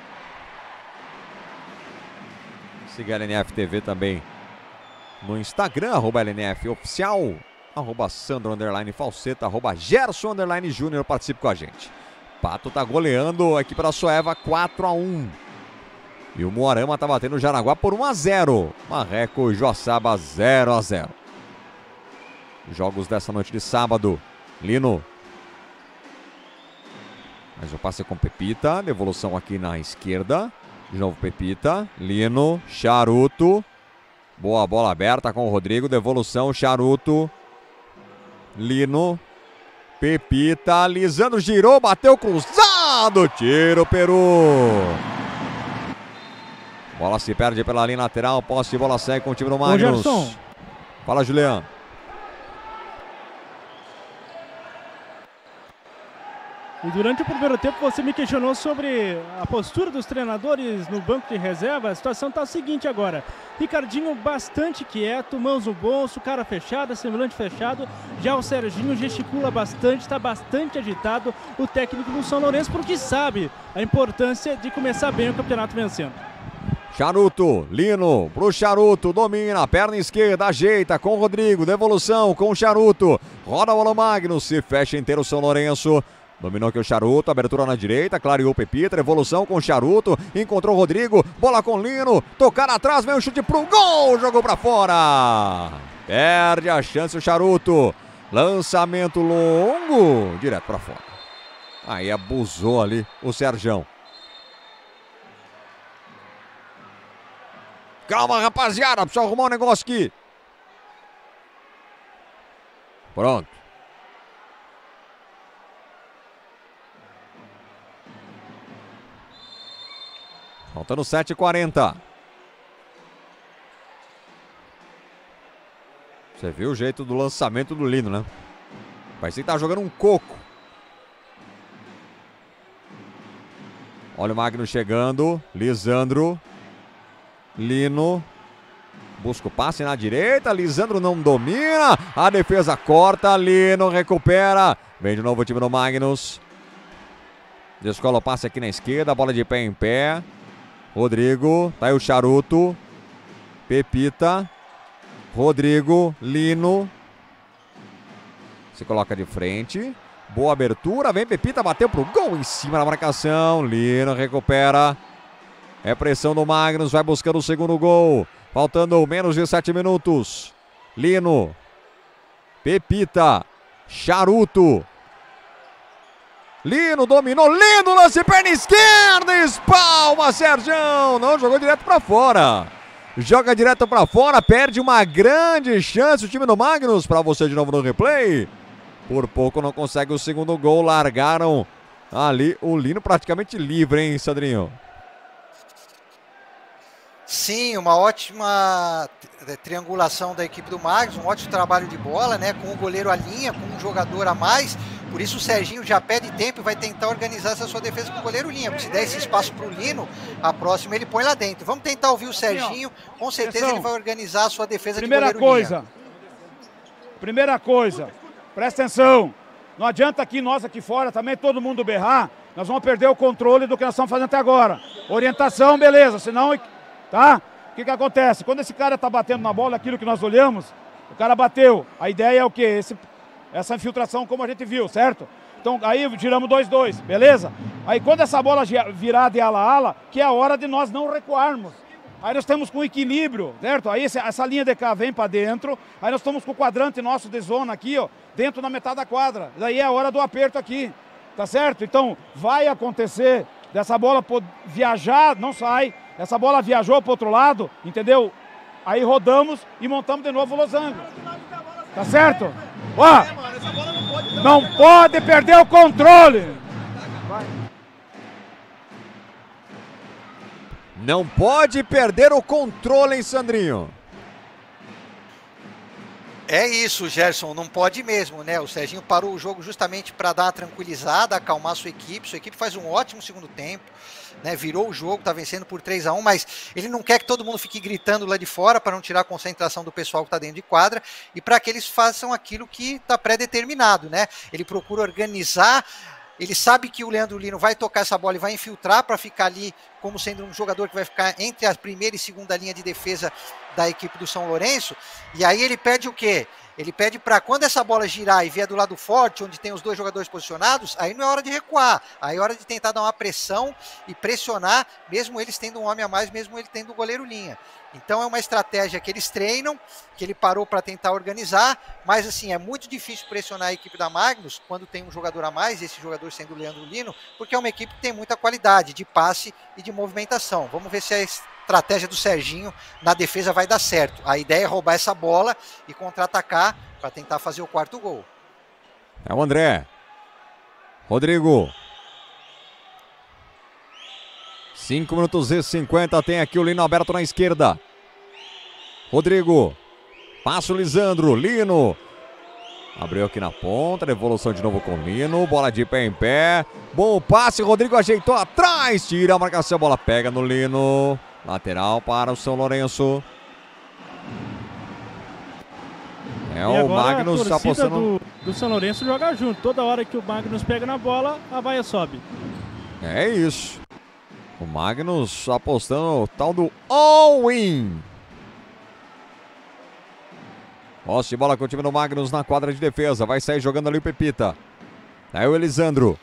Siga a LNF TV também no Instagram, @LNFoficial, @Sandro_Falseta, @Gerson_Júnior. Participe com a gente. Pato tá goleando a equipe da Soeva 4-1. E o Moarama tá batendo o Jaraguá por 1-0. Marreco e Joaçaba 0-0. Jogos dessa noite de sábado. Lino. Mais um passe com Pepita. Devolução aqui na esquerda. De novo Pepita. Lino. Charuto. Boa bola aberta com o Rodrigo. Devolução. Charuto. Lino. Pepita. Lisandro girou. Bateu cruzado. Tiro Peru. Bola se perde pela linha lateral. Posse de bola segue com o time do Magnus. Fala, Juliano. E durante o primeiro tempo você me questionou sobre a postura dos treinadores no banco de reserva. A situação está a seguinte agora. Ricardinho bastante quieto, mãos no bolso, cara fechada, semblante fechado. Já o Serginho gesticula bastante, está bastante agitado. O técnico do São Lourenço, porque sabe a importância de começar bem o campeonato vencendo. Charuto, Lino pro Charuto, domina, perna esquerda, ajeita com o Rodrigo, devolução com o Charuto. Roda a bola Magnus, se fecha inteiro o São Lourenço. Dominou aqui o Charuto, abertura na direita, clareou o Pepita, evolução com o Charuto, encontrou o Rodrigo, bola com o Lino, tocar atrás, vem o chute pro gol, jogou pra fora. Perde a chance o Charuto, lançamento longo, direto pra fora. Aí abusou ali o Serjão. Calma, rapaziada, precisa arrumar um negócio aqui. Pronto. Faltando 7h40. Você viu o jeito do lançamento do Lino, né? Parece que tá jogando um coco. Olha o Magnus chegando. Lisandro. Lino. Busca o passe na direita. Lisandro não domina. A defesa corta. Lino recupera. Vem de novo o time do Magnus. Descola o passe aqui na esquerda. Bola de pé em pé. Rodrigo. Tá aí o Charuto. Pepita. Rodrigo. Lino. Se coloca de frente. Boa abertura. Vem Pepita. Bateu pro gol em cima da marcação. Lino recupera. É pressão do Magnus. Vai buscando o segundo gol. Faltando menos de 7 minutos. Lino. Pepita. Charuto. Lino dominou. Lino, lance perna esquerda. Espalma, Sergião. Não, jogou direto pra fora. Joga direto pra fora. Perde uma grande chance o time do Magnus. Pra você de novo no replay. Por pouco não consegue o segundo gol. Largaram ali o Lino praticamente livre, hein, Sandrinho? Sim, uma ótima triangulação da equipe do Magnus, um ótimo trabalho de bola, né? Com o goleiro à linha, com um jogador a mais. Por isso o Serginho já pede tempo e vai tentar organizar essa sua defesa com o goleiro linha. Porque se der esse espaço para o Lino, a próxima ele põe lá dentro. Vamos tentar ouvir o Serginho. Com certeza ele vai organizar a sua defesa de goleiro linha. Primeira coisa, presta atenção. Não adianta aqui, nós aqui fora, também todo mundo berrar. Nós vamos perder o controle do que nós estamos fazendo até agora. Orientação, beleza, senão... Tá? O que acontece? Quando esse cara tá batendo na bola, aquilo que nós olhamos, o cara bateu. A ideia é o quê? Essa infiltração como a gente viu, certo? Então aí giramos 2-2, beleza? Aí quando essa bola virar de ala a ala, que é a hora de nós não recuarmos. Aí nós estamos com equilíbrio, certo? Aí essa linha de cá vem para dentro, aí nós estamos com o quadrante nosso de zona aqui, ó, dentro da metade da quadra. Daí é a hora do aperto aqui, tá certo? Então vai acontecer dessa bola viajar, não sai. Essa bola viajou para o outro lado, entendeu? Aí rodamos e montamos de novo o losango. Tá certo? Ó, não pode perder o controle. Não pode perder o controle, hein, Sandrinho? É isso, Gerson, não pode mesmo, né? O Serginho parou o jogo justamente para dar uma tranquilizada, acalmar a sua equipe faz um ótimo segundo tempo, né? Virou o jogo, tá vencendo por 3-1, mas ele não quer que todo mundo fique gritando lá de fora para não tirar a concentração do pessoal que tá dentro de quadra e para que eles façam aquilo que tá pré-determinado, né? Ele procura organizar. Ele sabe que o Leandro Lino vai tocar essa bola e vai infiltrar para ficar ali como sendo um jogador que vai ficar entre a primeira e segunda linha de defesa da equipe do São Lourenço. E aí ele pede o quê? Ele pede para quando essa bola girar e vier do lado forte, onde tem os dois jogadores posicionados, aí não é hora de recuar. Aí é hora de tentar dar uma pressão e pressionar, mesmo eles tendo um homem a mais, mesmo ele tendo o goleiro linha. Então é uma estratégia que eles treinam, que ele parou para tentar organizar, mas assim, é muito difícil pressionar a equipe da Magnus quando tem um jogador a mais, esse jogador sendo o Leandro Lino, porque é uma equipe que tem muita qualidade de passe e de movimentação. Vamos ver se a estratégia do Serginho na defesa vai dar certo. A ideia é roubar essa bola e contra-atacar para tentar fazer o quarto gol. É o André. Rodrigo. 5 minutos e 50, tem aqui o Lino aberto na esquerda. Rodrigo. Passa o Lisandro. Lino. Abriu aqui na ponta, devolução de novo com o Lino. Bola de pé em pé. Bom passe, Rodrigo ajeitou atrás. Tira a marcação, a bola pega no Lino. Lateral para o São Lourenço. É o Magnus apostando. Do São Lourenço joga junto. Toda hora que o Magnus pega na bola, a vaia sobe. É isso. O Magnus apostando o tal do all-in. Posse de bola com o time do Magnus na quadra de defesa. Vai sair jogando ali o Pepita. Aí o Elisandro.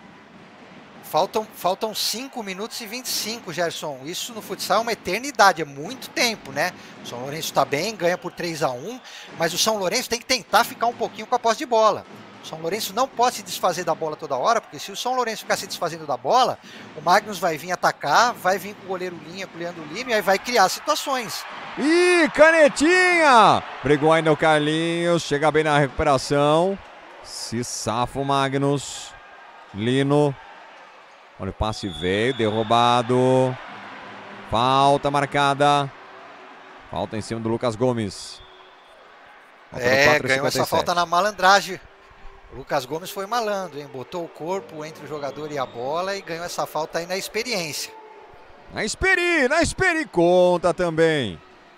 Faltam 5 minutos e 25, Gerson. Isso no futsal é uma eternidade, é muito tempo, né? O São Lourenço está bem, ganha por 3-1, mas o São Lourenço tem que tentar ficar um pouquinho com a posse de bola. O São Lourenço não pode se desfazer da bola toda hora, porque se o São Lourenço ficar se desfazendo da bola, o Magnus vai vir atacar, vai vir com o goleiro linha, com o Leandro Lima, e aí vai criar situações. Ih, canetinha! Brigou ainda o Carlinhos, chega bem na recuperação. Se safa o Magnus. Lino. Olha o passe veio, derrubado. Falta marcada. Falta em cima do Lucas Gomes. Ganhou essa falta na malandragem. O Lucas Gomes foi malandro, hein? Botou o corpo entre o jogador e a bola e ganhou essa falta aí na experiência. Na Esperi conta também.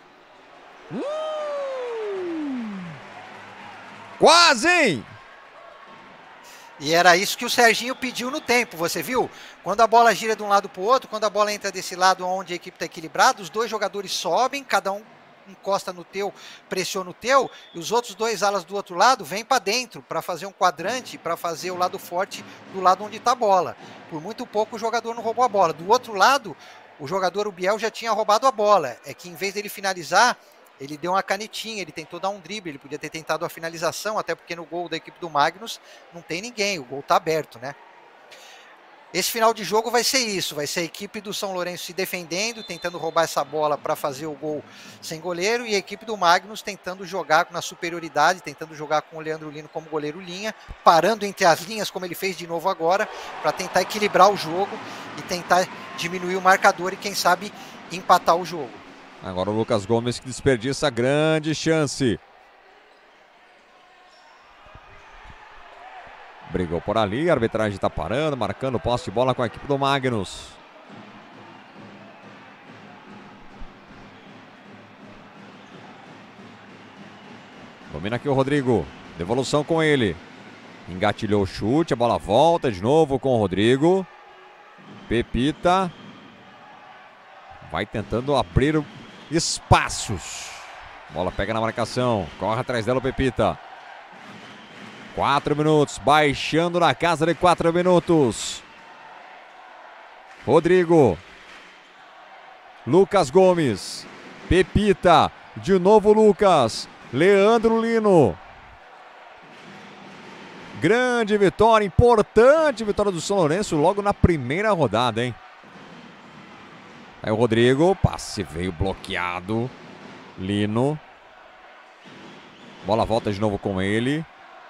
Quase, hein? E era isso que o Serginho pediu no tempo, você viu? Quando a bola gira de um lado para o outro, quando a bola entra desse lado onde a equipe está equilibrada, os dois jogadores sobem, cada um encosta no teu, pressiona o teu, e os outros dois alas do outro lado vêm para dentro, para fazer um quadrante, para fazer o lado forte do lado onde está a bola. Por muito pouco o jogador não roubou a bola. Do outro lado, o jogador, o Biel, já tinha roubado a bola. É que em vez dele finalizar, ele deu uma canetinha, ele tentou dar um drible, ele podia ter tentado a finalização, até porque no gol da equipe do Magnus não tem ninguém, o gol está aberto, né? Esse final de jogo vai ser isso, vai ser a equipe do São Lourenço se defendendo, tentando roubar essa bola para fazer o gol sem goleiro, e a equipe do Magnus tentando jogar na superioridade, tentando jogar com o Leandro Lino como goleiro linha, parando entre as linhas, como ele fez de novo agora, para tentar equilibrar o jogo e tentar diminuir o marcador e, quem sabe, empatar o jogo. Agora o Lucas Gomes que desperdiça grande chance. Brigou por ali, a arbitragem está parando, marcando posse de bola com a equipe do Magnus. Domina aqui o Rodrigo, devolução com ele. Engatilhou o chute, a bola volta de novo com o Rodrigo. Pepita. Vai tentando abrir espaços. Bola pega na marcação, corre atrás dela o Pepita. 4 minutos, baixando na casa de 4 minutos. Rodrigo. Lucas Gomes. Pepita. De novo Lucas. Leandro Lino. Grande vitória, importante vitória do São Lourenço logo na primeira rodada, hein? Aí o Rodrigo, passe veio bloqueado. Lino. Bola volta de novo com ele.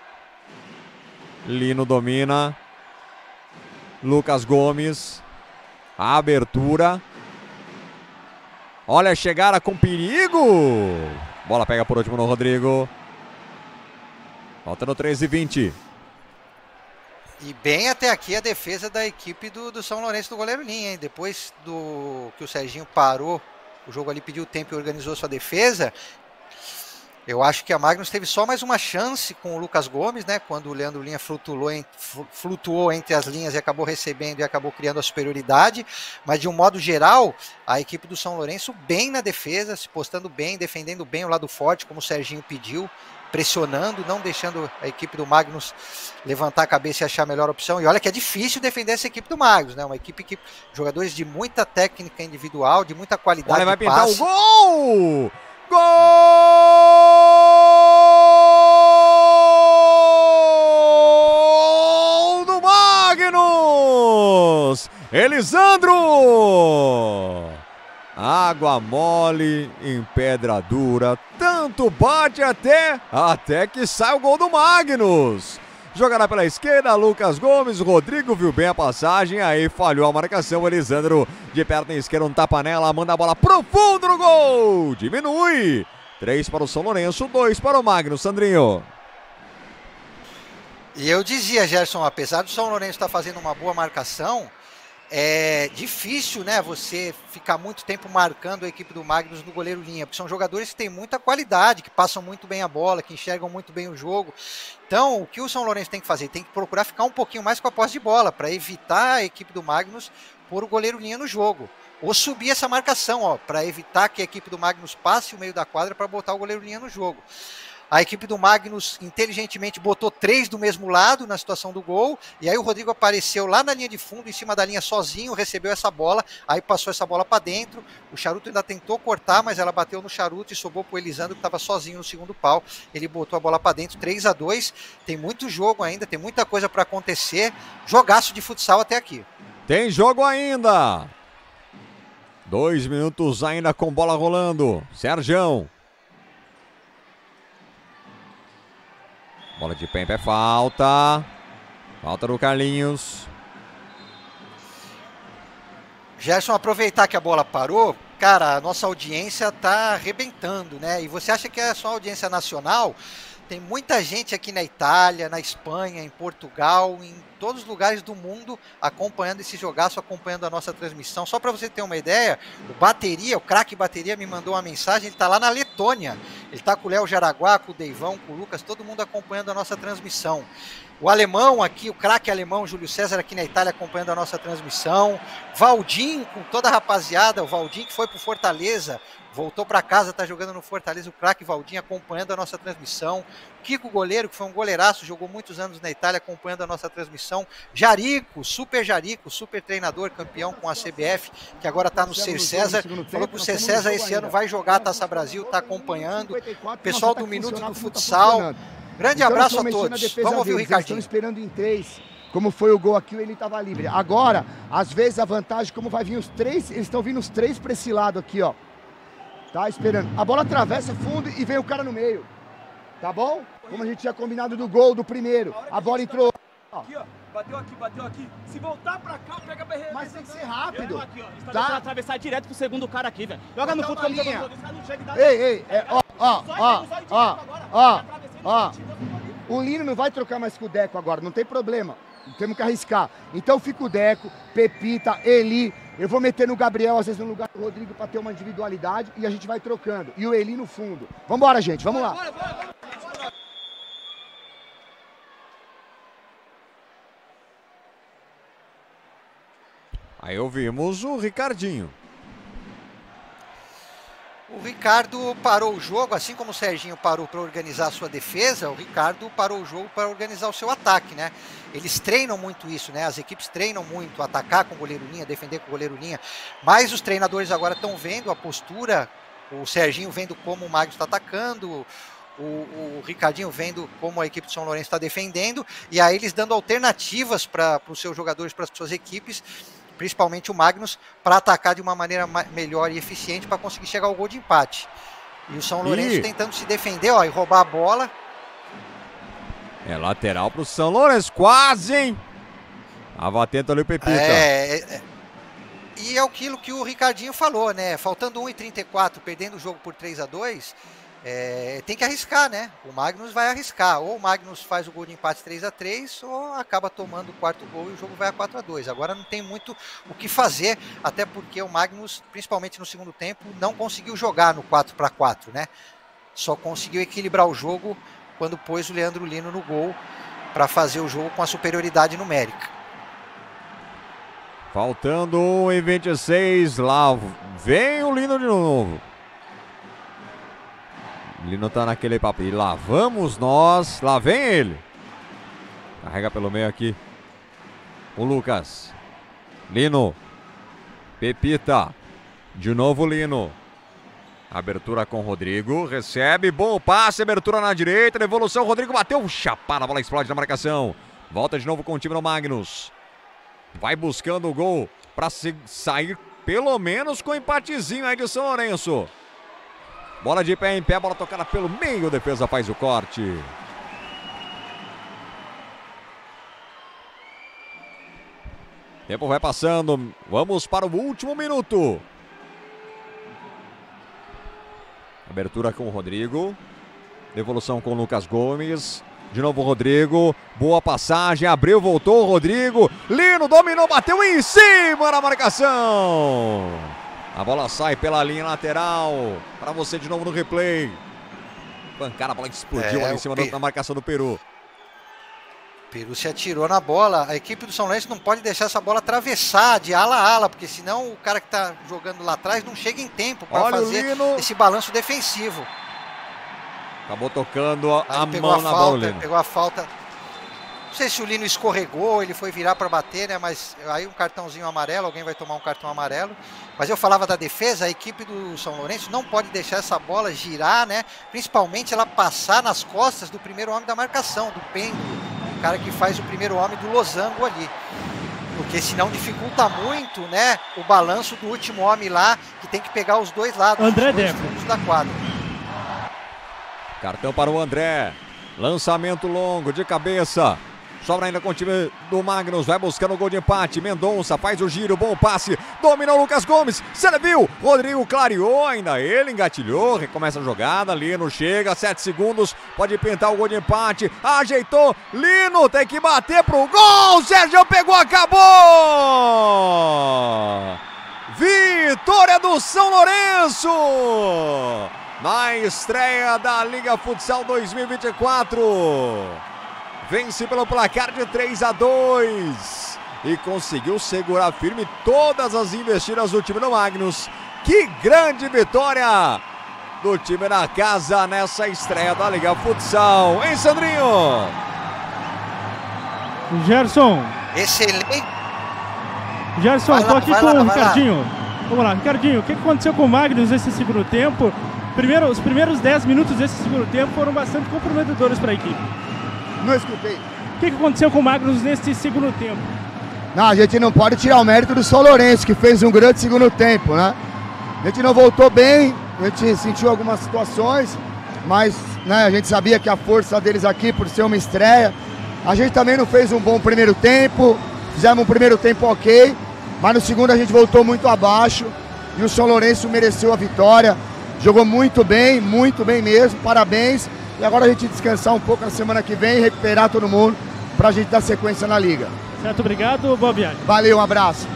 Lino domina. Lucas Gomes. A abertura. Olha a chegada com perigo. Bola pega por último no Rodrigo. Faltando 13:20. E bem até aqui a defesa da equipe do São Lourenço do goleiro Linha, hein? Depois do que o Serginho parou, o jogo ali pediu tempo e organizou sua defesa. Eu acho que a Magnus teve só mais uma chance com o Lucas Gomes, né? Quando o Leandro Linha flutuou entre as linhas e acabou recebendo e acabou criando a superioridade. Mas de um modo geral, a equipe do São Lourenço bem na defesa, se postando bem, defendendo bem o lado forte, como o Serginho pediu, pressionando, não deixando a equipe do Magnus levantar a cabeça e achar a melhor opção. E olha que é difícil defender essa equipe do Magnus, né? Uma equipe que jogadores de muita técnica individual, de muita qualidade. Olha, vai pintar o gol! Gol do Magnus! Elisandro! Água mole em pedra dura, tanto bate até que sai o gol do Magnus. Jogará pela esquerda, Lucas Gomes, o Rodrigo viu bem a passagem, aí falhou a marcação, o Elisandro de perna esquerda, um tapa nela, manda a bola pro fundo no gol, diminui, 3 para o São Lourenço, 2 para o Magnus, Sandrinho. E eu dizia, Gerson, apesar do São Lourenço estar fazendo uma boa marcação, é difícil, né, você ficar muito tempo marcando a equipe do Magnus no goleiro linha, porque são jogadores que têm muita qualidade, que passam muito bem a bola, que enxergam muito bem o jogo. Então, o que o São Lourenço tem que fazer? Tem que procurar ficar um pouquinho mais com a posse de bola, para evitar a equipe do Magnus pôr o goleiro linha no jogo. Ou subir essa marcação, ó, para evitar que a equipe do Magnus passe o meio da quadra para botar o goleiro linha no jogo. A equipe do Magnus inteligentemente botou 3 do mesmo lado na situação do gol, e aí o Rodrigo apareceu lá na linha de fundo, em cima da linha sozinho, recebeu essa bola, aí passou essa bola para dentro, o Charuto ainda tentou cortar, mas ela bateu no Charuto e sobrou pro Elisandro, que estava sozinho no segundo pau, ele botou a bola para dentro, 3-2, tem muito jogo ainda, tem muita coisa para acontecer, jogaço de futsal até aqui. Tem jogo ainda, 2 minutos ainda com bola rolando, Sergião. Bola de pé em pé, falta. Falta do Carlinhos. Gerson, aproveitar que a bola parou, Cara, a nossa audiência tá arrebentando, né? E você acha que é só audiência nacional? Tem muita gente aqui na Itália, na Espanha, em Portugal, em todos os lugares do mundo acompanhando esse jogaço, acompanhando a nossa transmissão. Só para você ter uma ideia, o craque Bateria me mandou uma mensagem, ele tá lá na Letônia. Ele tá com o Léo Jaraguá, com o Deivão, com o Lucas, todo mundo acompanhando a nossa transmissão. O alemão aqui, o craque alemão Júlio César aqui na Itália acompanhando a nossa transmissão. Valdim, com toda a rapaziada, o Valdim que foi pro Fortaleza, voltou para casa, tá jogando no Fortaleza, o craque Valdim acompanhando a nossa transmissão. Kiko goleiro, que foi um goleiraço, jogou muitos anos na Itália acompanhando a nossa transmissão. Jarico, super treinador, campeão com a CBF, que agora tá no Ser César. Falou que o Ser César esse ano vai jogar a Taça Brasil, tá acompanhando. Pessoal do Minuto do Futsal. Grande abraço a todos. Vamos ouvir o Ricardinho. Estão esperando em 3, como foi o gol aqui, ele estava livre. Agora, às vezes a vantagem, como vai vir os 3, eles estão vindo os 3 para esse lado aqui, ó. Tá esperando. A bola atravessa fundo e vem o cara no meio. Tá bom? Como a gente tinha combinado do gol do primeiro. A bola entrou. Aqui, ó. Bateu aqui. Se voltar pra cá, pega a barreira. Mas tem que ser rápido. Aqui, ó. Está deixando atravessar direto pro segundo cara aqui, velho. Joga no fundo como jogador. Ei, ó. O Lino não vai trocar mais com o Deco agora, não tem problema. Temos que arriscar. Então fica o Deco, Pepita, Eli. Eu vou meter no Gabriel, às vezes no lugar do Rodrigo, para ter uma individualidade, e a gente vai trocando. E o Eli no fundo. Vambora, gente, vamos lá. Aí ouvimos o Ricardinho. O Ricardo parou o jogo, assim como o Serginho parou para organizar a sua defesa, o Ricardo parou o jogo para organizar o seu ataque, né? Eles treinam muito isso, né? As equipes treinam muito, atacar com goleiro linha, defender com goleiro linha, mas os treinadores agora estão vendo a postura, o Serginho vendo como o Magnus está atacando, o Ricardinho vendo como a equipe de São Lourenço está defendendo, e aí eles dando alternativas para os seus jogadores, para as suas equipes, principalmente o Magnus, para atacar de uma maneira melhor e eficiente para conseguir chegar ao gol de empate. E o São Lourenço tentando se defender, ó, e roubar a bola. É lateral pro São Lourenço, quase, hein? Tava atento ali o Pepita. E é aquilo que o Ricardinho falou, né? Faltando 1:34, perdendo o jogo por 3-2, tem que arriscar, né? O Magnus vai arriscar. Ou o Magnus faz o gol de empate 3-3, ou acaba tomando o quarto gol e o jogo vai a 4-2. Agora não tem muito o que fazer, até porque o Magnus, principalmente no segundo tempo, não conseguiu jogar no 4-4, né? Só conseguiu equilibrar o jogo quando pôs o Leandro Lino no gol para fazer o jogo com a superioridade numérica. Faltando 1:26, lá vem o Lino de novo. Lino tá naquele papo. E lá vamos nós. Lá vem ele. Carrega pelo meio aqui. O Lucas. Lino. Pepita. De novo Lino. Abertura com o Rodrigo. Recebe. Bom passe. Abertura na direita. Devolução. Rodrigo bateu. Chapada. A bola explode na marcação. Volta de novo com o time do Magnus. Vai buscando o gol para sair pelo menos com um empatezinho aí de São Lourenço. Bola de pé em pé, bola tocada pelo meio, a defesa faz o corte. Tempo vai passando, vamos para o último minuto. Abertura com o Rodrigo. Devolução com o Lucas Gomes. De novo o Rodrigo. Boa passagem, abriu, voltou o Rodrigo. Lino dominou, bateu em cima da marcação. A bola sai pela linha lateral. Para você de novo no replay. Pancada, a bola explodiu ali em cima da marcação do Peru. Peru se atirou na bola. A equipe do São Lourenço não pode deixar essa bola atravessar de ala a ala, porque senão o cara que está jogando lá atrás não chega em tempo para fazer esse balanço defensivo. Acabou tocando a mão na bola, Lino. Pegou a falta. Não sei se o Lino escorregou, ele foi virar para bater, né? Mas aí um cartãozinho amarelo, alguém vai tomar um cartão amarelo. Mas eu falava da defesa, a equipe do São Lourenço não pode deixar essa bola girar, né? Principalmente ela passar nas costas do primeiro homem da marcação, do Pêndulo, o cara que faz o primeiro homem do losango ali. Porque senão dificulta muito, né? O balanço do último homem lá, que tem que pegar os dois lados, André os dois Deco. fundos da quadra. Cartão para o André. Lançamento longo de cabeça. Sobra ainda com o time do Magnus, vai buscando o gol de empate. Mendonça faz o giro, bom passe, dominou o Lucas Gomes, serviu, Rodrigo clareou, ainda ele engatilhou, recomeça a jogada, Lino chega, 7 segundos, pode pintar o gol de empate, ajeitou, Lino tem que bater pro gol, Sérgio pegou, acabou! Vitória do São Lourenço! Na estreia da Liga Futsal 2024. Vence pelo placar de 3-2 e conseguiu segurar firme todas as investidas do time do Magnus. Que grande vitória do time da casa nessa estreia da Liga Futsal, hein, Sandrinho? Gerson. Excelente. Gerson, tô aqui com o Ricardinho. Vamos lá, Ricardinho, o que aconteceu com o Magnus nesse segundo tempo? Os primeiros 10 minutos desse segundo tempo foram bastante comprometedores para a equipe. Não escutei. O que aconteceu com o Magnus nesse segundo tempo? Não, a gente não pode tirar o mérito do São Lourenço, que fez um grande segundo tempo, né? A gente não voltou bem, a gente sentiu algumas situações, mas né, a gente sabia que a força deles aqui, por ser uma estreia, a gente também não fez um bom primeiro tempo, fizemos um primeiro tempo ok, mas no segundo a gente voltou muito abaixo e o São Lourenço mereceu a vitória, jogou muito bem mesmo, parabéns. E agora a gente descansar um pouco na semana que vem e recuperar todo mundo pra gente dar sequência na liga. Certo, obrigado, boa viagem. Valeu, um abraço.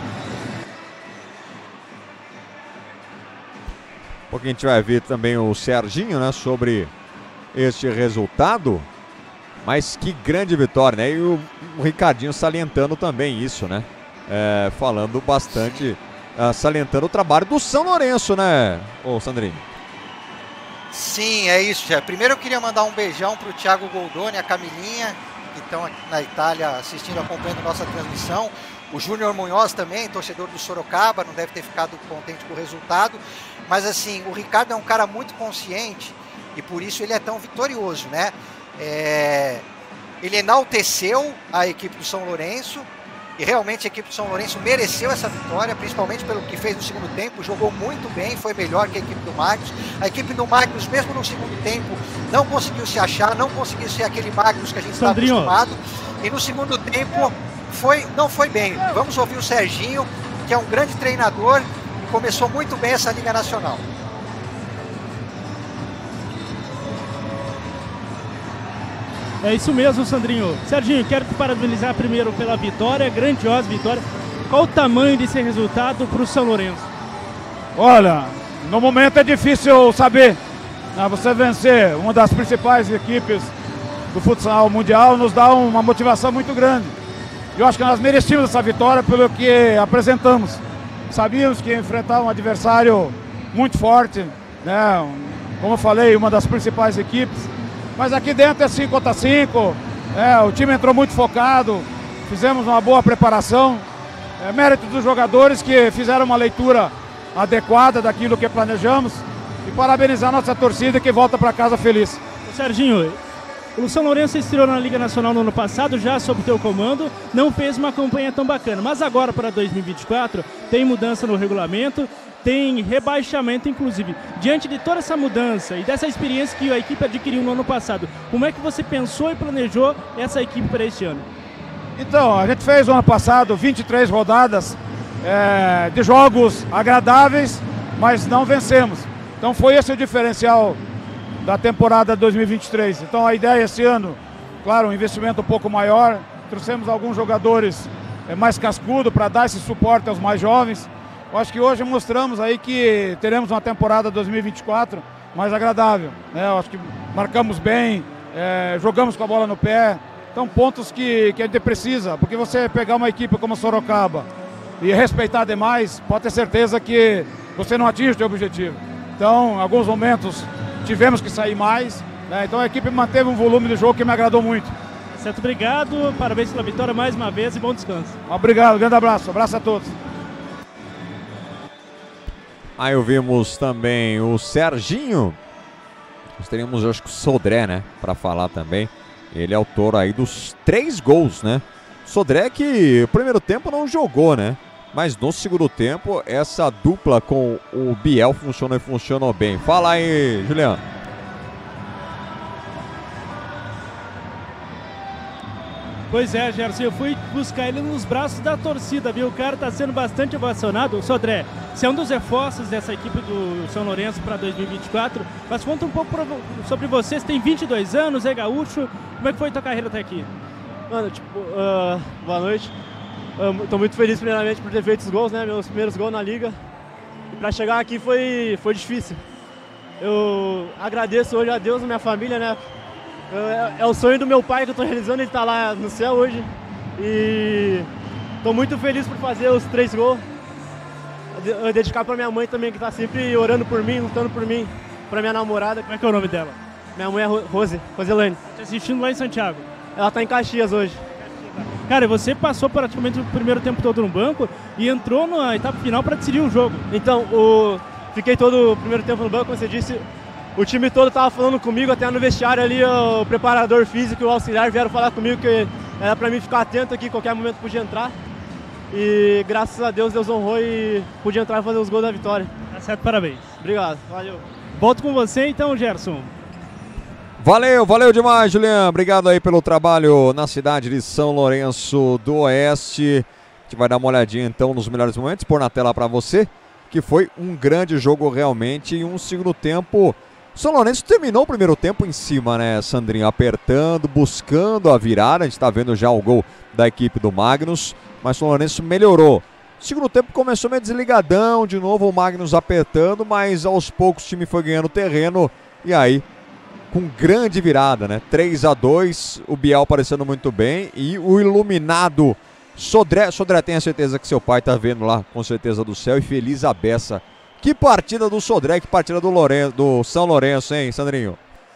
Um pouquinho a gente vai ver também o Serginho, né, sobre este resultado. Mas que grande vitória, né? E o Ricardinho salientando também isso, né? Falando bastante, salientando o trabalho do São Lourenço, né, ô Sandrinho? Sim, é isso, Jé. Primeiro eu queria mandar um beijão pro Thiago Goldoni, a Camilinha, que estão aqui na Itália assistindo, acompanhando nossa transmissão. O Júnior Munhoz também, torcedor do Sorocaba, não deve ter ficado contente com o resultado. Mas assim, o Ricardo é um cara muito consciente e por isso ele é tão vitorioso, né? Ele enalteceu a equipe do São Lourenço e realmente a equipe do São Lourenço mereceu essa vitória, principalmente pelo que fez no segundo tempo, jogou muito bem, foi melhor que a equipe do Magnus. A equipe do Magnus, mesmo no segundo tempo, não conseguiu se achar, não conseguiu ser aquele Magnus que a gente está acostumado. E no segundo tempo não foi bem. Vamos ouvir o Serginho, que é um grande treinador e começou muito bem essa Liga Nacional. É isso mesmo, Sandrinho. Serginho, quero te parabenizar primeiro pela vitória, grandiosa vitória. Qual o tamanho desse resultado para o São Lourenço? Olha, no momento é difícil saber. Você vencer uma das principais equipes do futsal mundial nos dá uma motivação muito grande. Eu acho que nós merecíamos essa vitória pelo que apresentamos. Sabíamos que ia enfrentar um adversário muito forte, né? Como eu falei, uma das principais equipes. Mas aqui dentro é 5 contra 5, o time entrou muito focado, fizemos uma boa preparação. É mérito dos jogadores que fizeram uma leitura adequada daquilo que planejamos e parabenizar nossa torcida que volta para casa feliz. Serginho, o São Lourenço estreou na Liga Nacional no ano passado, já sob teu comando, não fez uma campanha tão bacana, mas agora para 2024 tem mudança no regulamento, tem rebaixamento inclusive. Diante de toda essa mudança e dessa experiência que a equipe adquiriu no ano passado, como é que você pensou e planejou essa equipe para este ano? Então, a gente fez no ano passado 23 rodadas de jogos agradáveis, mas não vencemos. Então foi esse o diferencial da temporada 2023. Então a ideia esse ano, claro, um investimento um pouco maior, trouxemos alguns jogadores mais cascudos para dar esse suporte aos mais jovens. Eu acho que hoje mostramos aí que teremos uma temporada 2024 mais agradável, né? Eu acho que marcamos bem, jogamos com a bola no pé. Então pontos que a gente precisa, porque você pegar uma equipe como a Sorocaba e respeitar demais, pode ter certeza que você não atinge o seu objetivo. Então, em alguns momentos tivemos que sair mais, né? Então a equipe manteve um volume de jogo que me agradou muito. Certo, obrigado, parabéns pela vitória mais uma vez e bom descanso. Obrigado, grande abraço, abraço a todos. Aí ouvimos também o Serginho. Nós teríamos, acho que o Sodré, né, para falar também. Ele é autor aí dos 3 gols, né? Sodré que o primeiro tempo não jogou, né? Mas no segundo tempo, essa dupla com o Biel funcionou e funcionou bem. Fala aí, Juliano. Pois é, Gerson, eu fui buscar ele nos braços da torcida, viu? O cara tá sendo bastante ovacionado. Sodré, você é um dos reforços dessa equipe do São Lourenço para 2024, mas conta um pouco sobre você. Você tem 22 anos, é gaúcho. Como é que foi a tua carreira até aqui? Mano, boa noite. Tô muito feliz primeiramente por ter feito os gols, né? Meus primeiros gols na liga. E pra chegar aqui foi difícil. Eu agradeço hoje a Deus e minha família, né? É o sonho do meu pai que eu tô realizando, ele tá lá no céu hoje. E tô muito feliz por fazer os 3 gols. Eu dedicar pra minha mãe também, que tá sempre orando por mim, lutando por mim. Pra minha namorada. Como é que é o nome dela? Minha mãe é Roselane. Tá assistindo lá em Santiago? Ela tá em Caxias hoje. Cara, você passou praticamente o primeiro tempo todo no banco e entrou na etapa final para decidir o jogo. Então, fiquei todo o primeiro tempo no banco, como você disse. O time todo estava falando comigo, até no vestiário ali, o preparador físico e o auxiliar vieram falar comigo que era para mim ficar atento aqui, qualquer momento podia entrar. E graças a Deus, Deus honrou e pude entrar e fazer os gols da vitória. Tá certo, parabéns. Obrigado, valeu. Volto com você então, Gerson. Valeu demais, Julian. Obrigado aí pelo trabalho na cidade de São Lourenço do Oeste. A gente vai dar uma olhadinha então nos melhores momentos, pôr na tela para você, que foi um grande jogo realmente e um segundo tempo. São Lourenço terminou o primeiro tempo em cima, né, Sandrinho? Apertando, buscando a virada. A gente está vendo já o gol da equipe do Magnus, mas São Lourenço melhorou. O segundo tempo começou meio desligadão, de novo o Magnus apertando, mas aos poucos o time foi ganhando terreno e aí com grande virada, né? 3-2, o Biel aparecendo muito bem e o iluminado Sodré, tem a certeza que seu pai tá vendo lá, com certeza do céu, e feliz a beça. Que partida do Sodré, que partida do São Lourenço, hein, Sandrinho?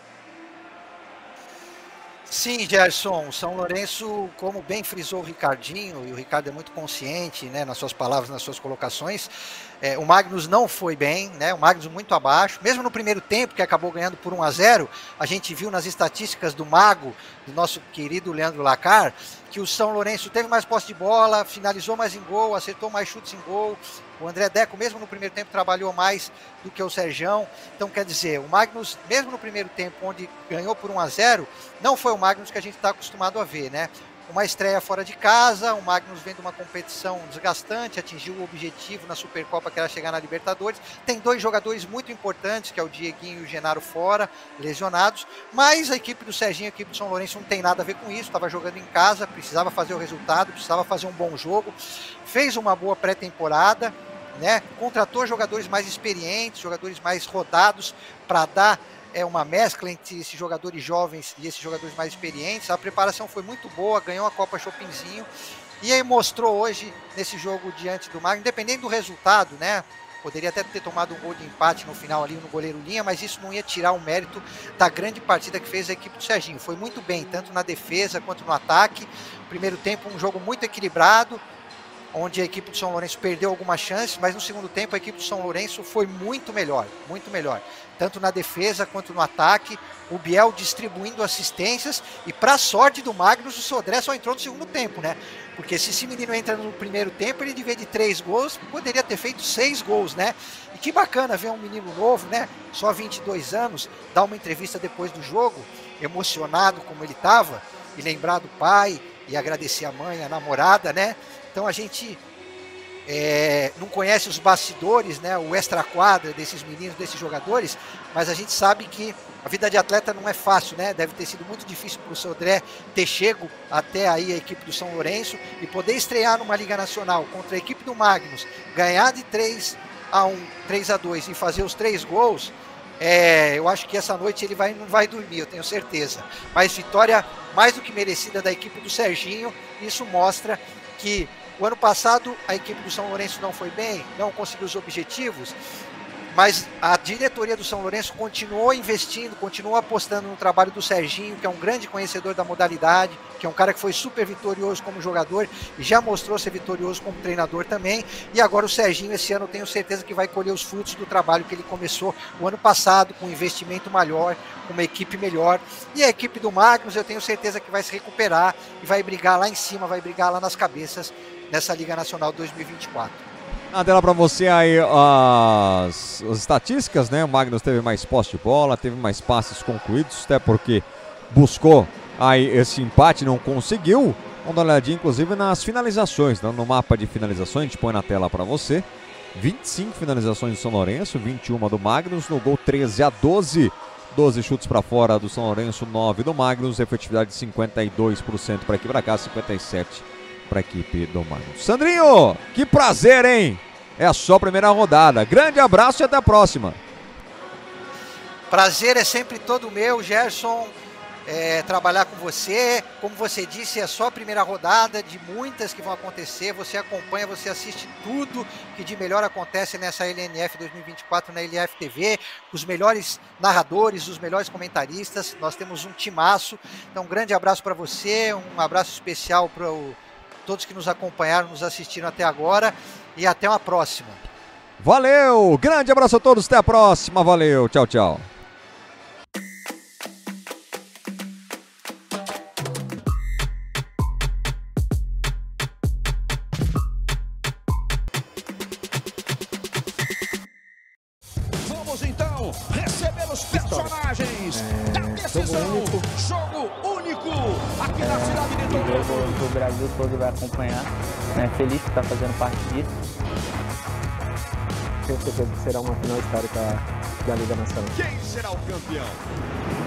Sim, Gerson, São Lourenço, como bem frisou o Ricardinho, e o Ricardo é muito consciente, né, nas suas palavras, nas suas colocações, o Magnus não foi bem, né, o Magnus muito abaixo, mesmo no primeiro tempo, que acabou ganhando por 1-0, a gente viu nas estatísticas do Mago, do nosso querido Leandro Lacar, que o São Lourenço teve mais posse de bola, finalizou mais em gol, acertou mais chutes em gol. O André Deco, mesmo no primeiro tempo, trabalhou mais do que o Serjão. Então, quer dizer, o Magnus, mesmo no primeiro tempo, onde ganhou por 1-0, não foi o Magnus que a gente está acostumado a ver, né? Uma estreia fora de casa, o Magnus vem de uma competição desgastante, atingiu o objetivo na Supercopa, que era chegar na Libertadores. Tem 2 jogadores muito importantes, que é o Dieguinho e o Genaro fora, lesionados, mas a equipe do Serginho, a equipe do São Lourenço não tem nada a ver com isso, estava jogando em casa, precisava fazer o resultado, precisava fazer um bom jogo, fez uma boa pré-temporada, né? Contratou jogadores mais experientes, jogadores mais rodados para dar uma mescla entre esses jogadores jovens e esses jogadores mais experientes. A preparação foi muito boa, ganhou a Copa Chopinzinho e aí mostrou hoje nesse jogo diante do Magnus, independente do resultado, né? Poderia até ter tomado um gol de empate no final ali no goleiro Linha, mas isso não ia tirar o mérito da grande partida que fez a equipe do Serginho. Foi muito bem, tanto na defesa quanto no ataque. Primeiro tempo, um jogo muito equilibrado, onde a equipe do São Lourenço perdeu algumas chances, mas no segundo tempo a equipe do São Lourenço foi muito melhor, tanto na defesa quanto no ataque, o Biel distribuindo assistências, e para sorte do Magnus, o Sodré só entrou no segundo tempo, né? Porque se esse menino entra no primeiro tempo, ele devia de 3 gols, poderia ter feito 6 gols, né? E que bacana ver um menino novo, né? Só 22 anos, dar uma entrevista depois do jogo, emocionado como ele estava, e lembrar do pai, e agradecer a mãe, a namorada, né? Então a gente não conhece os bastidores, né, o extra-quadra desses meninos, desses jogadores, mas a gente sabe que a vida de atleta não é fácil, né? Deve ter sido muito difícil para o Sodré ter chego até aí a equipe do São Lourenço e poder estrear numa Liga Nacional contra a equipe do Magnus, ganhar de 3-1, 3-2 e fazer os 3 gols. Eu acho que essa noite ele não vai dormir, eu tenho certeza. Mas vitória mais do que merecida da equipe do Serginho. Isso mostra que o ano passado a equipe do São Lourenço não foi bem, não conseguiu os objetivos, mas a diretoria do São Lourenço continuou investindo, continuou apostando no trabalho do Serginho, que é um grande conhecedor da modalidade, que é um cara que foi super vitorioso como jogador e já mostrou ser vitorioso como treinador também. E agora o Serginho, esse ano, eu tenho certeza que vai colher os frutos do trabalho que ele começou o ano passado, com um investimento maior, com uma equipe melhor. E a equipe do Magnus, eu tenho certeza que vai se recuperar e vai brigar lá em cima, vai brigar lá nas cabeças nessa Liga Nacional 2024. Na tela para você aí as estatísticas, né? O Magnus teve mais posse de bola, teve mais passes concluídos, até porque buscou aí esse empate não conseguiu. Vamos dar uma olhadinha, inclusive, nas finalizações, né? No mapa de finalizações, a gente põe na tela para você. 25 finalizações do São Lourenço, 21 do Magnus, no gol 13-12. 12 chutes para fora do São Lourenço, 9 do Magnus, efetividade de 52% para aqui para cá, 57% para a equipe do Magnus. Sandrinho, que prazer, hein? É a sua primeira rodada. Grande abraço e até a próxima. Prazer é sempre todo meu, Gerson, trabalhar com você. Como você disse, é só a primeira rodada de muitas que vão acontecer. Você acompanha, você assiste tudo que de melhor acontece nessa LNF 2024 na LNF TV. Os melhores narradores, os melhores comentaristas. Nós temos um timaço. Então, um grande abraço para você, um abraço especial para todos que nos acompanharam, nos assistiram até agora. E até uma próxima. Valeu! Grande abraço a todos, até a próxima. Valeu, tchau, tchau. Então, receber os personagens da decisão. Jogo único aqui na cidade de Toledo. O Brasil todo vai acompanhar. Feliz por estar fazendo parte disso. Tenho certeza que será uma final histórica da Liga Nacional. Quem será o campeão?